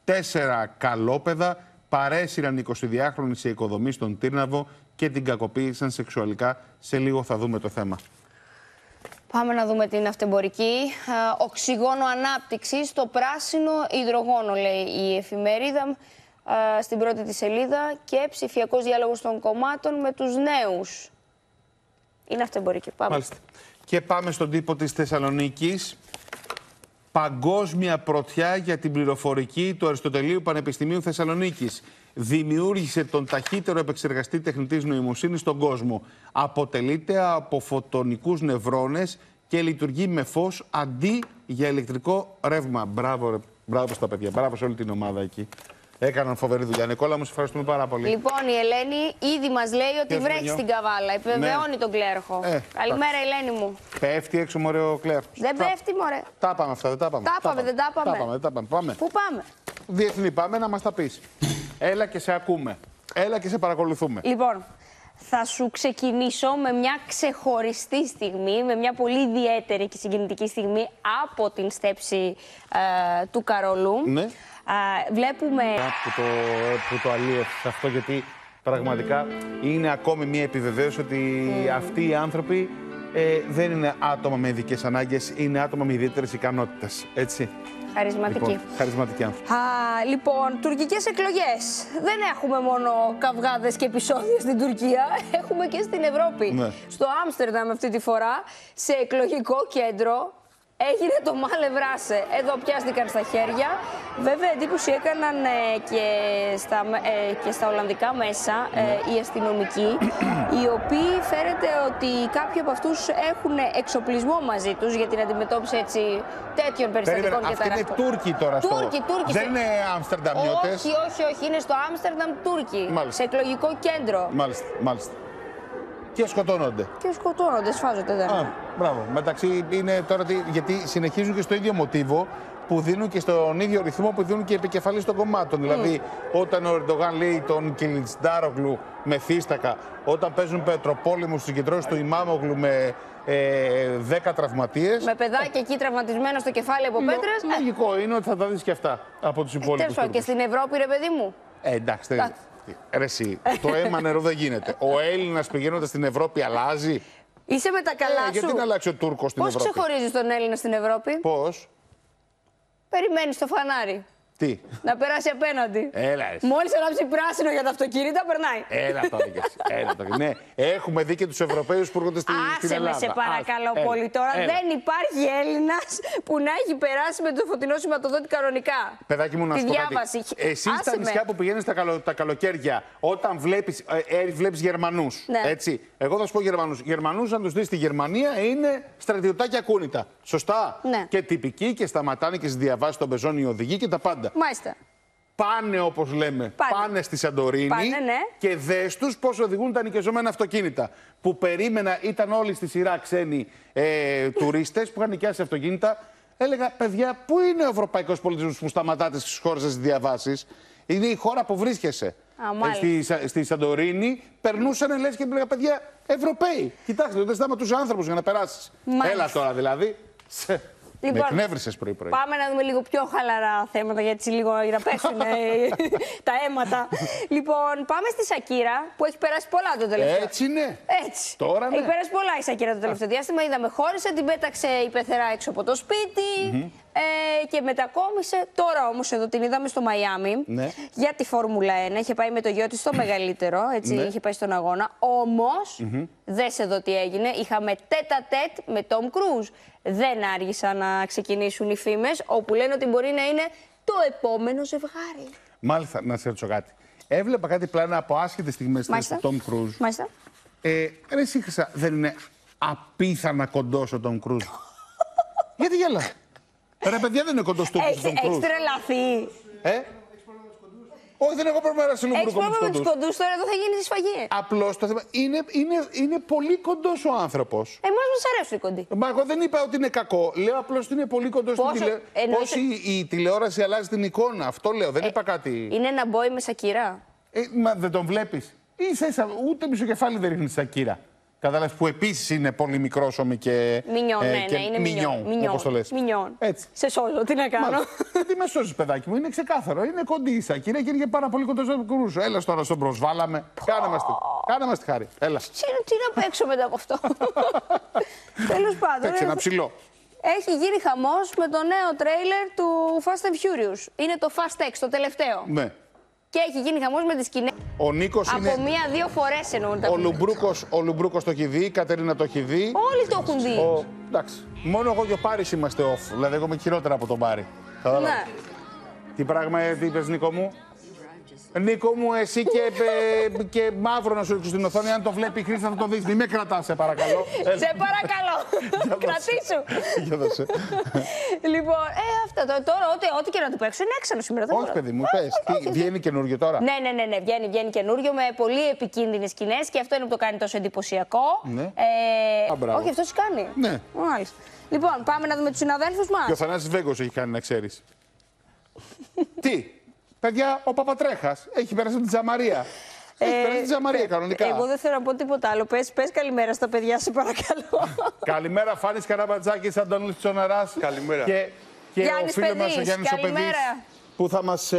4 καλόπεδα παρέσυραν 22χρονοι σε οικοδομή στον Τύρναβο και την κακοποίησαν σεξουαλικά. Σε λίγο θα δούμε το θέμα. Πάμε να δούμε την αυτεμπορική. Οξυγόνο ανάπτυξη στο πράσινο υδρογόνο, λέει η εφημερίδα στην πρώτη της σελίδα, και ψηφιακός διάλογος των κομμάτων με τους νέους. Είναι αυτεμπορική. Πάμε. Μάλιστα. Και πάμε στον τύπο της Θεσσαλονίκης. Παγκόσμια πρωτιά για την πληροφορική του Αριστοτελείου Πανεπιστημίου Θεσσαλονίκης. Δημιούργησε τον ταχύτερο επεξεργαστή τεχνητής νοημοσύνης στον κόσμο. Αποτελείται από φωτονικούς νευρώνες και λειτουργεί με φως αντί για ηλεκτρικό ρεύμα. Μπράβο στα παιδιά, μπράβο σε όλη την ομάδα εκεί. Έκαναν φοβερή δουλειά. Νικόλα, μου σε ευχαριστούμε πάρα πολύ. Λοιπόν, η Ελένη ήδη μας λέει ότι βρέχει στην Καβάλα. Επιβεβαιώνει τον κλέρχο. Καλημέρα, Ελένη μου. Πέφτει έξω, μωρέ, ο κλέρχος. Δεν πέφτει, μωρέ. Τα πάμε αυτά, δεν τα πάμε. Δεν τα πάμε. Πάμε. Πού πάμε? Διεθνή πάμε, να μας τα πεις. Έλα και σε ακούμε. Έλα και σε παρακολουθούμε. Λοιπόν, θα σου ξεκινήσω με μια ξεχωριστή στιγμή, με μια πολύ ιδιαίτερη και συγκινητική στιγμή από την στέψη του Καρολού. Ναι. Βλέπουμε... Που το αλίευσε αυτό, γιατί Πραγματικά είναι ακόμη μια επιβεβαίωση ότι αυτοί οι άνθρωποι δεν είναι άτομα με ειδικές ανάγκες, είναι άτομα με ιδιαίτερες ικανότητες. Έτσι. Χαρισματική. Λοιπόν, χαρισματική άνθρωποι. Λοιπόν, τουρκικές εκλογές. Δεν έχουμε μόνο καυγάδες και επεισόδια στην Τουρκία, έχουμε και στην Ευρώπη. Ναι. Στο Άμστερνταμ αυτή τη φορά, σε εκλογικό κέντρο, έγινε το Μάλε Βράσε. Εδώ πιάστηκαν στα χέρια. Βέβαια, εντύπωση έκαναν και στα ολλανδικά μέσα οι αστυνομικοί, οι οποίοι φαίνεται ότι κάποιοι από αυτούς έχουν εξοπλισμό μαζί τους για την αντιμετώπιση τέτοιων περιστατικών και ταραχτών. Αυτοί είναι Τούρκοι τώρα Τούρκοι. Δεν είναι Αμστερνταμιώτες. Όχι. Είναι στο Άμστερνταμ Τούρκοι. Μάλιστα. Σε εκλογικό κέντρο. Μάλιστα. Και σκοτώνονται. Σφάζονται, δεν είναι. Μπράβο. Μεταξύ είναι τώρα γιατί συνεχίζουν και στο ίδιο μοτίβο που δίνουν και στον ίδιο ρυθμό που δίνουν και οι επικεφαλείς των κομμάτων. Δηλαδή, όταν ο Ερντογάν λέει τον Κιλιτζντάρογλου με θύστακα, όταν παίζουν πετροπόλεμο στις συγκεντρώσεις του Ιμάμογλου με 10 τραυματίες. Με παιδάκι εκεί τραυματισμένο στο κεφάλι από πέτρες. Λογικό είναι ότι θα τα δεις και αυτά από τους υπόλοιπους. Και στην Ευρώπη, ρε παιδί μου. Εντάξει. Ρε εσύ, το αίμα νερό δεν γίνεται. Ο Έλληνας πηγαίνοντας στην Ευρώπη αλλάζει. Είσαι με τα καλά σου. Γιατί να αλλάξει ο Τούρκος στην Ευρώπη. Πώς ξεχωρίζεις τον Έλληνα στην Ευρώπη? Πώς? Περιμένεις το φανάρι. Τι? Να περάσει απέναντι. Έλα εσύ. Μόλις ανάψει πράσινο για τα αυτοκίνητα, περνάει. Έλα τώρα και εσύ. Ναι, έχουμε δει και τους Ευρωπαίους που έρχονται στην Ελλάδα. Άσε με, σε παρακαλώ πολύ. Τώρα δεν υπάρχει Έλληνας που να έχει περάσει με το φωτεινό σηματοδότη κανονικά. Παιδάκι μου, να σου πω κάτι. Εσύ στα νησιά που πηγαίνεις τα καλοκαίρια, όταν βλέπεις Γερμανούς, ναι. Έτσι. Εγώ θα σου πω Γερμανούς. Γερμανούς, αν τους δεις στη Γερμανία, είναι στρατιωτάκια ακούνητα. Σωστά. Ναι. Και τυπικοί και σταματάνε και στις διαβάσεις των πεζών οι οδηγοί και τα πάντα. Μάλιστα. Πάνε, όπως λέμε, πάνε στη Σαντορίνη και δες τους πώς οδηγούν τα νοικιαζόμενα αυτοκίνητα. Που περίμενα, ήταν όλοι στη σειρά ξένοι τουρίστες που είχαν νοικιάσει αυτοκίνητα. Έλεγα, παιδιά, πού είναι ο ευρωπαϊκός πολιτισμός που σταματάτε στις χώρες σας τις διαβάσεις? Είναι η χώρα που βρίσκεσαι. Στη Σαντορίνη περνούσαν, λες, και έλεγα, παιδιά, Ευρωπαίοι. Κοιτάξτε, δεν σταματούσε άνθρωπος για να περάσεις. Έλα τώρα δηλαδή. Λοιπόν, με εκνεύρισες πρωί-πρωί. Πάμε να δούμε λίγο πιο χαλαρά θέματα, γιατί λίγο να πέσουν τα αίματα. Λοιπόν, πάμε στη Σακύρα, που έχει περάσει πολλά το τελευταίο. Έτσι είναι. Έτσι. Τώρα ναι. Έχει περάσει πολλά η Σακύρα το τελευταίο διάστημα. Είδαμε, χώρισε, την πέταξε η πεθερά έξω από το σπίτι και μετακόμισε. Τώρα όμως εδώ την είδαμε στο Μαϊάμι για τη Φόρμουλα 1. Είχε πάει με το γιο της στο μεγαλύτερο, έτσι, είχε πάει στον αγώνα. Όμως, δες εδώ τι έγινε. Είχαμε τέτα-τέτ με Τόμ Κρούζ. Δεν άργησαν να ξεκινήσουν οι φήμες, όπου λένε ότι μπορεί να είναι το επόμενο ζευγάρι. Μάλιστα, να σε ρωτήσω κάτι. Έβλεπα κάτι πλάνα από άσχετες στιγμές του Τόμ Κρούζ. Μάλιστα. Ρε σύγχυσα, δεν είναι απίθανα κοντός ο Τόμ Κρούζ? Γιατί γελά? Ρε παιδιά, δεν είναι κοντός του Τόμ Κρούζ. Έχεις τρελαθεί. Όχι, δεν έχω πρόβλημα να σε λουμπρούκο με τους κοντούς. Τώρα εδώ θα γίνει σφαγή. Απλώς το θέμα είναι πολύ κοντός ο άνθρωπος. Εμάς μας αρέσουν οι κοντοί. Μα εγώ δεν είπα ότι είναι κακό. Λέω απλώς ότι είναι πολύ κοντός στην τηλεόραση. Πώς η τηλεόραση αλλάζει την εικόνα. Αυτό λέω, δεν είπα κάτι. Είναι ένα μπόι με Σακύρα. Μα δεν τον βλέπεις? Ίσα-ίσα, ούτε μισοκεφάλι δεν ρίχνει Σακύρα. Κατάλαβες, που επίσης είναι πολύ μικρόσωμη και. Μινιόν, είναι μινιόν. Όπως το λες. Μινιόν. Έτσι. Σε σώζω, τι να κάνω. Τι με σώζεις, παιδάκι μου, είναι ξεκάθαρο. Είναι κοντή η Σακύρα και είναι και πάρα πολύ κοντός στον Κρούζο. Έλα τώρα, στον προσβάλαμε. Κάνε μας τη χάρη. Έλα. Τι να παίξω μετά από αυτό. Τέλος πάντων. Παίξε ένα ψηλό. Έχει γίνει χαμός με το νέο τρέιλερ του Fast and Furious. Είναι το Fast X, το τελευταίο. Ναι. Και έχει γίνει χαμός με τις σκηνές. Ο Νίκος από είναι. μία-δύο φορές εννοούν. Ο Λουμπρούκος το έχει δει, η Κατερίνα το έχει δει. Όλοι το έχουν δει. Εντάξει. Μόνο εγώ και ο Πάρης είμαστε off. Δηλαδή, εγώ είμαι χειρότερα από τον Πάρη. Ναι. Τι πράγμα είπες, Νίκο μου? Νίκο μου, εσύ και μαύρο να σου ρίξω στην οθόνη. Αν το βλέπει η Χρήστα θα το δεις. Μη με κρατάς, σε παρακαλώ. Σε παρακαλώ. Κρατήσου. Για δώσε. Λοιπόν, αυτά τώρα, ό,τι και να του παίξω είναι έξαλλο σήμερα. Όχι, παιδί μου, πες. Βγαίνει καινούριο τώρα? Ναι, βγαίνει καινούριο με πολύ επικίνδυνες σκηνές και αυτό είναι που το κάνει τόσο εντυπωσιακό. Όχι, αυτός κάνει. Ναι. Μάλιστα. Λοιπόν, πάμε να δούμε τους συναδέλφους μας. Και ο Θανάσης Βέγκος έχει κάνει, να ξέρεις. Τι? Παιδιά, ο Παπατρέχας έχει περάσει την Τζαμαρία. Έχει περάσει την Τζαμαρία κανονικά. Εγώ δεν θέλω να πω τίποτα άλλο. Πες καλημέρα στα παιδιά, σε παρακαλώ. Καλημέρα, Φάνης Καραμπατζάκης, Αντώνης Τσοναράς. Καλημέρα. Και ο φίλος μας ο Γιάννης ο Παιδής. που θα μας,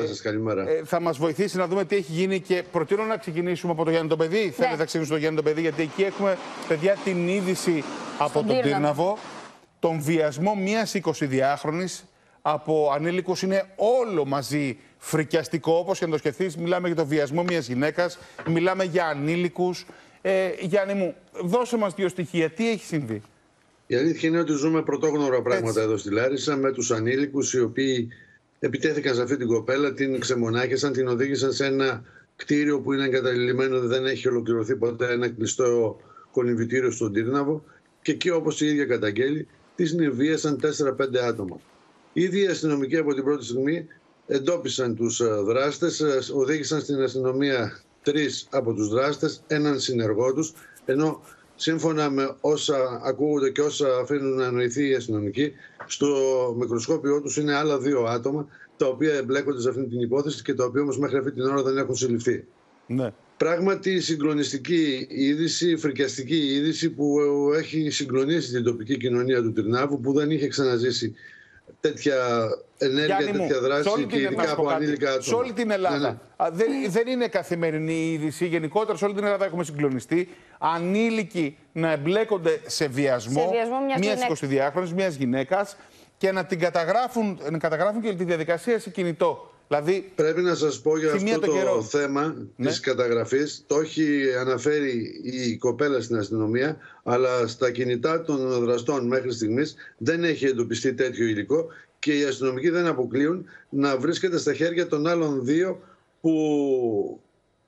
θα μας βοηθήσει να δούμε τι έχει γίνει. Και προτείνω να ξεκινήσουμε από το Γιάννη τον Παιδί. Θέλετε να ξεκινήσουμε το Γιάννη τον Παιδί, γιατί εκεί έχουμε, παιδιά, την είδηση από τον Τύρναβο. Τον βιασμό μιας 22χρονης από ανήλικους. Είναι όλο μαζί φρικιαστικό, όπως και να το σκεφτείς. Μιλάμε για το βιασμό μιας γυναίκας, μιλάμε για ανήλικους. Γιάννη μου, δώσε μας 2 στοιχεία. Τι έχει συμβεί? Η αλήθεια είναι ότι ζούμε πρωτόγνωρα πράγματα εδώ στη Λάρισα με τους ανήλικους οι οποίοι επιτέθηκαν σε αυτή την κοπέλα, την ξεμονάχησαν, την οδήγησαν σε ένα κτίριο που είναι εγκαταλειμμένο, δεν έχει ολοκληρωθεί ποτέ, ένα κλειστό κολυμβητήριο στον Τύρναβο. Και εκεί, όπως η ίδια καταγγέλει, τις νευρίασαν 4-5 άτομα. Ήδη οι αστυνομικοί από την πρώτη στιγμή εντόπισαν τους δράστες, οδήγησαν στην αστυνομία 3 από τους δράστες, έναν συνεργό τους, ενώ σύμφωνα με όσα ακούγονται και όσα αφήνουν να εννοηθεί οι αστυνομικοί, στο μικροσκόπιό τους είναι άλλα 2 άτομα, τα οποία εμπλέκονται σε αυτή την υπόθεση και τα οποία όμως μέχρι αυτή την ώρα δεν έχουν συλληφθεί. Ναι. Πράγματι συγκλονιστική είδηση, φρικιαστική είδηση που έχει συγκλονίσει την τοπική κοινωνία του Τυρνάβου, που δεν είχε ξαναζήσει τέτοια ενέργεια, τέτοια δράση και ειδικά από ανήλικα άτομα. Σε όλη την Ελλάδα. Δεν είναι καθημερινή είδηση. Γενικότερα σε όλη την Ελλάδα έχουμε συγκλονιστεί. Ανήλικοι να εμπλέκονται σε βιασμό μιας 22χρονης, μιας γυναίκας, και να την καταγράφουν και τη διαδικασία σε κινητό. Δηλαδή, πρέπει να σας πω για αυτό το θέμα της καταγραφής. Το έχει αναφέρει η κοπέλα στην αστυνομία, αλλά στα κινητά των δραστών μέχρι στιγμής δεν έχει εντοπιστεί τέτοιο υλικό και οι αστυνομικοί δεν αποκλείουν να βρίσκεται στα χέρια των άλλων 2 που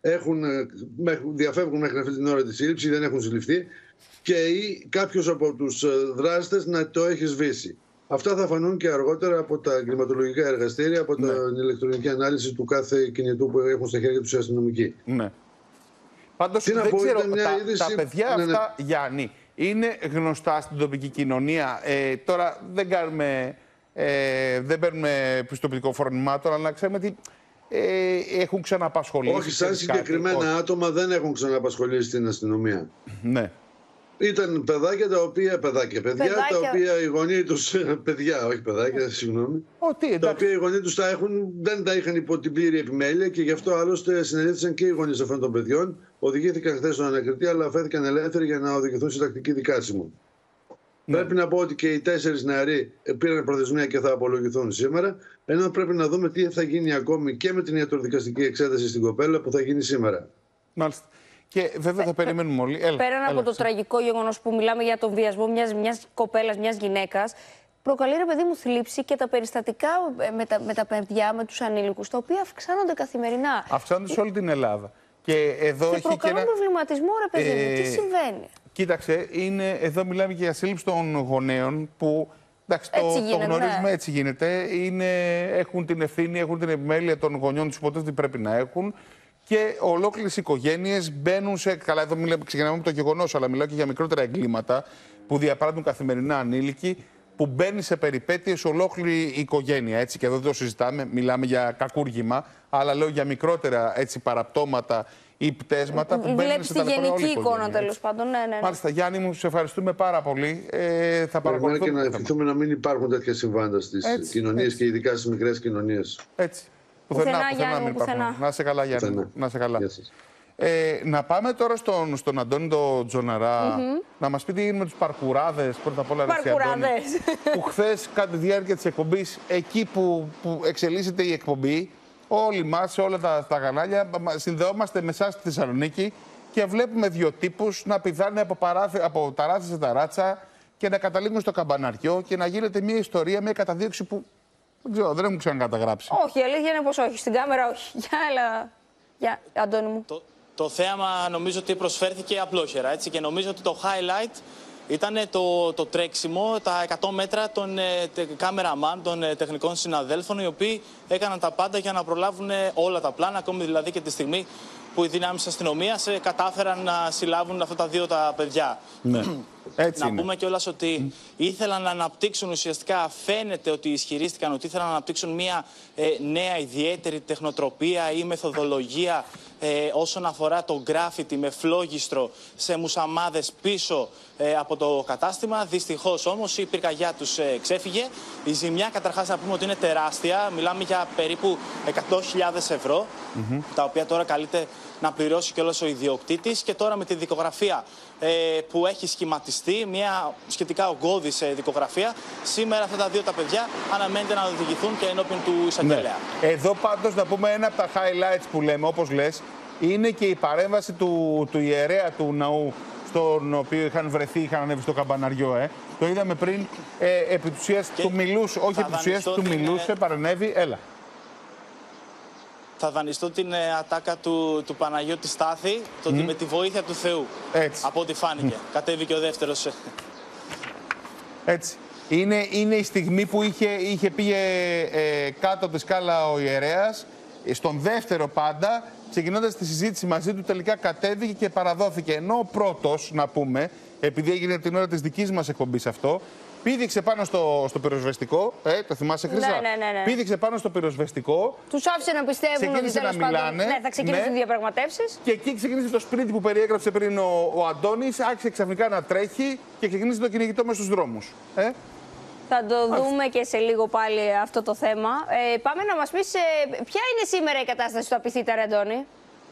διαφεύγουν μέχρι αυτή την ώρα τη σύλληψη, δεν έχουν συλληφθεί, και ή κάποιος από τους δράστες να το έχει σβήσει. Αυτά θα φανούν και αργότερα από τα εγκληματολογικά εργαστήρια, από την ηλεκτρονική ανάλυση του κάθε κινητού που έχουν στα χέρια τους οι αστυνομικοί. Ναι. Πάντως δεν ξέρω, τα παιδιά αυτά, Γιάννη, είναι γνωστά στην τοπική κοινωνία. Τώρα δεν παίρνουμε πιστοποιητικό φορνημάτων, αλλά να ξέρουμε ότι έχουν ξαναπασχολήσει. Όχι, σαν συγκεκριμένα άτομα δεν έχουν ξαναπασχολήσει την αστυνομία. Ναι. Ήταν παιδάκια τα οποία. Παιδιά τα οποία οι γονείς τους. Παιδιά, όχι παιδάκια, συγγνώμη. Τα οποία οι γονείς τους δεν τα είχαν υπό την πλήρη επιμέλεια και γι' αυτό άλλωστε συνελήφθησαν και οι γονείς αυτών των παιδιών. Οδηγήθηκαν χθες στον ανακριτή, αλλά αφέθηκαν ελεύθεροι για να οδηγηθούν σε τακτική δικάσιμο. Ναι. Πρέπει να πω ότι και οι 4 νεαροί πήραν προθεσμία και θα απολογηθούν σήμερα. Ενώ πρέπει να δούμε τι θα γίνει ακόμη και με την ιατροδικαστική εξέταση στην κοπέλα που θα γίνει σήμερα. Μάλιστα. Και βέβαια θα περιμένουμε όλοι. Πέραν από το τραγικό γεγονός που μιλάμε για τον βιασμό μιας κοπέλας, μιας γυναίκας, προκαλεί, ρε παιδί μου, θλίψη και τα περιστατικά με τα παιδιά, με τους ανήλικους, τα οποία αυξάνονται καθημερινά. Αυξάνονται σε όλη την Ελλάδα. Και εδώ έχει προκαλούν προβληματισμό, ρε παιδί μου. Τι συμβαίνει? Κοίταξε, εδώ μιλάμε και για σύλληψη των γονέων που. Εντάξει, το γνωρίζουμε, έτσι γίνεται. Έχουν την ευθύνη, έχουν την επιμέλεια των γονιών τους, οπότε τι πρέπει να έχουν. Και ολόκληρες οικογένειες μπαίνουν σε. Καλά, εδώ ξεκινάμε με το γεγονός, αλλά μιλάω και για μικρότερα εγκλήματα που διαπράττουν καθημερινά ανήλικοι, που μπαίνει σε περιπέτειες ολόκληρη η οικογένεια. Έτσι, και εδώ δεν το συζητάμε, μιλάμε για κακούργημα, αλλά λέω για μικρότερα παραπτώματα ή πτέσματα που μπαίνουν σε τη γενική εικόνα, τέλος πάντων. Ναι. Μάλιστα, Γιάννη μου, σε ευχαριστούμε πάρα πολύ. Θα παρακολουθούμε. Και να ευχηθούμε να μην υπάρχουν τέτοια συμβάντα στις κοινωνίες και ειδικά στις μικρές κοινωνίες. Έτσι. Πουθενά μην υπάρχουν. Να είσαι καλά, Γιάννη. Να είσαι καλά. Να πάμε τώρα στον Αντώνη τον Τζοναρά, να μας πει τι γίνεται με τους παρκουράδες, πρώτα απ' όλα, που χθες κατά τη διάρκεια της εκπομπής, εκεί που εξελίσσεται η εκπομπή, όλοι μας, σε όλα τα κανάλια, συνδεόμαστε με εσάς στη Θεσσαλονίκη και βλέπουμε 2 τύπους να πηδάνε από ταράτσα σε ταράτσα και να καταλήγουν στο καμπαναριό και να γίνεται μια ιστορία, μια καταδίωξη που δεν ξέρω, δεν έχουν ξανακαταγράψει. Όχι, η αλήθεια είναι πως όχι. Στην κάμερα όχι. Για Αντώνη μου. Το θέαμα νομίζω ότι προσφέρθηκε απλόχερα, έτσι, και νομίζω ότι το highlight ήταν το τρέξιμο, τα 100 μέτρα των κάμεραμαν, των τεχνικών συναδέλφων, οι οποίοι έκαναν τα πάντα για να προλάβουν όλα τα πλάνα, ακόμη δηλαδή και τη στιγμή που οι δυνάμεις της αστυνομίας κατάφεραν να συλλάβουν αυτά τα 2 τα παιδιά. Ναι. Να πούμε κιόλας ότι ήθελαν να αναπτύξουν ουσιαστικά, φαίνεται ότι ισχυρίστηκαν ότι ήθελαν να αναπτύξουν μια νέα ιδιαίτερη τεχνοτροπία ή μεθοδολογία όσον αφορά το γκράφιτι με φλόγιστρο σε μουσαμάδες πίσω από το κατάστημα. Δυστυχώς όμως η πυρκαγιά τους ξέφυγε. Η ζημιά καταρχάς να πούμε ότι είναι τεράστια. Μιλάμε για περίπου 100.000 ευρώ, τα οποία τώρα καλείται να πληρώσει κιόλας ο ιδιοκτήτης. Και τώρα με τη δικογραφία που έχει σχηματιστεί, μια σχετικά ογκώδης δικογραφία, σήμερα αυτά τα δύο τα παιδιά αναμένεται να οδηγηθούν και ενώπιον του εισαγγελέα. Ναι. Εδώ πάντως να πούμε ένα από τα highlights που λέμε, όπως λες, είναι και η παρέμβαση του ιερέα του ναού, στον οποίο είχαν βρεθεί, είχαν ανέβει στο καμπαναριό. Το είδαμε πριν, επί της ουσίας του μιλούσε, όχι επί της ουσίας του μιλούσε, παρενέβη, έλα. Θα δανειστώ την ατάκα του Παναγιώτη Στάθη, το ότι με τη βοήθεια του Θεού. Έτσι. Από ό,τι φάνηκε. Κατέβηκε ο δεύτερος. Έτσι. Είναι η στιγμή που είχε πήγε κάτω από τη σκάλα ο ιερέας, στον δεύτερο πάντα, ξεκινώντας τη συζήτηση μαζί του, τελικά κατέβηκε και παραδόθηκε. Ενώ ο πρώτος, να πούμε, επειδή έγινε την ώρα της δικής μας εκπομπής αυτό, πήδηξε πάνω στο πυροσβεστικό. Το θυμάσαι, Χρυσά? Ναι. Πήδηξε πάνω στο πυροσβεστικό. Τους άφησε να πιστεύουν ότι τέλος πάντων θα ξεκινήσουν διαπραγματεύσεις. Και εκεί ξεκίνησε το σπίτι που περιέγραψε πριν ο Αντώνης. Άρχισε ξαφνικά να τρέχει και ξεκίνησε το κυνηγητό μες στους δρόμους. Θα το δούμε και σε λίγο πάλι αυτό το θέμα. Πάμε να μας πεις ποια είναι σήμερα η κατάσταση του Απιθύτα, Αντώνη.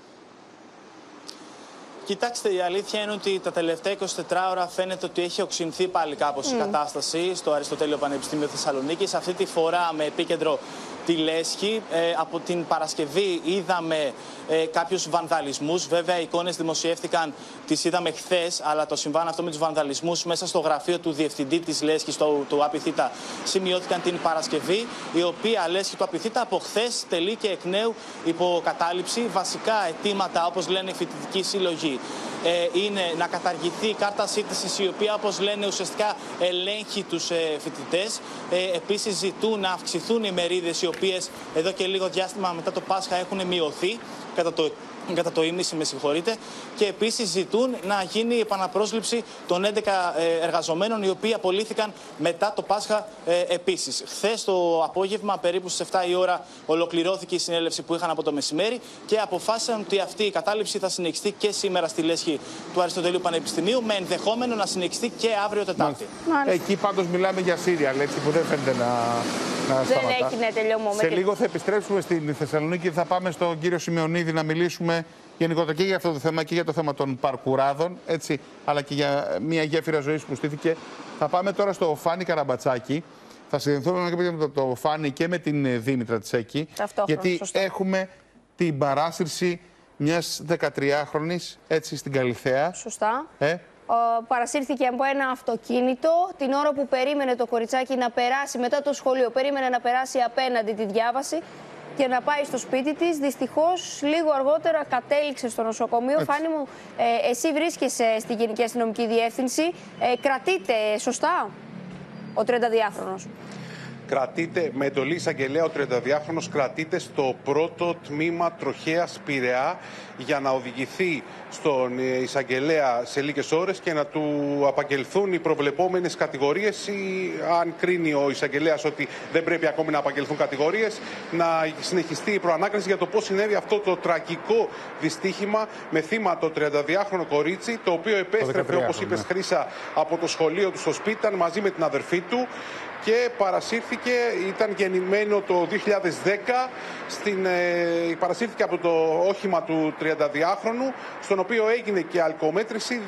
Κοιτάξτε, η αλήθεια είναι ότι τα τελευταία 24 ώρα φαίνεται ότι έχει οξυνθεί πάλι κάπως η κατάσταση στο Αριστοτέλειο Πανεπιστήμιο Θεσσαλονίκης. Αυτή τη φορά με επίκεντρο τη Λέσχη. Από την Παρασκευή είδαμε κάποιους βανδαλισμούς. Βέβαια, οι εικόνες δημοσιεύτηκαν, τις είδαμε χθες, αλλά το συμβάν αυτό με τους βανδαλισμούς μέσα στο γραφείο του διευθυντή της Λέσχης, του Απιθύτα, σημειώθηκαν την Παρασκευή, η οποία Λέσχη του Απιθύτα από χθες τελεί και εκ νέου υποκατάληψη. Βασικά αιτήματα, όπως λένε οι φοιτητικοί σύλλογοι, είναι να καταργηθεί η κάρτα σύντησης, η οποία, όπως λένε, ουσιαστικά ελέγχει τους φοιτητές. Επίσης ζητούν να αυξηθούν οι μερίδες, οι οποίες εδώ και λίγο διάστημα μετά το Πάσχα έχουν μειωθεί κατά το ίμιση, με συγχωρείτε. Και επίσης ζητούν να γίνει η επαναπρόσληψη των 11 εργαζομένων, οι οποίοι απολύθηκαν μετά το Πάσχα επίσης. Χθες το απόγευμα, περίπου στις 7 η ώρα, ολοκληρώθηκε η συνέλευση που είχαν από το μεσημέρι και αποφάσισαν ότι αυτή η κατάληψη θα συνεχιστεί και σήμερα στη Λέσχη του Αριστοτελείου Πανεπιστημίου, με ενδεχόμενο να συνεχιστεί και αύριο Τετάρτη. Εκεί πάντως μιλάμε για Σύρια, λέξη που δεν φαίνεται να σταματά. Δεν έχει τελειώμα. Σε λίγο θα επιστρέψουμε στην Θεσσαλονίκη και θα πάμε στον κύριο Σημεωνίδη να μιλήσουμε γενικότερα και για αυτό το θέμα και για το θέμα των παρκουράδων, έτσι, αλλά και για μια γέφυρα ζωής που στήθηκε. Θα πάμε τώρα στο Φάνη Καραμπατσάκη. Θα συνδεθούμε με το Φάνη και με την Δήμητρα Τσέκη. Γιατί σωστά, έχουμε την παράσυρση μιας 13χρονης, έτσι, στην Καλιθέα. Σωστά. Παρασύρθηκε από ένα αυτοκίνητο την ώρα που περίμενε το κοριτσάκι να περάσει μετά το σχολείο. Περίμενε να περάσει απέναντι τη διάβαση και να πάει στο σπίτι της. Δυστυχώς, λίγο αργότερα κατέληξε στο νοσοκομείο. Έτσι. Φάνη μου, εσύ βρίσκεσαι στη Γενική Αστυνομική Διεύθυνση. Κρατείται, σωστά, ο 32χρονος? Κρατείται, με εντολή εισαγγελέα, ο 32χρονος κρατείται στο πρώτο τμήμα τροχέας Πειραιά για να οδηγηθεί στον εισαγγελέα σε λίγες ώρες και να του απαγγελθούν οι προβλεπόμενες κατηγορίες, ή αν κρίνει ο εισαγγελέας ότι δεν πρέπει ακόμη να απαγγελθούν κατηγορίες, να συνεχιστεί η προανάκριση για το πώς συνέβη αυτό το τραγικό δυστύχημα με θύμα το 32χρονο κορίτσι, το οποίο επέστρεφε, όπως είπες, Χρύσα, από το σχολείο του στο σπίτι, ήταν μαζί με την αδερφή του και παρασύρθηκε, ήταν γεννημένο το 2010, παρασύρθηκε από το όχημα του 32χρονου, στον οποίο έγινε και αλκοομέτρηση.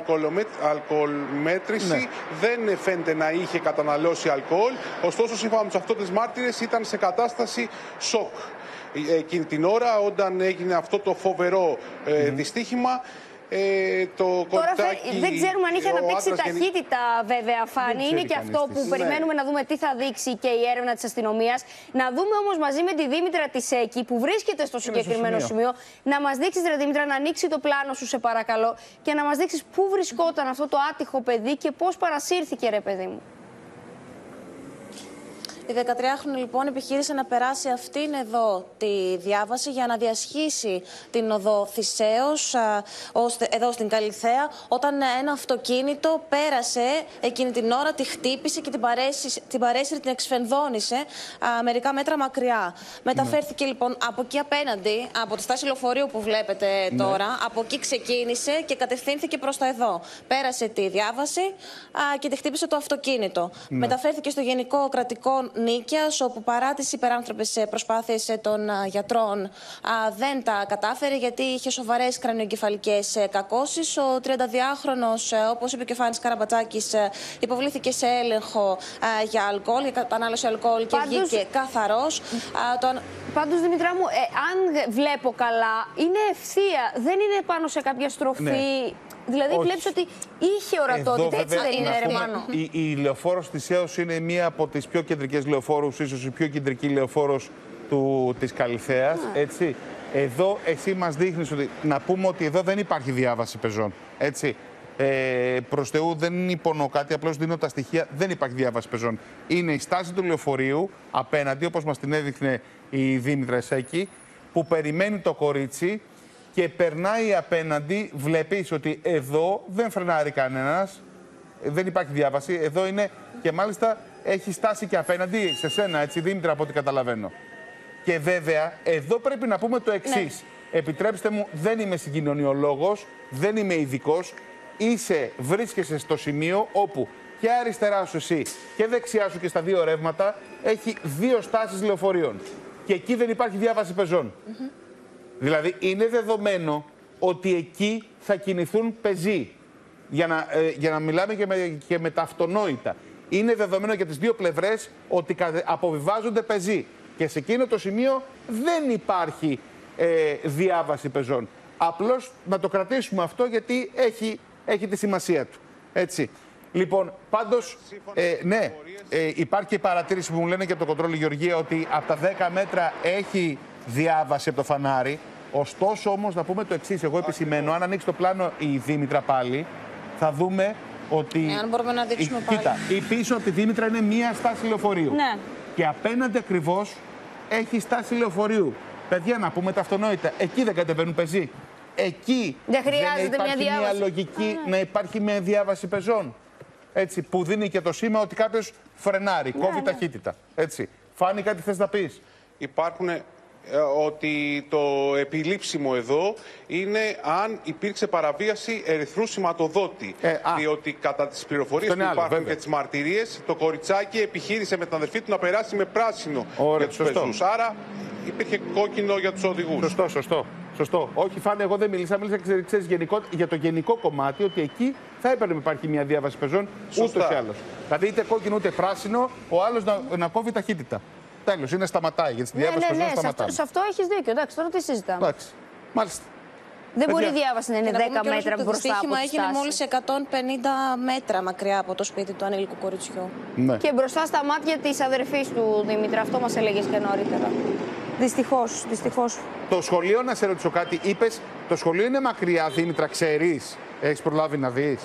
Δεν φαίνεται να είχε καταναλώσει αλκοόλ, ωστόσο σύμφωνα με τους αυτόπτες μάρτυρες ήταν σε κατάσταση σοκ εκείνη την ώρα όταν έγινε αυτό το φοβερό δυστύχημα. Τώρα δεν ξέρουμε αν είχε αναπτύξει ταχύτητα, βέβαια, Φάνη. Είναι και αυτό που περιμένουμε να δούμε τι θα δείξει και η έρευνα της αστυνομίας. Να δούμε όμως μαζί με τη Δήμητρα Τσέκη, που βρίσκεται στο συγκεκριμένο σημείο, να μας δείξεις, ρε Δήμητρα, να ανοίξει το πλάνο σου, σε παρακαλώ, και να μας δείξεις πού βρισκόταν αυτό το άτυχο παιδί και πώς παρασύρθηκε, ρε παιδί μου. Η 13χρονη λοιπόν επιχείρησε να περάσει αυτήν εδώ τη διάβαση για να διασχίσει την οδό Θησέως εδώ στην Καλιθέα, όταν ένα αυτοκίνητο πέρασε εκείνη την ώρα, τη χτύπησε και την παρέσυρε, την εξφενδώνησε μερικά μέτρα μακριά. Μεταφέρθηκε λοιπόν από εκεί απέναντι, από τη στάση λεωφορείου που βλέπετε τώρα, από εκεί ξεκίνησε και κατευθύνθηκε προς τα εδώ. Πέρασε τη διάβαση και τη χτύπησε το αυτοκίνητο. Μεταφέρθηκε στο Γενικό Κρατικό Νίκαιας, όπου παρά τις υπεράνθρωπες προσπάθειες των γιατρών δεν τα κατάφερε, γιατί είχε σοβαρές κρανιοεγκεφαλικές κακώσεις. Ο 32χρονος, όπως είπε και ο Φάνης Καραμπατσάκης, υποβλήθηκε σε έλεγχο για αλκοόλ, για κατανάλωση αλκοόλ και βγήκε καθαρός. Πάντως, Δημητρά μου, αν βλέπω καλά, είναι ευθεία, δεν είναι πάνω σε κάποια στροφή. Ναι. Δηλαδή, βλέπεις ότι είχε ορατότητα, έτσι δεν είναι, ρε Μάνο? Η λεωφόρος Θησέως είναι μία από τις πιο κεντρικές λεωφόρους, ίσως η πιο κεντρική λεωφόρος της Καλιθέας, έτσι. Εδώ εσύ μας δείχνεις ότι, να πούμε ότι εδώ δεν υπάρχει διάβαση πεζών, έτσι. Προς Θεού δεν υπονοώ κάτι, απλώς δίνω τα στοιχεία, δεν υπάρχει διάβαση πεζών. Είναι η στάση του λεωφορείου απέναντι, όπως μας την έδειχνε η Δήμητρα Εσέκη, που περιμένει το κορίτσι και περνάει απέναντι. Βλέπεις ότι εδώ δεν φρενάρει κανένας, δεν υπάρχει διάβαση. Εδώ είναι και μάλιστα έχει στάσει και απέναντι σε σένα, έτσι Δήμητρα, από ό,τι καταλαβαίνω. Και βέβαια, εδώ πρέπει να πούμε το εξής. Ναι. Επιτρέψτε μου, δεν είμαι συγκοινωνιολόγος, δεν είμαι ειδικός. Βρίσκεσαι στο σημείο όπου και αριστερά σου εσύ και δεξιά σου και στα δύο ρεύματα έχει δύο στάσεις λεωφορείων. Και εκεί δεν υπάρχει διάβαση πεζών. Δηλαδή, είναι δεδομένο ότι εκεί θα κινηθούν πεζοί. Για να μιλάμε και με τα αυτονόητα. Είναι δεδομένο για τις δύο πλευρές ότι αποβιβάζονται πεζοί. Και σε εκείνο το σημείο δεν υπάρχει διάβαση πεζών. Απλώς να το κρατήσουμε αυτό, γιατί έχει τη σημασία του. Έτσι. Λοιπόν, πάντως, ναι, υπάρχει και η παρατήρηση που μου λένε και από το κοντρόλ Γεωργία, ότι από τα 10 μέτρα έχει διάβαση από το φανάρι. Ωστόσο, όμως, να πούμε το εξής. Εγώ επισημαίνω, αν ανοίξει το πλάνο η Δήμητρα πάλι, θα δούμε ότι. Αν μπορούμε να δείξουμε πάλι. Κοίτα, η πίσω από τη Δήμητρα είναι μία στάση λεωφορείου. Ναι. Και απέναντι ακριβώς έχει στάση λεωφορείου. Παιδιά, να πούμε τα αυτονόητα. Εκεί δεν κατεβαίνουν πεζοί. Εκεί δεν χρειάζεται υπάρχει μια λογική να υπάρχει μια διάβαση πεζών. Έτσι, που δίνει και το σήμα ότι κάποιος φρενάρει, κόβει ταχύτητα. Έτσι. Φάνη, κάτι θες να πεις? Υπάρχουν ότι το επιλήψιμο εδώ είναι αν υπήρξε παραβίαση ερυθρού σηματοδότη. Διότι κατά τις πληροφορίες που υπάρχουν και τις μαρτυρίες, το κοριτσάκι επιχείρησε με την αδερφή του να περάσει με πράσινο για τους πεζούς. Άρα υπήρχε κόκκινο για τους οδηγούς. Σωστό. Όχι, Φάνη, εγώ δεν μίλησα για το γενικό κομμάτι, ότι εκεί θα έπρεπε να υπάρχει μια διάβαση πεζών ούτως ή άλλως. Δηλαδή, είτε κόκκινο είτε πράσινο, ο άλλος να κόβει ταχύτητα. Τέλος, είναι σταματάει. Γιατί στη διάβαση πεζών σταματάει. Σε αυτό έχεις δίκιο. Εντάξει, τώρα τι συζητάμε. Εντάξει. Μάλιστα. Δεν μπορεί η διάβαση να είναι 10 μέτρα μπροστά από τη στάση. Το δυστύχημα έγινε μόλις 150 μέτρα μακριά από το σπίτι του ανήλικου κοριτσιού. Ναι. Και μπροστά στα μάτια της αδερφής του, Δημήτρα. Αυτό μας έλεγες και νωρίτερα. Δυστυχώς. Το σχολείο, να σε ρωτήσω κάτι, είπες, το σχολείο είναι μακριά, Δήμητρα, ξέρεις? Έχεις προλάβει να δεις?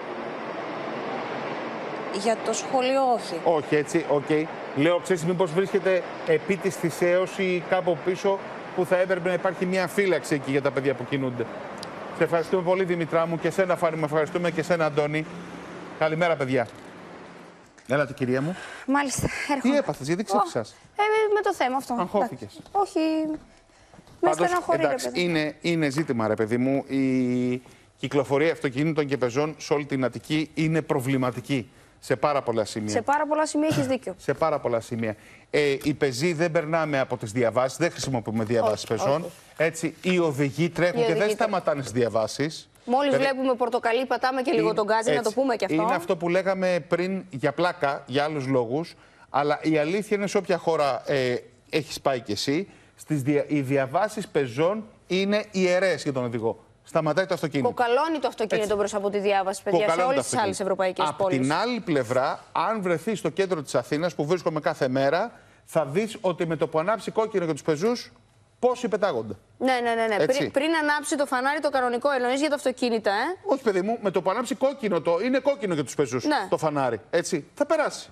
Για το σχολείο όχι. Όχι, έτσι, οκ. Λέω, ξέρεις, μήπως βρίσκεται επί της Θησέως ή κάπου πίσω, που θα έπρεπε να υπάρχει μια φύλαξη εκεί για τα παιδιά που κινούνται. Σε ευχαριστούμε πολύ, Δημητρά μου, και σένα, Φάνη, με ευχαριστούμε, και σένα, Αντώνη. Καλημέρα, παιδιά. Έλατε, κυρία μου. Μάλιστα, έρχομαι. Τι έπαθες, γιατί ξέφυγες? Με το θέμα αυτό. Αγχώθηκες? Όχι. Με στεναχωρεί, ρε παιδί. Είναι ζήτημα, ρε παιδί μου. Η κυκλοφορία αυτοκινήτων και πεζών σε όλη την Αττική είναι προβληματική. Σε πάρα πολλά σημεία. Σε πάρα πολλά σημεία έχεις δίκιο. Σε πάρα πολλά σημεία. Οι πεζοί δεν περνάμε από τις διαβάσεις, δεν χρησιμοποιούμε διαβάσεις πεζών. Έτσι, οι οδηγοί τρέχουν και δεν σταματάνε στις διαβάσεις. Μόλις βλέπουμε πορτοκαλί, πατάμε και λίγο τον γκάζι, να το πούμε και αυτό. Είναι αυτό που λέγαμε πριν για πλάκα, για άλλους λόγους. Αλλά η αλήθεια είναι, σε όποια χώρα έχεις πάει κι εσύ, οι διαβάσεις πεζών είναι ιερές για τον οδηγό. Σταματάει το αυτοκίνητο. Κοκαλώνει το αυτοκίνητο μπροστά από τη διάβαση, παιδιά, σε όλες τις άλλες ευρωπαϊκές πόλεις. Απ' την άλλη πλευρά, αν βρεθεί στο κέντρο της Αθήνας, που βρίσκομαι κάθε μέρα, θα δεις ότι με το που ανάψει κόκκινο για τους πεζούς, πόσοι πετάγονται. Ναι. Πριν ανάψει το φανάρι το κανονικό, εννοείς για τα αυτοκίνητα, Όχι, παιδί μου, με το που ανάψει κόκκινο, είναι κόκκινο για τους πεζούς το φανάρι. Έτσι, θα περάσει.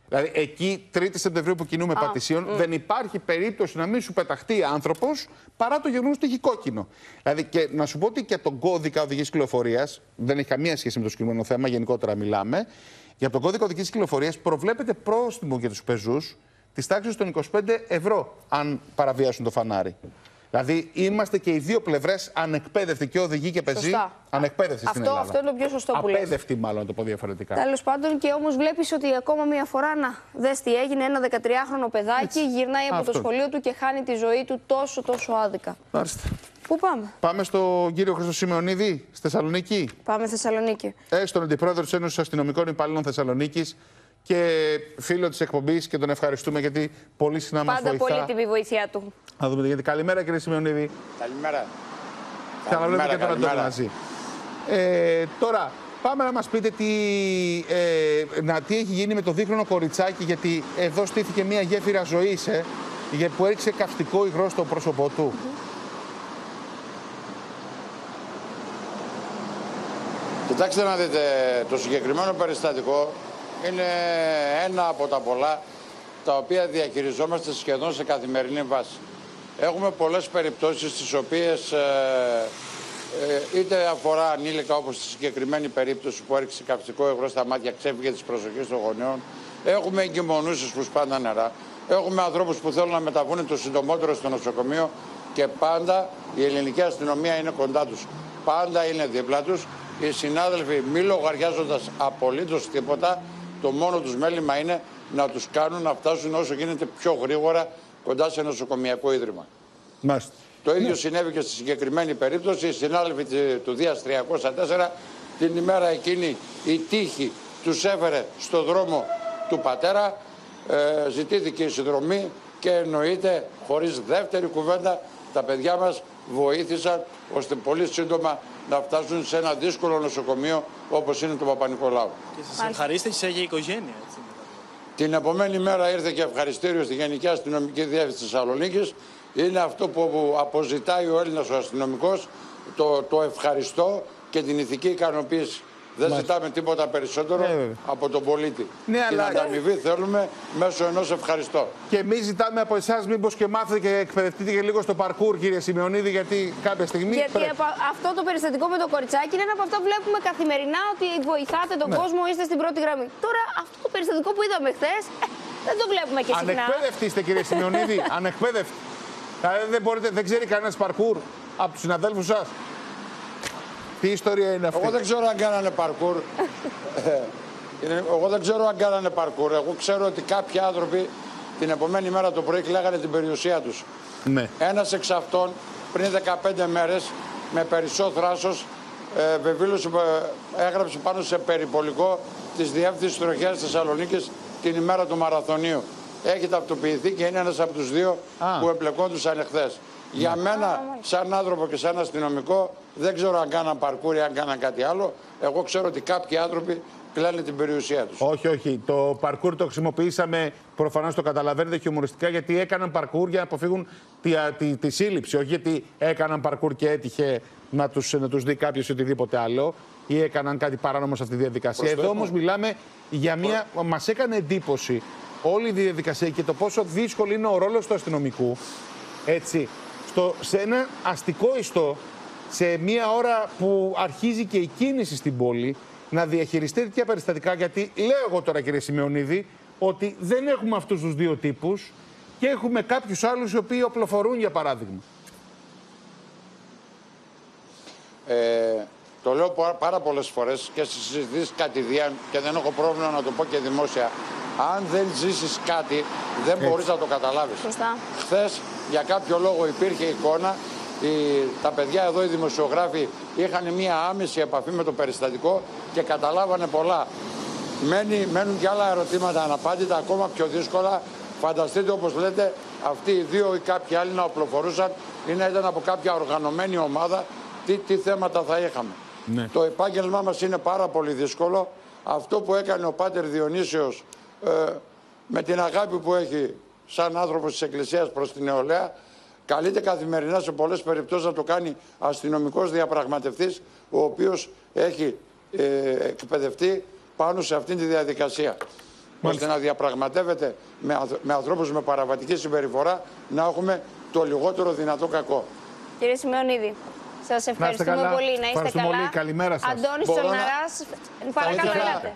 Δηλαδή, εκεί 3η Σεπτεμβρίου που κινούμε Πατησίων, δεν υπάρχει περίπτωση να μην σου πεταχτεί άνθρωπος παρά το γεγονός ότι έχει κόκκινο. Δηλαδή, και να σου πω ότι και τον κώδικα οδηγικής κυκλοφορίας, δεν έχει καμία σχέση με το συγκεκριμένο θέμα, γενικότερα μιλάμε. Για τον κώδικα οδηγικής κυκλοφορίας προβλέπεται πρόστιμο για τους πεζούς της τάξης των 25 ευρώ, αν παραβιάσουν το φανάρι. Δηλαδή, είμαστε και οι δύο πλευρές ανεκπαίδευτοι, και οδηγοί και πεζοί. Ανεκπαίδευτοι στην Ελλάδα. Αυτό είναι το πιο σωστό που λες. Απαίδευτοι, μάλλον, να το πω διαφορετικά. Τέλος πάντων, και όμως βλέπεις ότι ακόμα μία φορά, να δες τι έγινε. Ένα 13χρονο παιδάκι γυρνάει από το σχολείο του και χάνει τη ζωή του τόσο άδικα. Μάλιστα. Πού πάμε? Πάμε στον κύριο Χρήστο Σιμεωνίδη, στη Θεσσαλονίκη. Πάμε Θεσσαλονίκη. Στον αντιπρόεδρο της Ένωσης Αστυνομικών Υπαλλήλων Θεσσαλονίκης και φίλο της εκπομπής, και τον ευχαριστούμε γιατί πολύ συχνά μας βοηθά. Πάντα πολύτιμη βοήθειά του. Να δούμε γιατί. Καλημέρα, κύριε Σιμεωνίδη. Καλημέρα. Καλημέρα και τον Αντώνη μαζί. Τώρα, πάμε να μας πείτε τι έχει γίνει με το δίχρονο κοριτσάκι, γιατί εδώ στήθηκε μια γέφυρα ζωής που έριξε καυστικό υγρό στο πρόσωπό του. Κοιτάξτε να δείτε, το συγκεκριμένο περιστατικό είναι ένα από τα πολλά τα οποία διαχειριζόμαστε σχεδόν σε καθημερινή βάση. Έχουμε πολλές περιπτώσεις τις οποίες είτε αφορά ανήλικα, όπως στη συγκεκριμένη περίπτωση που έριξε καυστικό υγρό στα μάτια, ξέφυγε της προσοχής των γονέων. Έχουμε εγκυμονούσες που σπάνε νερά. Έχουμε ανθρώπους που θέλουν να μεταβούν το συντομότερο στο νοσοκομείο και πάντα η ελληνική αστυνομία είναι κοντά τους. Πάντα είναι δίπλα τους. Οι συνάδελφοι, μη λογαριάζοντας απολύτως τίποτα, το μόνο τους μέλημα είναι να τους κάνουν να φτάσουν όσο γίνεται πιο γρήγορα κοντά σε νοσοκομιακό ίδρυμα. Μάλιστα. Το ίδιο συνέβη και στη συγκεκριμένη περίπτωση. Οι συνάδελφοι του Δίας 304, την ημέρα εκείνη η τύχη τους έφερε στο δρόμο του πατέρα, ζητήθηκε η συνδρομή και εννοείται χωρίς δεύτερη κουβέντα τα παιδιά μας βοήθησαν ώστε πολύ σύντομα να φτάσουν σε ένα δύσκολο νοσοκομείο όπως είναι το Παπα-Νικολάου. Και σας ευχαρίστησε και η οικογένεια, έτσι. Την επομένη μέρα ήρθε και ευχαριστήριο στη Γενική Αστυνομική Διεύθυνση Θεσσαλονίκης. Είναι αυτό που αποζητάει ο Έλληνας ο αστυνομικός, το ευχαριστώ και την ηθική ικανοποίηση. Δεν ζητάμε τίποτα περισσότερο από τον πολίτη. Ναι, την ανταμοιβή θέλουμε μέσω ενός ευχαριστώ. Και εμείς ζητάμε από εσάς μήπως και μάθετε και εκπαιδευτείτε και λίγο στο παρκούρ, κύριε Σιμεωνίδη, γιατί κάποια στιγμή. Γιατί αυτό το περιστατικό με το κοριτσάκι είναι ένα από αυτά που βλέπουμε καθημερινά, ότι βοηθάτε τον κόσμο, είστε στην πρώτη γραμμή. Τώρα, αυτό το περιστατικό που είδαμε χθες, δεν το βλέπουμε και συχνά. Ανεκπαίδευτοι είστε, κύριε Σιμεωνίδη. Ανεκπαίδευτοι. Δεν ξέρει κανένας παρκούρ από τους συναδέλφους σας. Τι ιστορία είναι αυτή? Εγώ δεν ξέρω αν κάνανε παρκούρ. Εγώ δεν ξέρω αν κάνανε παρκούρ. Εγώ ξέρω ότι κάποιοι άνθρωποι την επομένη μέρα το πρωί κλαίγανε την περιουσία τους. Ναι. Ένας εξ αυτών πριν 15 μέρες με περισσό θράσος έγραψε πάνω σε περιπολικό της Διεύθυνσης Τροχέας Θεσσαλονίκης την ημέρα του μαραθωνίου. Έχει ταυτοποιηθεί και είναι ένας από τους δύο που εμπλεκόντουσαν εχθές. Για μένα, σαν άνθρωπο και σαν αστυνομικό, δεν ξέρω αν κάναν παρκούρ ή αν κάναν κάτι άλλο. Εγώ ξέρω ότι κάποιοι άνθρωποι κλαίνουν την περιουσία τους. Όχι. Το παρκούρ το χρησιμοποιήσαμε, προφανώς το καταλαβαίνετε, χιουμοριστικά, γιατί έκαναν παρκούρ για να αποφύγουν τη σύλληψη. Όχι γιατί έκαναν παρκούρ και έτυχε να τους δει κάποιος οτιδήποτε άλλο ή έκαναν κάτι παράνομο σε αυτή τη διαδικασία. Εδώ όμως μιλάμε για μια. Μας έκανε εντύπωση όλη η διαδικασία και το πόσο δύσκολο είναι ο ρόλος του αστυνομικού. Έτσι. Σε ένα αστικό ιστό, σε μια ώρα που αρχίζει και η κίνηση στην πόλη, να διαχειριστεί τέτοια περιστατικά, γιατί λέω εγώ τώρα, κύριε Σιμεωνίδη, ότι δεν έχουμε αυτούς τους δύο τύπους και έχουμε κάποιους άλλους οι οποίοι οπλοφορούν, για παράδειγμα. Το λέω πάρα πολλές φορές και στις συζητήσεις κατηδίαν και δεν έχω πρόβλημα να το πω και δημόσια. Αν δεν ζήσεις κάτι, δεν μπορείς να το καταλάβεις. Χθες, για κάποιο λόγο υπήρχε εικόνα, τα παιδιά εδώ, οι δημοσιογράφοι, είχαν μία άμεση επαφή με το περιστατικό και καταλάβανε πολλά. Μένουν και άλλα ερωτήματα αναπάντητα, ακόμα πιο δύσκολα. Φανταστείτε, όπως λέτε, αυτοί οι δύο ή κάποιοι άλλοι να οπλοφορούσαν ή να ήταν από κάποια οργανωμένη ομάδα, τι θέματα θα είχαμε. Ναι. Το επάγγελμά μας είναι πάρα πολύ δύσκολο. Αυτό που έκανε ο Πάτερ Διονύσιος με την αγάπη που έχει σαν άνθρωπος της Εκκλησίας προς την νεολαία, καλείται καθημερινά σε πολλές περιπτώσεις να το κάνει αστυνομικός διαπραγματευτής, ο οποίος έχει εκπαιδευτεί πάνω σε αυτήν τη διαδικασία. ώστε να διαπραγματεύεται με ανθρώπους με παραβατική συμπεριφορά, να έχουμε το λιγότερο δυνατό κακό. Κύριε Σιμεωνίδη, σας ευχαριστούμε πολύ. Να είστε καλά. Πολύ. Καλημέρα σας. Αντώνης Τσολναράς, παρακαλώ, ελάτε.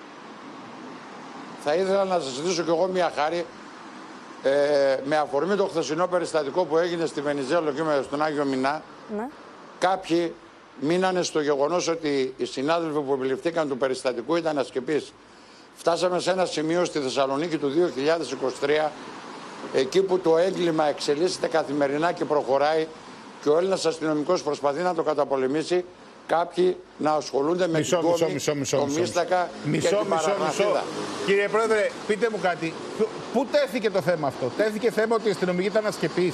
Θα ήθελα να σας ζητήσω κι εγώ μια χάρη. Με αφορμή το χθεσινό περιστατικό που έγινε στη Βενιζέλο και στον Άγιο Μινά, κάποιοι μείνανε στο γεγονός ότι οι συνάδελφοι που επιληφθήκαν του περιστατικού ήταν ασκεπείς. Φτάσαμε σε ένα σημείο στη Θεσσαλονίκη του 2023, εκεί που το έγκλημα εξελίσσεται καθημερινά και προχωράει και ο Έλληνας αστυνομικός προσπαθεί να το καταπολεμήσει, κάποιοι να ασχολούνται με την κόμη, το μίστακα και την παραγραφίδα. Κύριε Πρόεδρε, πείτε μου κάτι. Πού τέθηκε το θέμα αυτό? Τέθηκε θέμα ότι οι αστυνομικοί ήταν ασκεπείς?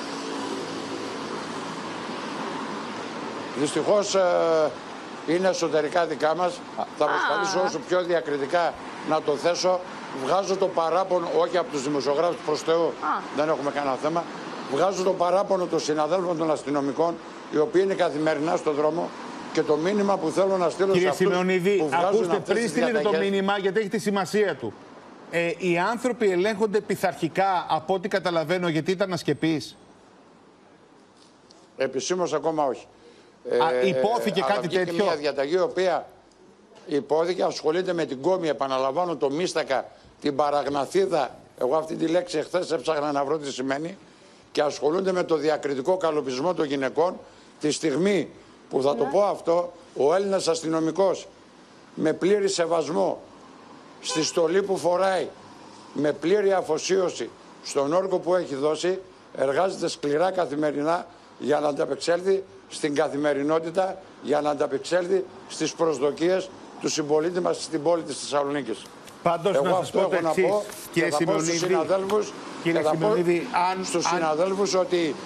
Δυστυχώς είναι εσωτερικά δικά μας. Θα προσπαθήσω όσο πιο διακριτικά να το θέσω. Βγάζω το παράπονο, όχι από τους δημοσιογράφους, προς Θεού, δεν έχουμε κανένα θέμα. Βγάζω το παράπονο των συναδέλφων των αστυνομικών, οι οποίοι είναι καθημερινά στον δρόμο, και το μήνυμα που θέλω να στείλω σε αυτούς που βγάζουν αυτές τις διαταγές. Κύριε Σιμεωνίδη, ακούστε, πριν στείλετε το μήνυμα, γιατί έχει τη σημασία του. Οι άνθρωποι ελέγχονται πειθαρχικά, από ό,τι καταλαβαίνω, γιατί ήταν ασκεπείς? Επισήμως ακόμα όχι. Υπόθηκε κάτι τέτοιο? Και μια διαταγή, η οποία υπόθηκε, ασχολείται με την κόμη, επαναλαμβάνω, το μίστακα, την παραγναθίδα. Εγώ αυτή τη λέξη εχθές έψαχνα να βρω τι σημαίνει. Και ασχολούνται με το διακριτικό καλοπισμό των γυναικών. Τη στιγμή που θα το πω αυτό, ο Έλληνας αστυνομικός με πλήρη σεβασμό στη στολή που φοράει, με πλήρη αφοσίωση στον όρκο που έχει δώσει, εργάζεται σκληρά καθημερινά για να ανταπεξέλθει στην καθημερινότητα, για να ανταπεξέλθει στις προσδοκίες του συμπολίτη μας στην πόλη της Θεσσαλονίκης. Πάντως, εγώ να σας πω το εξής, και θα πω στους συναδέλφους, στους συναδέλφους ότι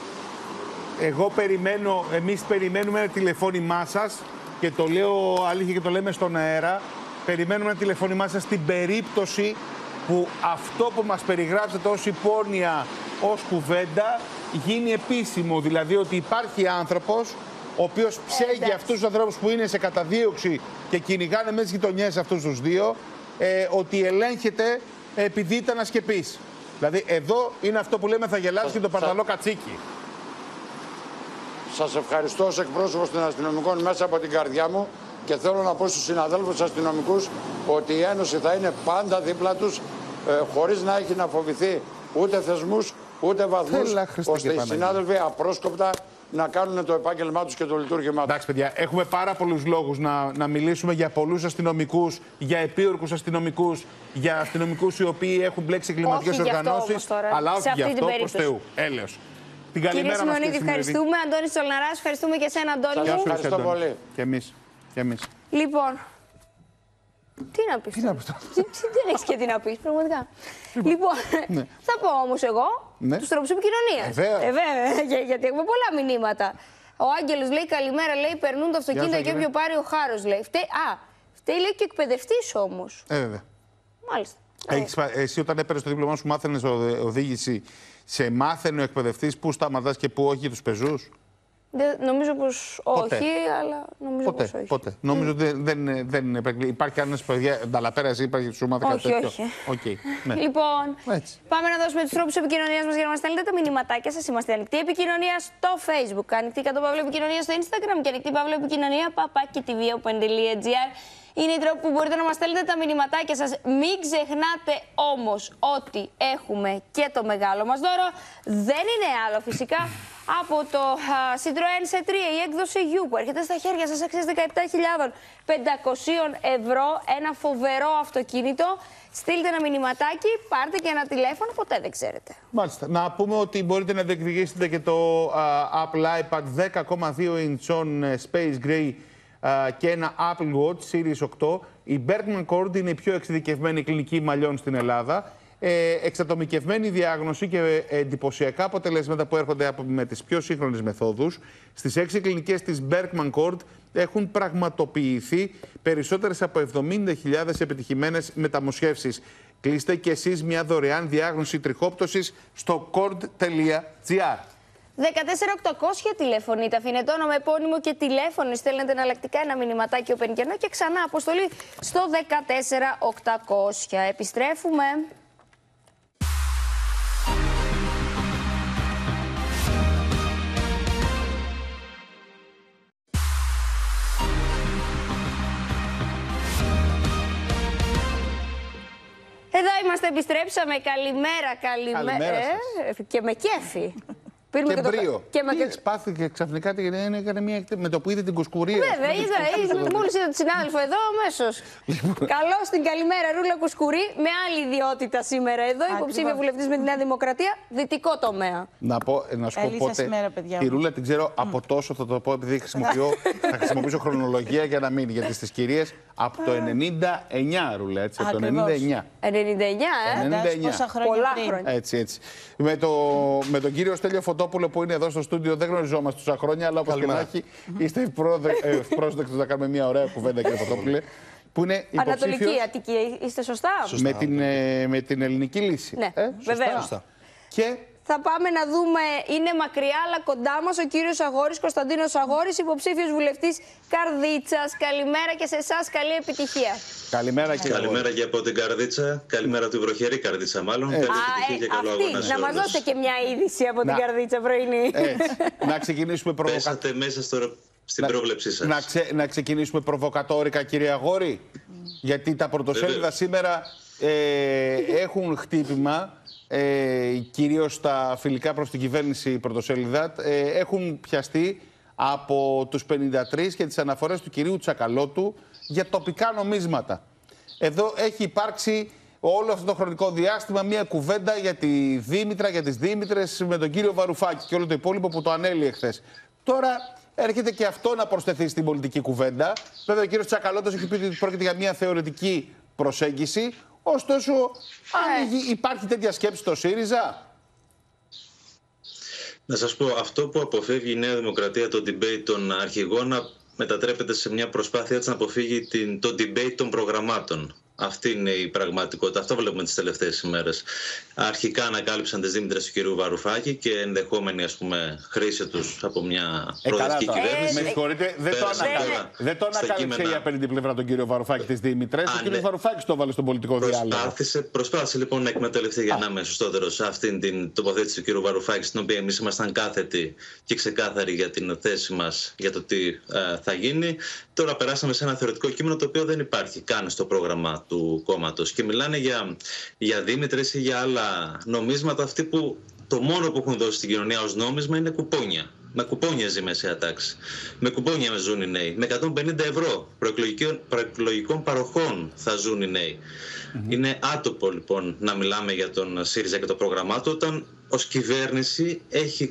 εμείς περιμένουμε ένα τηλεφώνημά σας, και το λέω αλήθεια και το λέμε στον αέρα, περιμένουμε ένα τηλεφώνημά σας στην περίπτωση που αυτό που μας περιγράψετε ως υπόνοια, ως κουβέντα, γίνει επίσημο. Δηλαδή ότι υπάρχει άνθρωπος ο οποίος ψέγει αυτούς τους ανθρώπους που είναι σε καταδίωξη και κυνηγάνε μέσα στις γειτονιές αυτούς τους δύο, ότι ελέγχεται επειδή ήταν ασκεπής. Δηλαδή εδώ είναι αυτό που λέμε θα γελάσει και το παρταλό κατσίκι. Σας ευχαριστώ ως εκπρόσωπος των αστυνομικών μέσα από την καρδιά μου και θέλω να πω στους συναδέλφους αστυνομικούς ότι η Ένωση θα είναι πάντα δίπλα τους, χωρίς να έχει να φοβηθεί ούτε θεσμούς ούτε βαθμούς, ώστε οι συνάδελφοι απρόσκοπτα να κάνουν το επάγγελμά τους και το λειτουργήμά τους. Εντάξει, παιδιά, έχουμε πάρα πολλούς λόγους να μιλήσουμε για πολλούς αστυνομικούς, για επίορκους αστυνομικούς, για αστυνομικούς οι οποίοι έχουν μπλέξει εγκληματικές οργανώσεις. Αλλά όχι για αυτό, προς Θεού. Έλεος. Την καλημέρα μας, κύριε Σιμεωνίδη, ευχαριστούμε. Αντώνης Τσολναράς, ευχαριστούμε και εσένα, Αντώνη. Σας ευχαριστώ πολύ. Και εμείς. Λοιπόν, τι να πεις? Δεν έχεις και τι να πεις, πραγματικά. Λοιπόν, θα πω όμως εγώ τους τρόπους επικοινωνίας. Βέβαια, γιατί έχουμε πολλά μηνύματα. Ο Άγγελος λέει καλημέρα, λέει περνούν το αυτοκίνητο και όποιο πάρει ο Χάρος, λέει. Φταίει, λέει, και εκπαιδευτής όμως. Βέβαια. Μάλιστα. Εσύ όταν έπαιρνες το δίπλωμά σου μάθαινες οδήγηση, σε μάθαινε ο εκπαιδευτής πού σταματάς και πού όχι για τους πεζούς? Νομίζω πως όχι, αλλά νομίζω πως όχι. Ποτέ. Νομίζω ότι δεν υπάρχει κανένας παιδιά. Νταλαπέρα, εσύ υπάρχει σου μάθει κάτι τέτοιο? Όχι. Λοιπόν, πάμε να δώσουμε τους τρόπους επικοινωνίας μας για να μας στέλνετε τα μηνυματάκια σας. Είμαστε ανοιχτή επικοινωνία στο Facebook, ανοιχτή @pavlo επικοινωνία στο Instagram και ανοιχτή @pavlo επικοινωνία @tvopn.gr. Είναι οι τρόποι που μπορείτε να μας στέλνετε τα μηνυματάκια σας. Μην ξεχνάτε όμως ότι έχουμε και το μεγάλο μας δώρο. Δεν είναι άλλο φυσικά από το Citroën C3, η έκδοση U που έρχεται στα χέρια σας, αξίζει 17.500 ευρώ. Ένα φοβερό αυτοκίνητο. Στείλτε ένα μηνυματάκι, πάρτε και ένα τηλέφωνο, ποτέ δεν ξέρετε. Μάλιστα. Να πούμε ότι μπορείτε να διεκδικήσετε και το Apple iPad 10,2 inch Space Gray και ένα Apple Watch Series 8. Η Bergman Cord είναι η πιο εξειδικευμένη κλινική μαλλιών στην Ελλάδα. Εξατομικευμένη διάγνωση και εντυπωσιακά αποτελέσματα που έρχονται με τις πιο σύγχρονες μεθόδους. Στις 6 κλινικές της Bergman Cord έχουν πραγματοποιηθεί περισσότερες από 70.000 επιτυχημένες μεταμοσχεύσεις. Κλείστε και εσείς μια δωρεάν διάγνωση τριχόπτωσης στο cord.gr. 14800 τηλεφωνείτε. Αφήνετε όνομα, επώνυμο και τηλέφωνο. Στέλνετε εναλλακτικά ένα μηνυματάκι open κενό και ξανά αποστολή στο 14800. Επιστρέφουμε. Εδώ είμαστε, επιστρέψαμε. Καλημέρα, καλημέρα. Και με κέφι. Πήρουμε και μπρίο. Και έχεις πάθει και ξαφνικά έκανε μια... με το που είδε την Κουσκουρία. Βέβαια, μόλις είδα τον συνάδελφο εδώ, αμέσως. Καλώς την καλημέρα, Ρούλα Κουσκουρή, με άλλη ιδιότητα σήμερα εδώ, υποψήφια βουλευτής με τη Νέα Δημοκρατία, δυτικό τομέα. Να σου πω πότε. Τη Ρούλα την ξέρω από τόσο, θα το πω επειδή θα χρησιμοποιήσω χρονολογία για να μείνει. Γιατί στις κυρίες από το 99, Ρούλα, έτσι. Από το 99. 99, πόσα χρόνια. Έτσι. Με τον κύριο Στέλιο Φωτόπουλο που είναι εδώ στο στούντιο, δεν γνωριζόμαστε τόσα χρόνια, αλλά όπως και να έχει, είστε ευπρόσδεκτος να κάνουμε μια ωραία κουβέντα, κύριε Φωτόπουλε. Που είναι Ανατολική Αττική, είστε σωστά? Με την ελληνική λύση. Ναι, βεβαίως. Και θα πάμε να δούμε, είναι μακριά αλλά κοντά μας ο κύριος Αγόρης, Κωνσταντίνος Αγόρης, υποψήφιος βουλευτής Καρδίτσας. Καλημέρα και σε εσάς, καλή επιτυχία. Καλημέρα κύριε Αγόρη. Καλημέρα και από την Καρδίτσα, καλημέρα του βροχερή Καρδίτσα μάλλον. Καλή επιτυχία και καλό αγώνα σε όλους. Να μας δώσετε και μια είδηση από την Καρδίτσα πρωινή. Να ξεκινήσουμε προβοκατόρικα. Πέσατε μέσα στην πρόβλεψή σας. Να ξεκινήσουμε προβοκατόρικα κύριε Αγόρη, γιατί τα πρωτοσέλιδα σήμερα έχουν χτύπημα. Κυρίως τα φιλικά προς την κυβέρνηση πρωτοσέλιδα έχουν πιαστεί από τους 53 και τις αναφορές του κυρίου Τσακαλώτου για τοπικά νομίσματα. Εδώ έχει υπάρξει όλο αυτό το χρονικό διάστημα μια κουβέντα για τη Δήμητρα, για τις Δήμητρες με τον κύριο Βαρουφάκη και όλο το υπόλοιπο που το ανέλυε χθες. Τώρα έρχεται και αυτό να προσθεθεί στην πολιτική κουβέντα. Βέβαια ο κύριος Τσακαλώτος έχει πει ότι πρόκειται για μια θεωρητική προσέγγιση. Ωστόσο, αν υπάρχει τέτοια σκέψη στο ΣΥΡΙΖΑ. Να σας πω, αυτό που αποφεύγει η Νέα Δημοκρατία, το debate των αρχηγών, να μετατρέπεται σε μια προσπάθεια έτσι να αποφύγει το debate των προγραμμάτων. Αυτή είναι η πραγματικότητα. Αυτό βλέπουμε τις τελευταίες ημέρες. Αρχικά ανακάλυψαν τις Δήμητρες του κυρίου Βαρουφάκη και ενδεχόμενη χρήση τους από μια προοδευτική κυβέρνηση. Με συγχωρείτε, δεν το ανακάλυψε η απέναντι πλευρά τον κύριο Βαρουφάκη τις Δήμητρες. Ο κύριος Βαρουφάκης το έβαλε στον πολιτικό διάλογο. Προσπάθησε λοιπόν να εκμεταλλευτεί για να είμαι σωστότερο σε αυτήν την τοποθέτηση του κύριου Βαρουφάκη, στην οποία εμείς ήμασταν κάθετοι και ξεκάθαροι για την θέση μας για το τι θα γίνει. Τώρα περάσαμε σε ένα θεωρητικό κείμενο το οποίο δεν υπάρχει καν στο πρόγραμμα του κόμματος και μιλάνε για Δήμητρες ή για άλλα νομίσματα, αυτοί που το μόνο που έχουν δώσει στην κοινωνία ως νόμισμα είναι κουπόνια. Με κουπόνια ζει η μεσαία τάξη. Με κουπόνια ζουν οι νέοι. Με 150 ευρώ προεκλογικών παροχών θα ζουν οι νέοι. Είναι άτοπο λοιπόν να μιλάμε για τον ΣΥΡΙΖΑ και το πρόγραμμά του όταν ως κυβέρνηση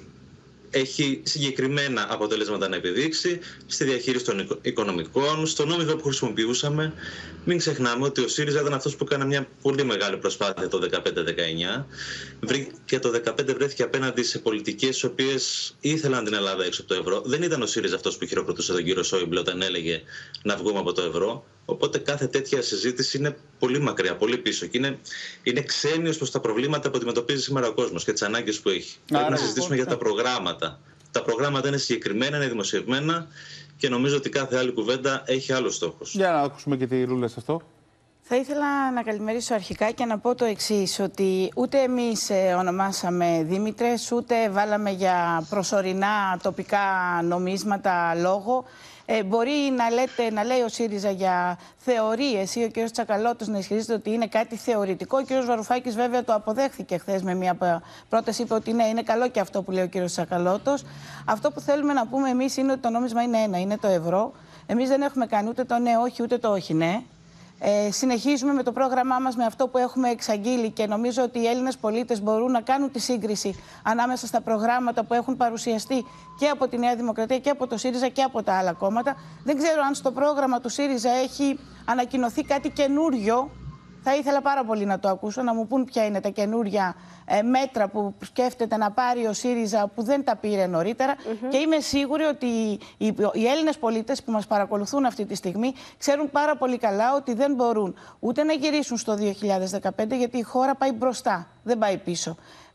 έχει συγκεκριμένα αποτελέσματα να επιδείξει στη διαχείριση των οικονομικών, στο νόμισμα που χρησιμοποιούσαμε. Μην ξεχνάμε ότι ο ΣΥΡΙΖΑ ήταν αυτός που έκανε μια πολύ μεγάλη προσπάθεια το 2015-19 και το 2015 βρέθηκε απέναντι σε πολιτικές οι οποίες ήθελαν την Ελλάδα έξω από το ευρώ. Δεν ήταν ο ΣΥΡΙΖΑ αυτός που χειροκροτούσε τον κύριο Σόιμπλε όταν έλεγε να βγούμε από το ευρώ. Οπότε κάθε τέτοια συζήτηση είναι πολύ μακριά, πολύ πίσω και είναι ξένη ως προς τα προβλήματα που αντιμετωπίζει σήμερα ο κόσμος και τις ανάγκες που έχει. Πρέπει να συζητήσουμε για τα προγράμματα. Τα προγράμματα είναι συγκεκριμένα, είναι δημοσιευμένα και νομίζω ότι κάθε άλλη κουβέντα έχει άλλο στόχο. Για να ακούσουμε και τη Ρούλα σε αυτό. Θα ήθελα να καλημερίσω αρχικά και να πω το εξής, ότι ούτε εμείς ονομάσαμε Δήμητρες, ούτε βάλαμε για προσωρινά τοπικά νομίσματα λόγο. Μπορεί να λέει ο ΣΥΡΙΖΑ για θεωρίες ή ο κ. Τσακαλώτος να ισχυρίζεται ότι είναι κάτι θεωρητικό. Ο κ. Βαρουφάκης βέβαια το αποδέχθηκε χθες με μια πρόταση, είπε ότι ναι, είναι καλό και αυτό που λέει ο κ. Τσακαλώτος. Αυτό που θέλουμε να πούμε εμείς είναι ότι το νόμισμα είναι ένα, είναι το ευρώ. Εμείς δεν έχουμε κάνει ούτε το ναι όχι ούτε το όχι ναι. Συνεχίζουμε με το πρόγραμμά μας με αυτό που έχουμε εξαγγείλει και νομίζω ότι οι Έλληνες πολίτες μπορούν να κάνουν τη σύγκριση ανάμεσα στα προγράμματα που έχουν παρουσιαστεί και από τη Νέα Δημοκρατία και από το ΣΥΡΙΖΑ και από τα άλλα κόμματα. Δεν ξέρω αν στο πρόγραμμα του ΣΥΡΙΖΑ έχει ανακοινωθεί κάτι καινούριο. Θα ήθελα πάρα πολύ να το ακούσω, να μου πούν ποια είναι τα καινούρια μέτρα που σκέφτεται να πάρει ο ΣΥΡΙΖΑ που δεν τα πήρε νωρίτερα. Και είμαι σίγουρη ότι οι Έλληνες πολίτες που μας παρακολουθούν αυτή τη στιγμή ξέρουν πάρα πολύ καλά ότι δεν μπορούν ούτε να γυρίσουν στο 2015, γιατί η χώρα πάει μπροστά, δεν πάει πίσω.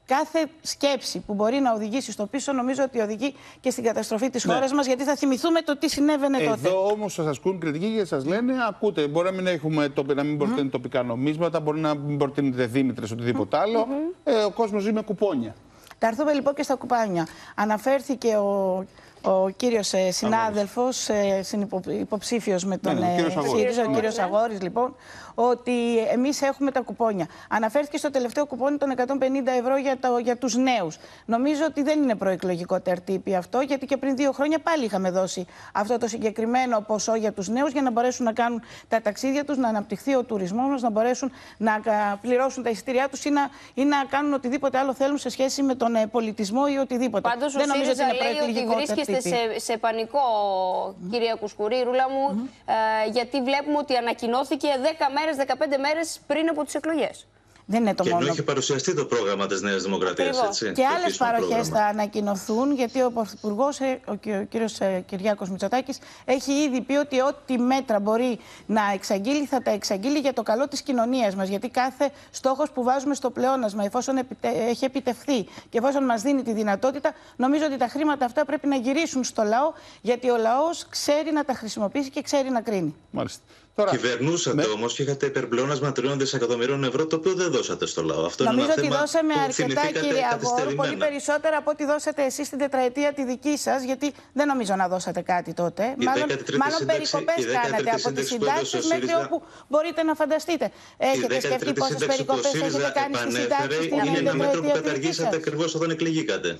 κάθε σκέψη που μπορεί να οδηγήσει στο πίσω, νομίζω ότι οδηγεί και στην καταστροφή της χώρας μας, γιατί θα θυμηθούμε το τι συνέβαινε τότε. Εδώ όμως σας ασκούν κριτική και σας λένε, ακούτε, μπορεί να μην, να μην προτείνετε τοπικά νομίσματα, μπορεί να μην προτείνετε δήμητρες, οτιδήποτε άλλο. Ο κόσμος ζει με κουπόνια. Θα έρθουμε λοιπόν και στα κουπάνια. Αναφέρθηκε ο κύριος συνάδελφος, υποψήφιος με τον ΣΥΡΙΖΑ, ο κύριος Αγόρης, λοιπόν, ότι εμείς έχουμε τα κουπόνια. Αναφέρθηκε στο τελευταίο κουπόνι των 150 ευρώ για τους νέους. Νομίζω ότι δεν είναι προεκλογικό τερτύπι αυτό, γιατί και πριν 2 χρόνια πάλι είχαμε δώσει αυτό το συγκεκριμένο ποσό για τους νέους για να μπορέσουν να κάνουν τα ταξίδια τους, να αναπτυχθεί ο τουρισμός μας, να μπορέσουν να πληρώσουν τα εισιτήριά τους ή να κάνουν οτιδήποτε άλλο θέλουν σε σχέση με τον πολιτισμό ή οτιδήποτε. Πάντως, δεν νομίζω ότι είναι προεκλογικό τερτύπι. Βρίσκεστε σε πανικό, κυρία Κουσκουρή, Ρούλα μου, γιατί βλέπουμε ότι ανακοινώθηκε 10 μέρες, 15 μέρες πριν από τις εκλογές. Δεν είναι το και μόνο. ενώ έχει παρουσιαστεί το πρόγραμμα της Νέας Δημοκρατίας. Έτσι, και άλλες παροχές θα ανακοινωθούν, γιατί ο Πρωθυπουργός, ο κύριος Κυριάκος Μητσοτάκης, έχει ήδη πει ότι ό,τι μέτρα μπορεί να εξαγγείλει, θα τα εξαγγείλει για το καλό της κοινωνίας μας. Γιατί κάθε στόχος που βάζουμε στο πλεόνασμα, εφόσον έχει επιτευχθεί και εφόσον μας δίνει τη δυνατότητα, νομίζω ότι τα χρήματα αυτά πρέπει να γυρίσουν στο λαό, γιατί ο λαός ξέρει να τα χρησιμοποιήσει και ξέρει να κρίνει. Μάλιστα. Κυβερνούσατε όμως και είχατε υπερπλεόνασμα 3 δισεκατομμυρίων ευρώ, το οποίο δεν δώσατε στο λαό. Αυτό νομίζω είναι ότι θέμα δώσαμε που αρκετά, κύριε Αγόρου, πολύ περισσότερα από ό,τι δώσατε εσείς στην τετραετία τη δική σας, γιατί δεν νομίζω να δώσατε κάτι τότε. Μάλλον περικοπές κάνατε από τις συντάξεις μέχρι όπου μπορείτε να φανταστείτε. Έχετε σκεφτεί πόσες περικοπές έχετε κάνει στις συντάξεις στην είναι ένα μέτρο που τετραετία τη δική καταργήσατε σας. ακριβώς όταν εκλεγήκατε.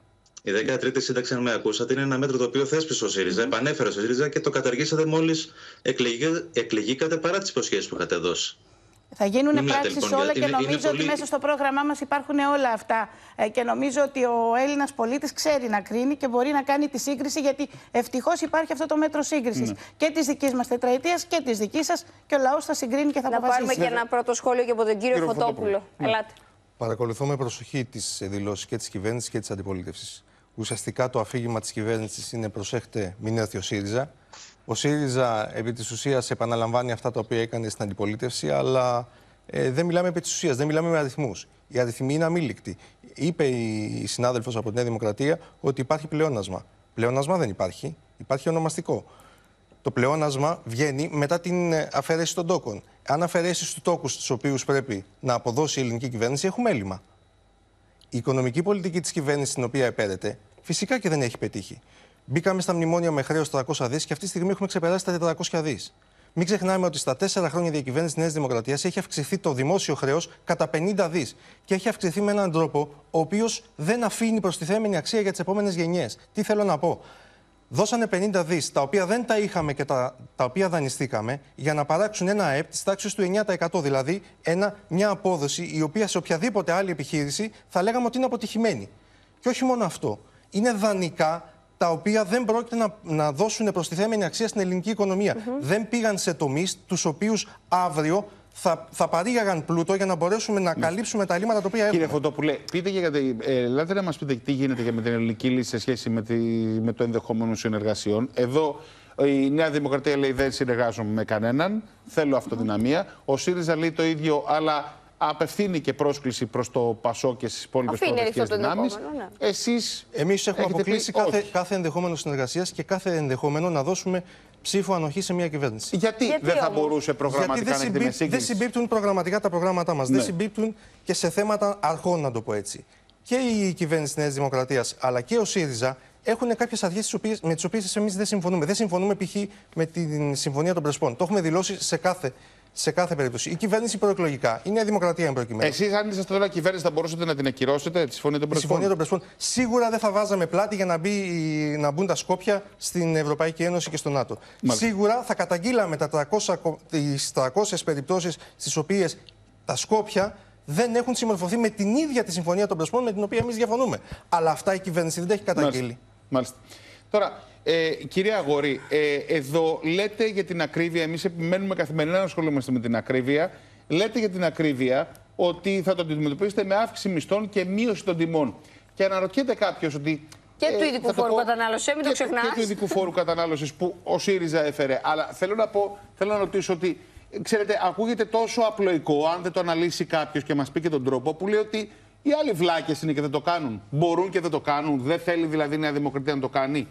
Η 13η σύνταξη, αν με ακούσατε, είναι ένα μέτρο το οποίο θέσπισε ο ΣΥΡΙΖΑ, επανέφερε ο ΣΥΡΙΖΑ και το καταργήσατε μόλις εκλεγήκατε παρά τις υποσχέσεις που είχατε δώσει. Θα γίνουν πράξεις όλα και νομίζω ότι μέσα στο πρόγραμμά μας υπάρχουν όλα αυτά. Και νομίζω ότι ο Έλληνας πολίτης ξέρει να κρίνει και μπορεί να κάνει τη σύγκριση, γιατί ευτυχώς υπάρχει αυτό το μέτρο σύγκρισης και της δικής μας τετραετίας και της δικής σας, και ο λαός θα συγκρίνει και θα αποφασίσει. Να πάρουμε και ένα πρώτο σχόλιο και από τον κύριο Φωτόπουλο. Ελάτε. Παρακολουθώ με προσοχή τις δηλώσεις και της κυβέρνησης και της αντιπολίτευσης. Ουσιαστικά το αφήγημα της κυβέρνησης είναι προσέχτε, μην έρθει ο ΣΥΡΙΖΑ. Ο ΣΥΡΙΖΑ επί της ουσίας επαναλαμβάνει αυτά τα οποία έκανε στην αντιπολίτευση, αλλά δεν μιλάμε επί της ουσίας, δεν μιλάμε με αριθμούς. Οι αριθμοί είναι αμήλικτοι. Είπε η συνάδελφος από τη Νέα Δημοκρατία ότι υπάρχει πλεόνασμα. Πλεόνασμα δεν υπάρχει, υπάρχει ονομαστικό. Το πλεόνασμα βγαίνει μετά την αφαίρεση των τόκων. Αν αφαιρέσει τους τόκους τους οποίους πρέπει να αποδώσει η ελληνική κυβέρνηση, έχουμε έλλειμμα. Η οικονομική πολιτική της κυβέρνησης, την οποία επέρεται, φυσικά και δεν έχει πετύχει. Μπήκαμε στα μνημόνια με χρέος 300 δις και αυτή τη στιγμή έχουμε ξεπεράσει τα 400 δις. Μην ξεχνάμε ότι στα 4 χρόνια διακυβέρνησης της Νέας Δημοκρατίας έχει αυξηθεί το δημόσιο χρέος κατά 50 δις. Και έχει αυξηθεί με έναν τρόπο ο οποίος δεν αφήνει προστιθέμενη αξία για τις επόμενες γενιές. Τι θέλω να πω. Δώσανε 50 δις, τα οποία δεν τα είχαμε και τα οποία δανειστήκαμε, για να παράξουν ένα ΑΕΠ της τάξης του 9%. Δηλαδή, μια απόδοση η οποία σε οποιαδήποτε άλλη επιχείρηση θα λέγαμε ότι είναι αποτυχημένη. Και όχι μόνο αυτό. Είναι δανεικά τα οποία δεν πρόκειται να δώσουν προστιθέμενη αξία στην ελληνική οικονομία. Δεν πήγαν σε τομείς τους οποίους αύριο θα παρήγαγαν πλούτο για να μπορέσουμε να καλύψουμε τα ελλείμματα τα οποία έχουμε. Κύριε Φωτόπουλε, ελάτε να μας πείτε τι γίνεται και με την ελληνική λύση σε σχέση με το ενδεχόμενο συνεργασιών. Εδώ η Νέα Δημοκρατία λέει δεν συνεργάζομαι με κανέναν, θέλω αυτοδυναμία. Ο ΣΥΡΙΖΑ λέει το ίδιο, αλλά απευθύνει και πρόσκληση προς το ΠΑΣΟ και στις υπόλοιπες προοδευτικές δυνάμεις. Εμείς έχουμε αποκλείσει κάθε ενδεχόμενο συνεργασίας και κάθε ενδεχόμενο να δώσουμε ψήφο ανοχή σε μια κυβέρνηση. Γιατί δεν θα μπορούσε προγραμματικά να έχετε μια σύγκριση? Δεν συμπίπτουν προγραμματικά τα προγράμματά μας. Ναι. Δεν συμπίπτουν και σε θέματα αρχών, να το πω έτσι. Και η κυβέρνηση της Νέας Δημοκρατίας αλλά και ο ΣΥΡΙΖΑ έχουν κάποιες αρχές με τις οποίες εμείς δεν συμφωνούμε. Δεν συμφωνούμε π.χ. με τη Συμφωνία των Πρεσπών. Το έχουμε δηλώσει σε κάθε περίπτωση. Η κυβέρνηση προεκλογικά, η Νέα Δημοκρατία είναι προκειμένη. Εσείς, αν είσαστε τώρα κυβέρνηση, θα μπορούσατε να την ακυρώσετε, τη Συμφωνία των Πρεσπών? Τη Συμφωνία των Πρεσπών. Σίγουρα δεν θα βάζαμε πλάτη για να μπουν τα Σκόπια στην Ευρωπαϊκή Ένωση και στο ΝΑΤΟ. Μάλιστα. Σίγουρα θα καταγγείλαμε τις 300 περιπτώσεις στις οποίες τα Σκόπια δεν έχουν συμμορφωθεί με την ίδια τη Συμφωνία των Πρεσπών με την οποία εμείς διαφωνούμε. Αλλά αυτά η κυβέρνηση δεν τα έχει καταγγείλει. Μάλιστα. Τώρα, κυρία Αγόρη, εδώ λέτε για την ακρίβεια, εμείς επιμένουμε καθημερινά να ασχολούμαστε με την ακρίβεια. Λέτε για την ακρίβεια ότι θα το αντιμετωπίσετε με αύξηση μισθών και μείωση των τιμών. Και αναρωτιέται κάποιος ότι. Και του ειδικού φόρου κατανάλωσης, μην το ξεχνάς. Και του ειδικού φόρου κατανάλωσης που ο ΣΥΡΙΖΑ έφερε. Αλλά θέλω να ρωτήσω ότι. Ξέρετε, ακούγεται τόσο απλοϊκό, αν δεν το αναλύσει κάποιος και μας πει και τον τρόπο, που λέει ότι Οι άλλοι βλάκες είναι και δεν το κάνουν. Μπορούν και δεν το κάνουν. Δεν θέλει δηλαδή η Νέα Δημοκρατία να το κάνει.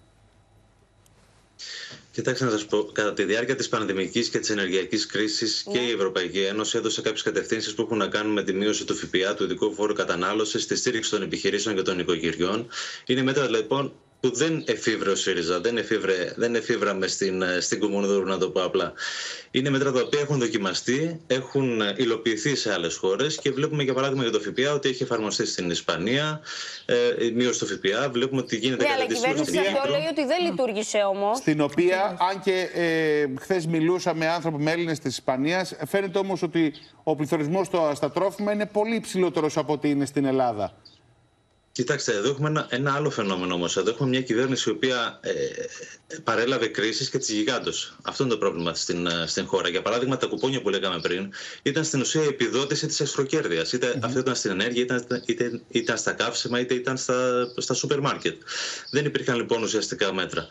Κοιτάξτε να σας πω, κατά τη διάρκεια της πανδημικής και της ενεργειακής κρίσης και η Ευρωπαϊκή Ένωση έδωσε κάποιες κατευθύνσεις που έχουν να κάνουν με τη μείωση του ΦΠΑ, του ειδικού φόρου κατανάλωσης, τη στήριξη των επιχειρήσεων και των οικογενειών. Είναι μέτρα λοιπόν που δεν εφήβρε ο ΣΥΡΙΖΑ, δεν εφήβραμε στην Κουμουνδούρου, να το πω απλά. Είναι μέτρα τα οποία έχουν δοκιμαστεί, έχουν υλοποιηθεί σε άλλες χώρες και βλέπουμε για παράδειγμα για το ΦΠΑ ότι έχει εφαρμοστεί στην Ισπανία, η μείωση του ΦΠΑ. Βλέπουμε ότι γίνεται αλλά η κυβέρνηση αυτό λέει ότι δεν λειτουργήσε όμως. Στην οποία, αν και χθες μιλούσα με άνθρωπο με Έλληνες της Ισπανίας, φαίνεται όμως ότι ο πληθωρισμός στα τρόφιμα είναι πολύ υψηλότερος από ό,τι είναι στην Ελλάδα. Κοιτάξτε, εδώ έχουμε ένα άλλο φαινόμενο όμως. Εδώ έχουμε μια κυβέρνηση η οποία παρέλαβε κρίσεις και τις γιγάντωσε. Αυτό είναι το πρόβλημα στην χώρα. Για παράδειγμα, τα κουπόνια που λέγαμε πριν ήταν στην ουσία η επιδότηση της εξωκέρδειας. Είτε αυτό ήταν στην ενέργεια, είτε ήταν στα καύσιμα, είτε ήταν στα σούπερ μάρκετ. Δεν υπήρχαν λοιπόν ουσιαστικά μέτρα.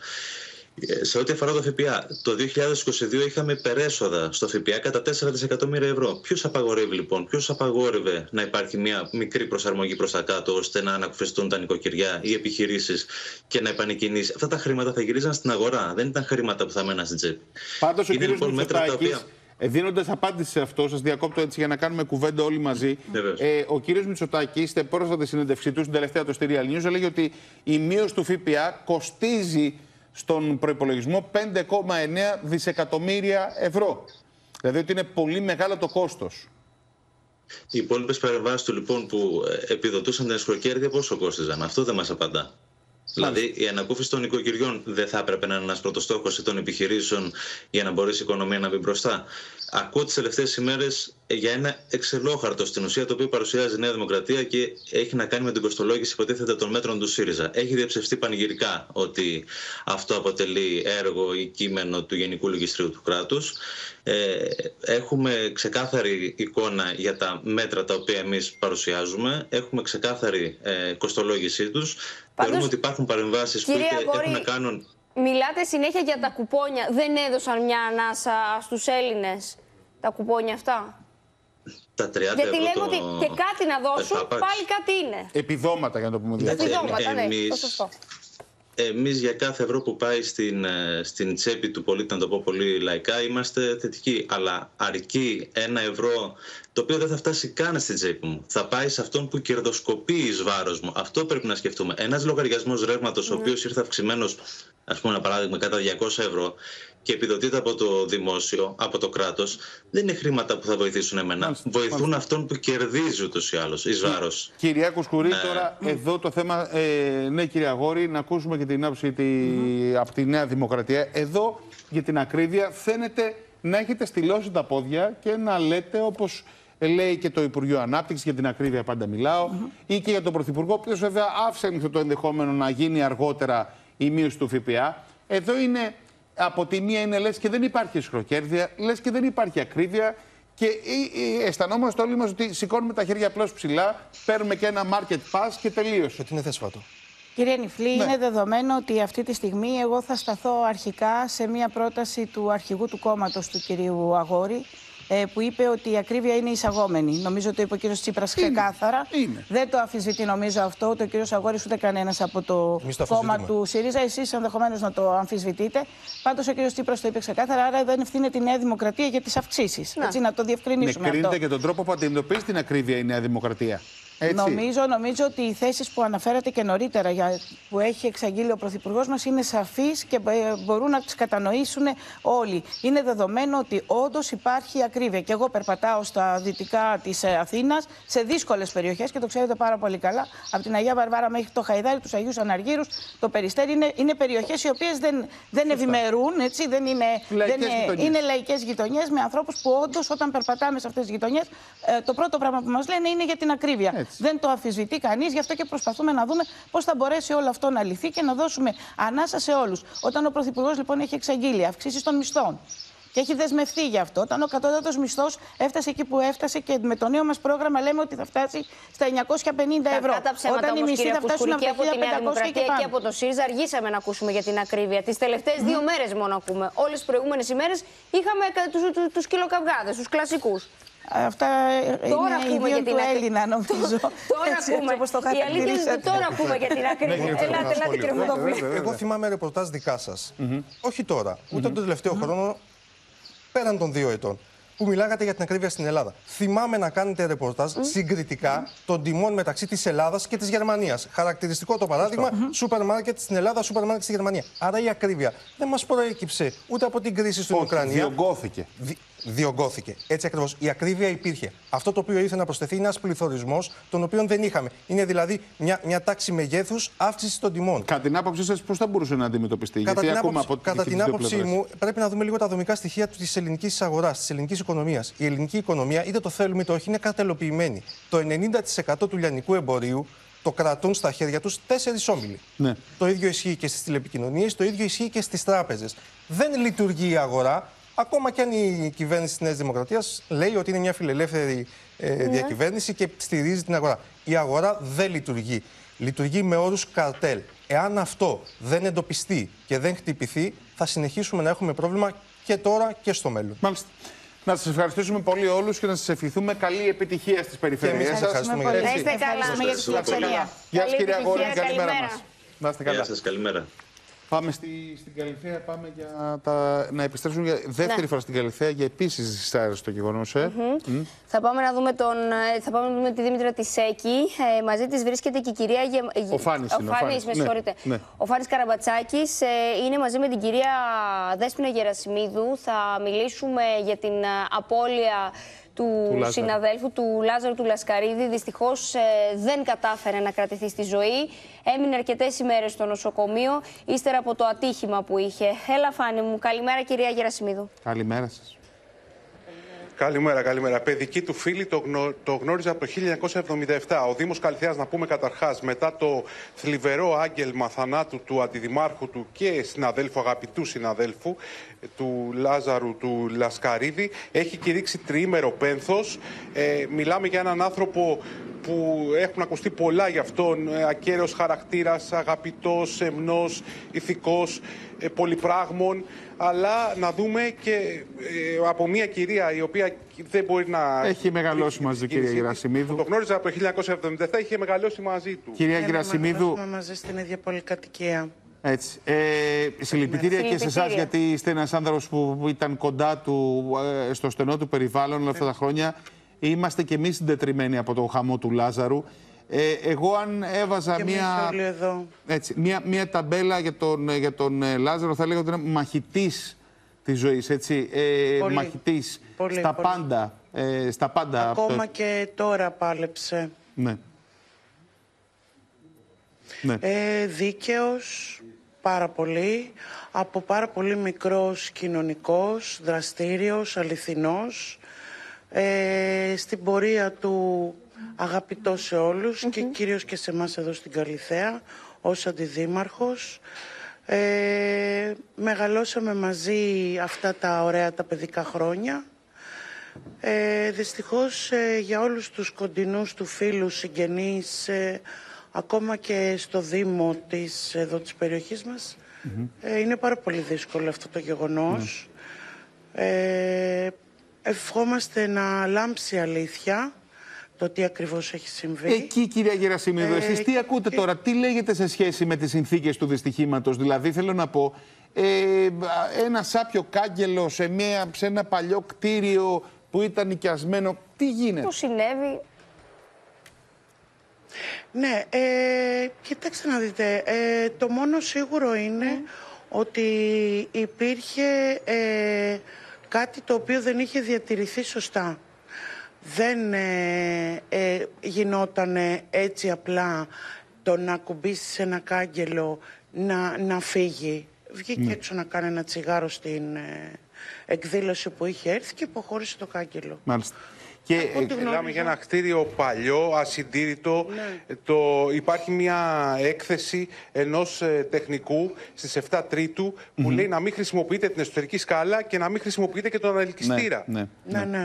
Σε ό,τι αφορά το ΦΠΑ, το 2022 είχαμε υπερέσοδα στο ΦΠΑ κατά 4 δισεκατομμύρια ευρώ. Ποιος απαγορεύει λοιπόν, ποιος απαγόρευε να υπάρχει μια μικρή προσαρμογή προς τα κάτω ώστε να ανακουφιστούν τα νοικοκυριά, οι επιχειρήσεις και να επανεκκινήσει? Αυτά τα χρήματα θα γυρίζαν στην αγορά, δεν ήταν χρήματα που θα μέναν στην τσέπη. Πάντως ο κύριος Μητσοτάκης, δίνοντας απάντηση σε αυτό, σας διακόπτω έτσι για να κάνουμε κουβέντα όλοι μαζί. Ο κύριος Μητσοτάκης, στην πρόσφατη συνέντευξή του, στην τελευταία του στη Real News, έλεγε ότι η μείωση του ΦΠΑ κοστίζει στον προϋπολογισμό 5,9 δισεκατομμύρια ευρώ. Δηλαδή ότι είναι πολύ μεγάλο το κόστος. Οι υπόλοιπες παρεμβάσεις του λοιπόν που επιδοτούσαν την εξωκέρδεια πόσο κόστιζαν? Αυτό δεν μας απαντά. Δηλαδή η ανακούφιση των οικογενειών δεν θα έπρεπε να είναι ένας πρωτοστόχος των επιχειρήσεων για να μπορέσει η οικονομία να μπει μπροστά? Ακούω τις τελευταίες ημέρες για ένα εξελόχαρτο στην ουσία το οποίο παρουσιάζει η Νέα Δημοκρατία και έχει να κάνει με την κοστολόγηση υποτίθεται των μέτρων του ΣΥΡΙΖΑ. Έχει διαψευστεί πανηγυρικά ότι αυτό αποτελεί έργο ή κείμενο του Γενικού Λογιστρίου του κράτους. Έχουμε ξεκάθαρη εικόνα για τα μέτρα τα οποία εμείς παρουσιάζουμε. Έχουμε ξεκάθαρη κοστολόγησή τους. Θεωρούμε ότι υπάρχουν παρεμβάσεις που έχουν να κάνουν. Μιλάτε συνέχεια για τα κουπόνια. Δεν έδωσαν μια ανάσα στους Έλληνες τα κουπόνια αυτά? Τα 30 γιατί ευρώ λέμε ότι και κάτι να δώσουν, πάλι κάτι είναι. Επιδόματα, για να το πούμε διαφορετικά. Επιδόματα, ναι, το σωστό. Εμείς για κάθε ευρώ που πάει στην τσέπη του πολίτη, να το πω πολύ λαϊκά, είμαστε θετικοί. Αλλά αρκεί 1 ευρώ, το οποίο δεν θα φτάσει καν στην τσέπη μου. Θα πάει σε αυτόν που κερδοσκοπεί εις βάρος μου. Αυτό πρέπει να σκεφτούμε. Ένας λογαριασμός ρεύματος, ο οποίος ήρθε αυξημένος, ας πούμε ένα παράδειγμα, κατά 200 ευρώ και επιδοτείται από το δημόσιο, από το κράτος, δεν είναι χρήματα που θα βοηθήσουν εμένα. Βοηθούν αυτόν που κερδίζει ούτως ή άλλως, εις βάρος. Κυρία Κουσκουρή, τώρα εδώ το θέμα, ναι κυρία Αγόρη, να ακούσουμε και την άποψη από τη Νέα Δημοκρατία. Εδώ για την ακρίβεια φαίνεται να έχετε στυλώσει τα πόδια και να λέτε όπως λέει και το Υπουργείο Ανάπτυξης, για την ακρίβεια πάντα μιλάω, ή και για τον Πρωθυπουργό, ο οποίος βέβαια άφησε το ενδεχόμενο να γίνει αργότερα η μείωση του ΦΠΑ. Εδώ είναι, από τη μία είναι λες και δεν υπάρχει ισχροκέρδεια, λες και δεν υπάρχει ακρίβεια και αισθανόμαστε όλοι μας ότι σηκώνουμε τα χέρια απλώς ψηλά, παίρνουμε και ένα market pass και τελείωσε. Ότι είναι θέσφατο. Κύριε Νιφλή, είναι δεδομένο ότι αυτή τη στιγμή εγώ θα σταθώ αρχικά σε μια πρόταση του αρχηγού του κόμματος του κυρίου Αγόρη, που είπε ότι η ακρίβεια είναι εισαγόμενη. Νομίζω ότι το είπε ο κύριος Τσίπρας ξεκάθαρα. Δεν το αμφισβητεί νομίζω αυτό ούτε ο κύριος Αγόρης ούτε κανένας από το κόμμα του ΣΥΡΙΖΑ. Εσείς ενδεχομένως να το αμφισβητείτε. Πάντως ο κύριος Τσίπρας το είπε ξεκάθαρα, άρα δεν ευθύνεται η Νέα Δημοκρατία για τις αυξήσεις. Έτσι, να το διευκρινίσουμε αυτό. Κρίνεται και τον τρόπο που αντιμετωπίζει την ακρίβεια η Νέα Δημοκρατία. Νομίζω ότι οι θέσεις που αναφέρατε και νωρίτερα που έχει εξαγγείλει ο Πρωθυπουργός μας είναι σαφείς και μπορούν να τις κατανοήσουν όλοι. Είναι δεδομένο ότι όντως υπάρχει ακρίβεια. Και εγώ περπατάω στα δυτικά της Αθήνας, σε δύσκολες περιοχές και το ξέρετε πάρα πολύ καλά. Από την Αγία Βαρβάρα μέχρι το Χαϊδάρι, τους Αγίους Αναργύρους, το Περιστέρι είναι περιοχές οι οποίες δεν ευημερούν, έτσι, είναι λαϊκές γειτονιές με ανθρώπους που όντως όταν περπατάμε σε αυτές τις γειτονιές, το πρώτο πράγμα που μας λένε είναι για την ακρίβεια. Δεν το αμφισβητεί κανείς, γι' αυτό και προσπαθούμε να δούμε πώς θα μπορέσει όλο αυτό να λυθεί και να δώσουμε ανάσα σε όλους. Όταν ο Πρωθυπουργός λοιπόν έχει εξαγγείλει αυξήσεις των μισθών και έχει δεσμευτεί γι' αυτό, όταν ο κατώτατος μισθός έφτασε εκεί που έφτασε και με το νέο μας πρόγραμμα λέμε ότι θα φτάσει στα 950 ευρώ. Όταν οι μισθοί θα φτάσουν από τη Νέα Δημοκρατία και από το ΣΥΡΙΖΑ, αργήσαμε να ακούσουμε για την ακρίβεια. Τις τελευταίες 2 μέρες μόνο ακούμε. Όλες τις προηγούμενες ημέρες είχαμε τους κιλοκαυγάδες, τους κλασικούς. Αυτά είναι ιδίων του Έλληνα, νομίζω. Τώρα ακούμε. Η αλήθεια είναι ότι τώρα ακούμε για την ακρίβεια. Ελάτε, κύριε Μουδόπουλε. Εγώ θυμάμαι ρεπορτάζ δικά σας. Όχι τώρα, ούτε τον τελευταίο χρόνο, πέραν των 2 ετών, που μιλάγατε για την ακρίβεια στην Ελλάδα. Θυμάμαι να κάνετε ρεπορτάζ συγκριτικά των τιμών μεταξύ της Ελλάδας και της Γερμανίας. Χαρακτηριστικό το παράδειγμα, σούπερ μάρκετ στην Ελλάδα, σούπερ μάρκετ στη Γερμανία. Άρα η ακρίβεια δεν μας προέκυψε ούτε από την κρίση στην Ουκρανία. Διωγγώθηκε. Διωγγώθηκε. Έτσι ακριβώς. Η ακρίβεια υπήρχε. Αυτό το οποίο ήρθε να προσθεθεί είναι ένας πληθωρισμός, τον οποίο δεν είχαμε. Είναι δηλαδή μια τάξη μεγέθους αύξηση των τιμών. Κατά την άποψή σας, πώς θα μπορούσε να αντιμετωπιστεί? Κατά την άποψή μου, πρέπει να δούμε λίγο τα δομικά στοιχεία της ελληνικής αγοράς, της ελληνικής οικονομίας. Η ελληνική οικονομία, είτε το θέλουμε είτε όχι, είναι κατελοποιημένη. Το 90% του λιανικού εμπορίου το κρατούν στα χέρια τους 4 όμιλοι. Ναι. Το ίδιο ισχύει και στις τηλεπικοινωνίες, το ίδιο ισχύει και στις τράπεζες. Δεν λειτουργεί η αγορά. Ακόμα και αν η κυβέρνηση της Νέας Δημοκρατίας λέει ότι είναι μια φιλελεύθερη διακυβέρνηση και στηρίζει την αγορά. Η αγορά δεν λειτουργεί. Λειτουργεί με όρους καρτέλ. Εάν αυτό δεν εντοπιστεί και δεν χτυπηθεί, θα συνεχίσουμε να έχουμε πρόβλημα και τώρα και στο μέλλον. Μάλιστα. Να σας ευχαριστήσουμε πολύ όλους και να σας ευχηθούμε καλή επιτυχία στις περιφέρειες σας. Ευχαριστούμε πολύ. Να είστε καλά για τη φιλοξενία. Γεια σας, κύριε Αγόρη, καλημέρα μας. Να είστε καλά. Γεια σας, καλημέρα. Πάμε στην Καλιθέα, πάμε για να επιστρέψουμε για δεύτερη φορά στην Καλιθέα για επίσης δυσάρεστο γεγονός. Θα πάμε να δούμε τη Δήμητρα τη Σέκη. Μαζί της βρίσκεται και η κυρία. Ο Φάνης, με συγχωρείτε. Ναι. Ο Φάνης Καραμπατσάκης είναι μαζί με την κυρία Δέσποινα Γερασιμίδου. Θα μιλήσουμε για την απώλεια του συναδέλφου, του Λάζαρου του Λασκαρίδη. Δυστυχώς δεν κατάφερε να κρατηθεί στη ζωή. Έμεινε αρκετές ημέρες στο νοσοκομείο, ύστερα από το ατύχημα που είχε. Έλα, Φάνη μου. Καλημέρα, κυρία Γερασιμίδου. Καλημέρα σας. Καλημέρα, καλημέρα. Παιδική του φίλη το γνώριζε από το 1977. Ο Δήμος Καλιθέας, να πούμε καταρχάς, μετά το θλιβερό άγγελμα θανάτου του αντιδημάρχου του και συναδέλφου, αγαπητού συναδέλφου, του Λάζαρου του Λασκαρίδη, έχει κηρύξει τριήμερο πένθος. Μιλάμε για έναν άνθρωπο που έχουν ακουστεί πολλά για αυτόν, ακέραιος χαρακτήρας, αγαπητός, σεμνός, ηθικός, πολυπράγμων, αλλά να δούμε και από μια κυρία η οποία δεν μπορεί να... Έχει μεγαλώσει μαζί, κυρία Γερασιμίδου. Το γνώριζα από το 1977, είχε μεγαλώσει μαζί του. Κυρία Γερασιμίδου... μαζί στην ίδια πολυκατοικία. Έτσι. Συλληπιτήρια και σε εσάς, γιατί είστε ένας άνθρωπος που ήταν κοντά του, στο στενό του περιβάλλον όλα αυτά τα χρόνια. Είμαστε και εμείς συντετριμμένοι από το χαμό του Λάζαρου. Εγώ αν έβαζα μια ταμπέλα για τον Λάζαρο, θα έλεγα ότι είναι μαχητής της ζωής, έτσι. Μαχητής στα πάντα. Ακόμα και τώρα πάλεψε. Ναι. Δίκαιος, πάρα πολύ. Από πάρα πολύ μικρός κοινωνικός, δραστήριος, αληθινός. Στην πορεία του αγαπητός σε όλους και κυρίως και σε εμάς εδώ στην Καλιθέα ως αντιδήμαρχος. Μεγαλώσαμε μαζί αυτά τα ωραία τα παιδικά χρόνια. Δυστυχώς για όλους τους κοντινούς του φίλους, συγγενείς, ακόμα και στο Δήμο της περιοχής μας, είναι πάρα πολύ δύσκολο αυτό το γεγονός. Ευχόμαστε να λάμψει αλήθεια το τι ακριβώς έχει συμβεί. Εκεί, κυρία Γερασιμίδου, εσείς τι ακούτε τώρα, τι λέγεται σε σχέση με τις συνθήκες του δυστυχήματος? Δηλαδή, θέλω να πω, ένα σάπιο κάγκελο σε ένα παλιό κτίριο που ήταν νοικιασμένο, τι γίνεται? Πώς συνέβη? Ναι, κοιτάξτε να δείτε, το μόνο σίγουρο είναι ότι υπήρχε κάτι το οποίο δεν είχε διατηρηθεί σωστά. Δεν γινόταν έτσι απλά το να κουμπίσεις ένα κάγκελο να φύγει. Βγήκε έξω να κάνει ένα τσιγάρο στην εκδήλωση που είχε έρθει και υποχώρησε το κάγκελο. Μάλιστα. Και μιλάμε για ένα κτίριο παλιό, ασυντήρητο. Υπάρχει μια έκθεση ενός τεχνικού στις 7 Τρίτου που λέει να μην χρησιμοποιείτε την εσωτερική σκάλα και να μην χρησιμοποιείτε και τον ανελκυστήρα. Ναι.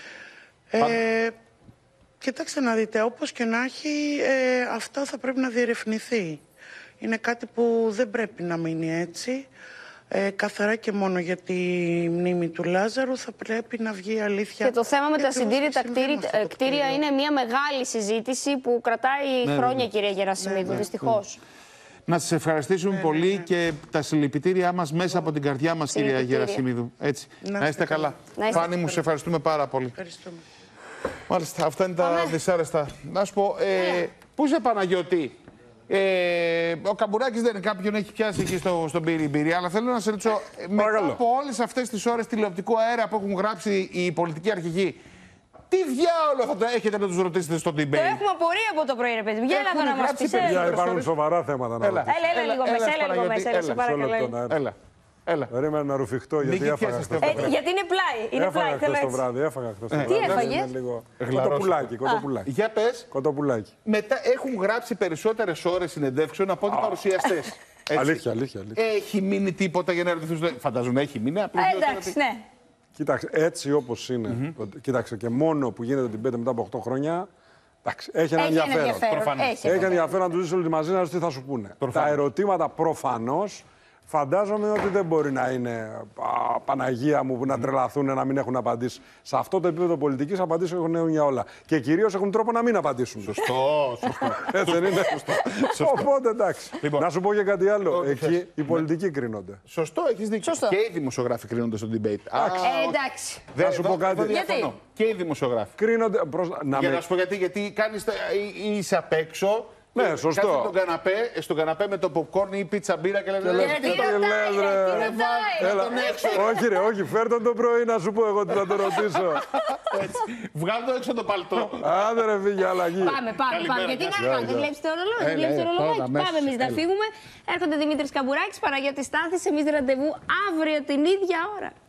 Κοιτάξτε να δείτε, όπως και να έχει, αυτό θα πρέπει να διερευνηθεί. Είναι κάτι που δεν πρέπει να μείνει έτσι. καθαρά και μόνο για τη μνήμη του Λάζαρου θα πρέπει να βγει αλήθεια. Και το θέμα με τα συντήρητα κτίρια είναι μια μεγάλη συζήτηση που κρατάει χρόνια, κυρία Γερασιμίδου, δυστυχώς. Να σας ευχαριστήσουμε πολύ και τα συλληπιτήριά μας μέσα από την καρδιά μας, κυρία Γερασιμίδου. Έτσι. Να είστε καλά. Φάνη μου, σε ευχαριστούμε πάρα πολύ. Ευχαριστούμε. Μάλιστα, αυτά είναι τα δυσάρεστα. Να σου πω, πού είσαι Παναγιώτη? Ο Καμπουράκης δεν είναι κάποιον, έχει πιάσει εκεί στον Πύργο, αλλά θέλω να σε ρωτήσω, μετά από όλες αυτές τις ώρες τηλεοπτικού αέρα που έχουν γράψει οι πολιτικοί αρχηγοί, τι διάολο θα έχετε να τους ρωτήσετε στο debate? Το έχουμε απορία από το πρωί, ρε παιδί. Βγαίνει να μας πεις. Υπάρχουν σοβαρά θέματα να ρωτήσετε. Έλα λίγο μέσα, σε παρακαλώ. Έλα. Περίμενα να ρουφιχτώ γιατί έφαγα χθες το βράδυ. Γιατί είναι πλάι. Έφαγα χθες το βράδυ. Τι έφαγες? Κοτοπουλάκι. Για πες. Κοτοπουλάκι. Μετά έχουν γράψει περισσότερες ώρες συνεντεύξεων από ό,τι παρουσιαστές. Αλήθεια. Έχει μείνει τίποτα για να ρωτηθούν? Φαντάζομαι να έχει μείνει. Εντάξει, ναι. Κοίταξε, έτσι όπως είναι. Κοίταξε, και μόνο που γίνεται την 5 μετά από 8 χρόνια. Έχει ένα ενδιαφέρον. Έχει ενδιαφέρον να του ζήσει όλοι μαζί να δει τι θα σου πούνε. Τα ερωτήματα προφανώς φαντάζομαι ότι δεν μπορεί να είναι Παναγία μου που να τρελαθούν να μην έχουν απαντήσει. Σε αυτό το επίπεδο πολιτικής απαντήσεις έχουν για όλα. Και κυρίως έχουν τρόπο να μην απαντήσουν. Σωστό. Έτσι δεν είναι? Οπότε εντάξει. Να σου πω και κάτι άλλο. Εκεί οι πολιτικοί κρίνονται. Σωστό, έχεις δίκιο. Και οι δημοσιογράφοι κρίνονται στο debate. Εντάξει. Να σου πω κάτι. Γιατί? Και οι δημοσιογράφοι. Κρίνονται. Για να σου πω γιατί κάνεις. Είσαι απ' έξω. Ναι, σωστό. Στον καναπέ με το popcorn ή πίτσα μπύρα και λένε. Όχι, ρε, όχι. Φέρ' τον το πρωί να σου πω εγώ τι θα το ρωτήσω. Βγάλ' το έξω το παλτό. Άντε ρε, φύγε αλλαγή. Πάμε. Γιατί να κάνουμε, δεν βλέπεις το ρολόι. Πάμε εμείς να φύγουμε. Έρχονται Δημήτρης Καμπουράκης, Παναγιώτης Στάθης. Εμείς ραντεβού αύριο την ίδια ώρα.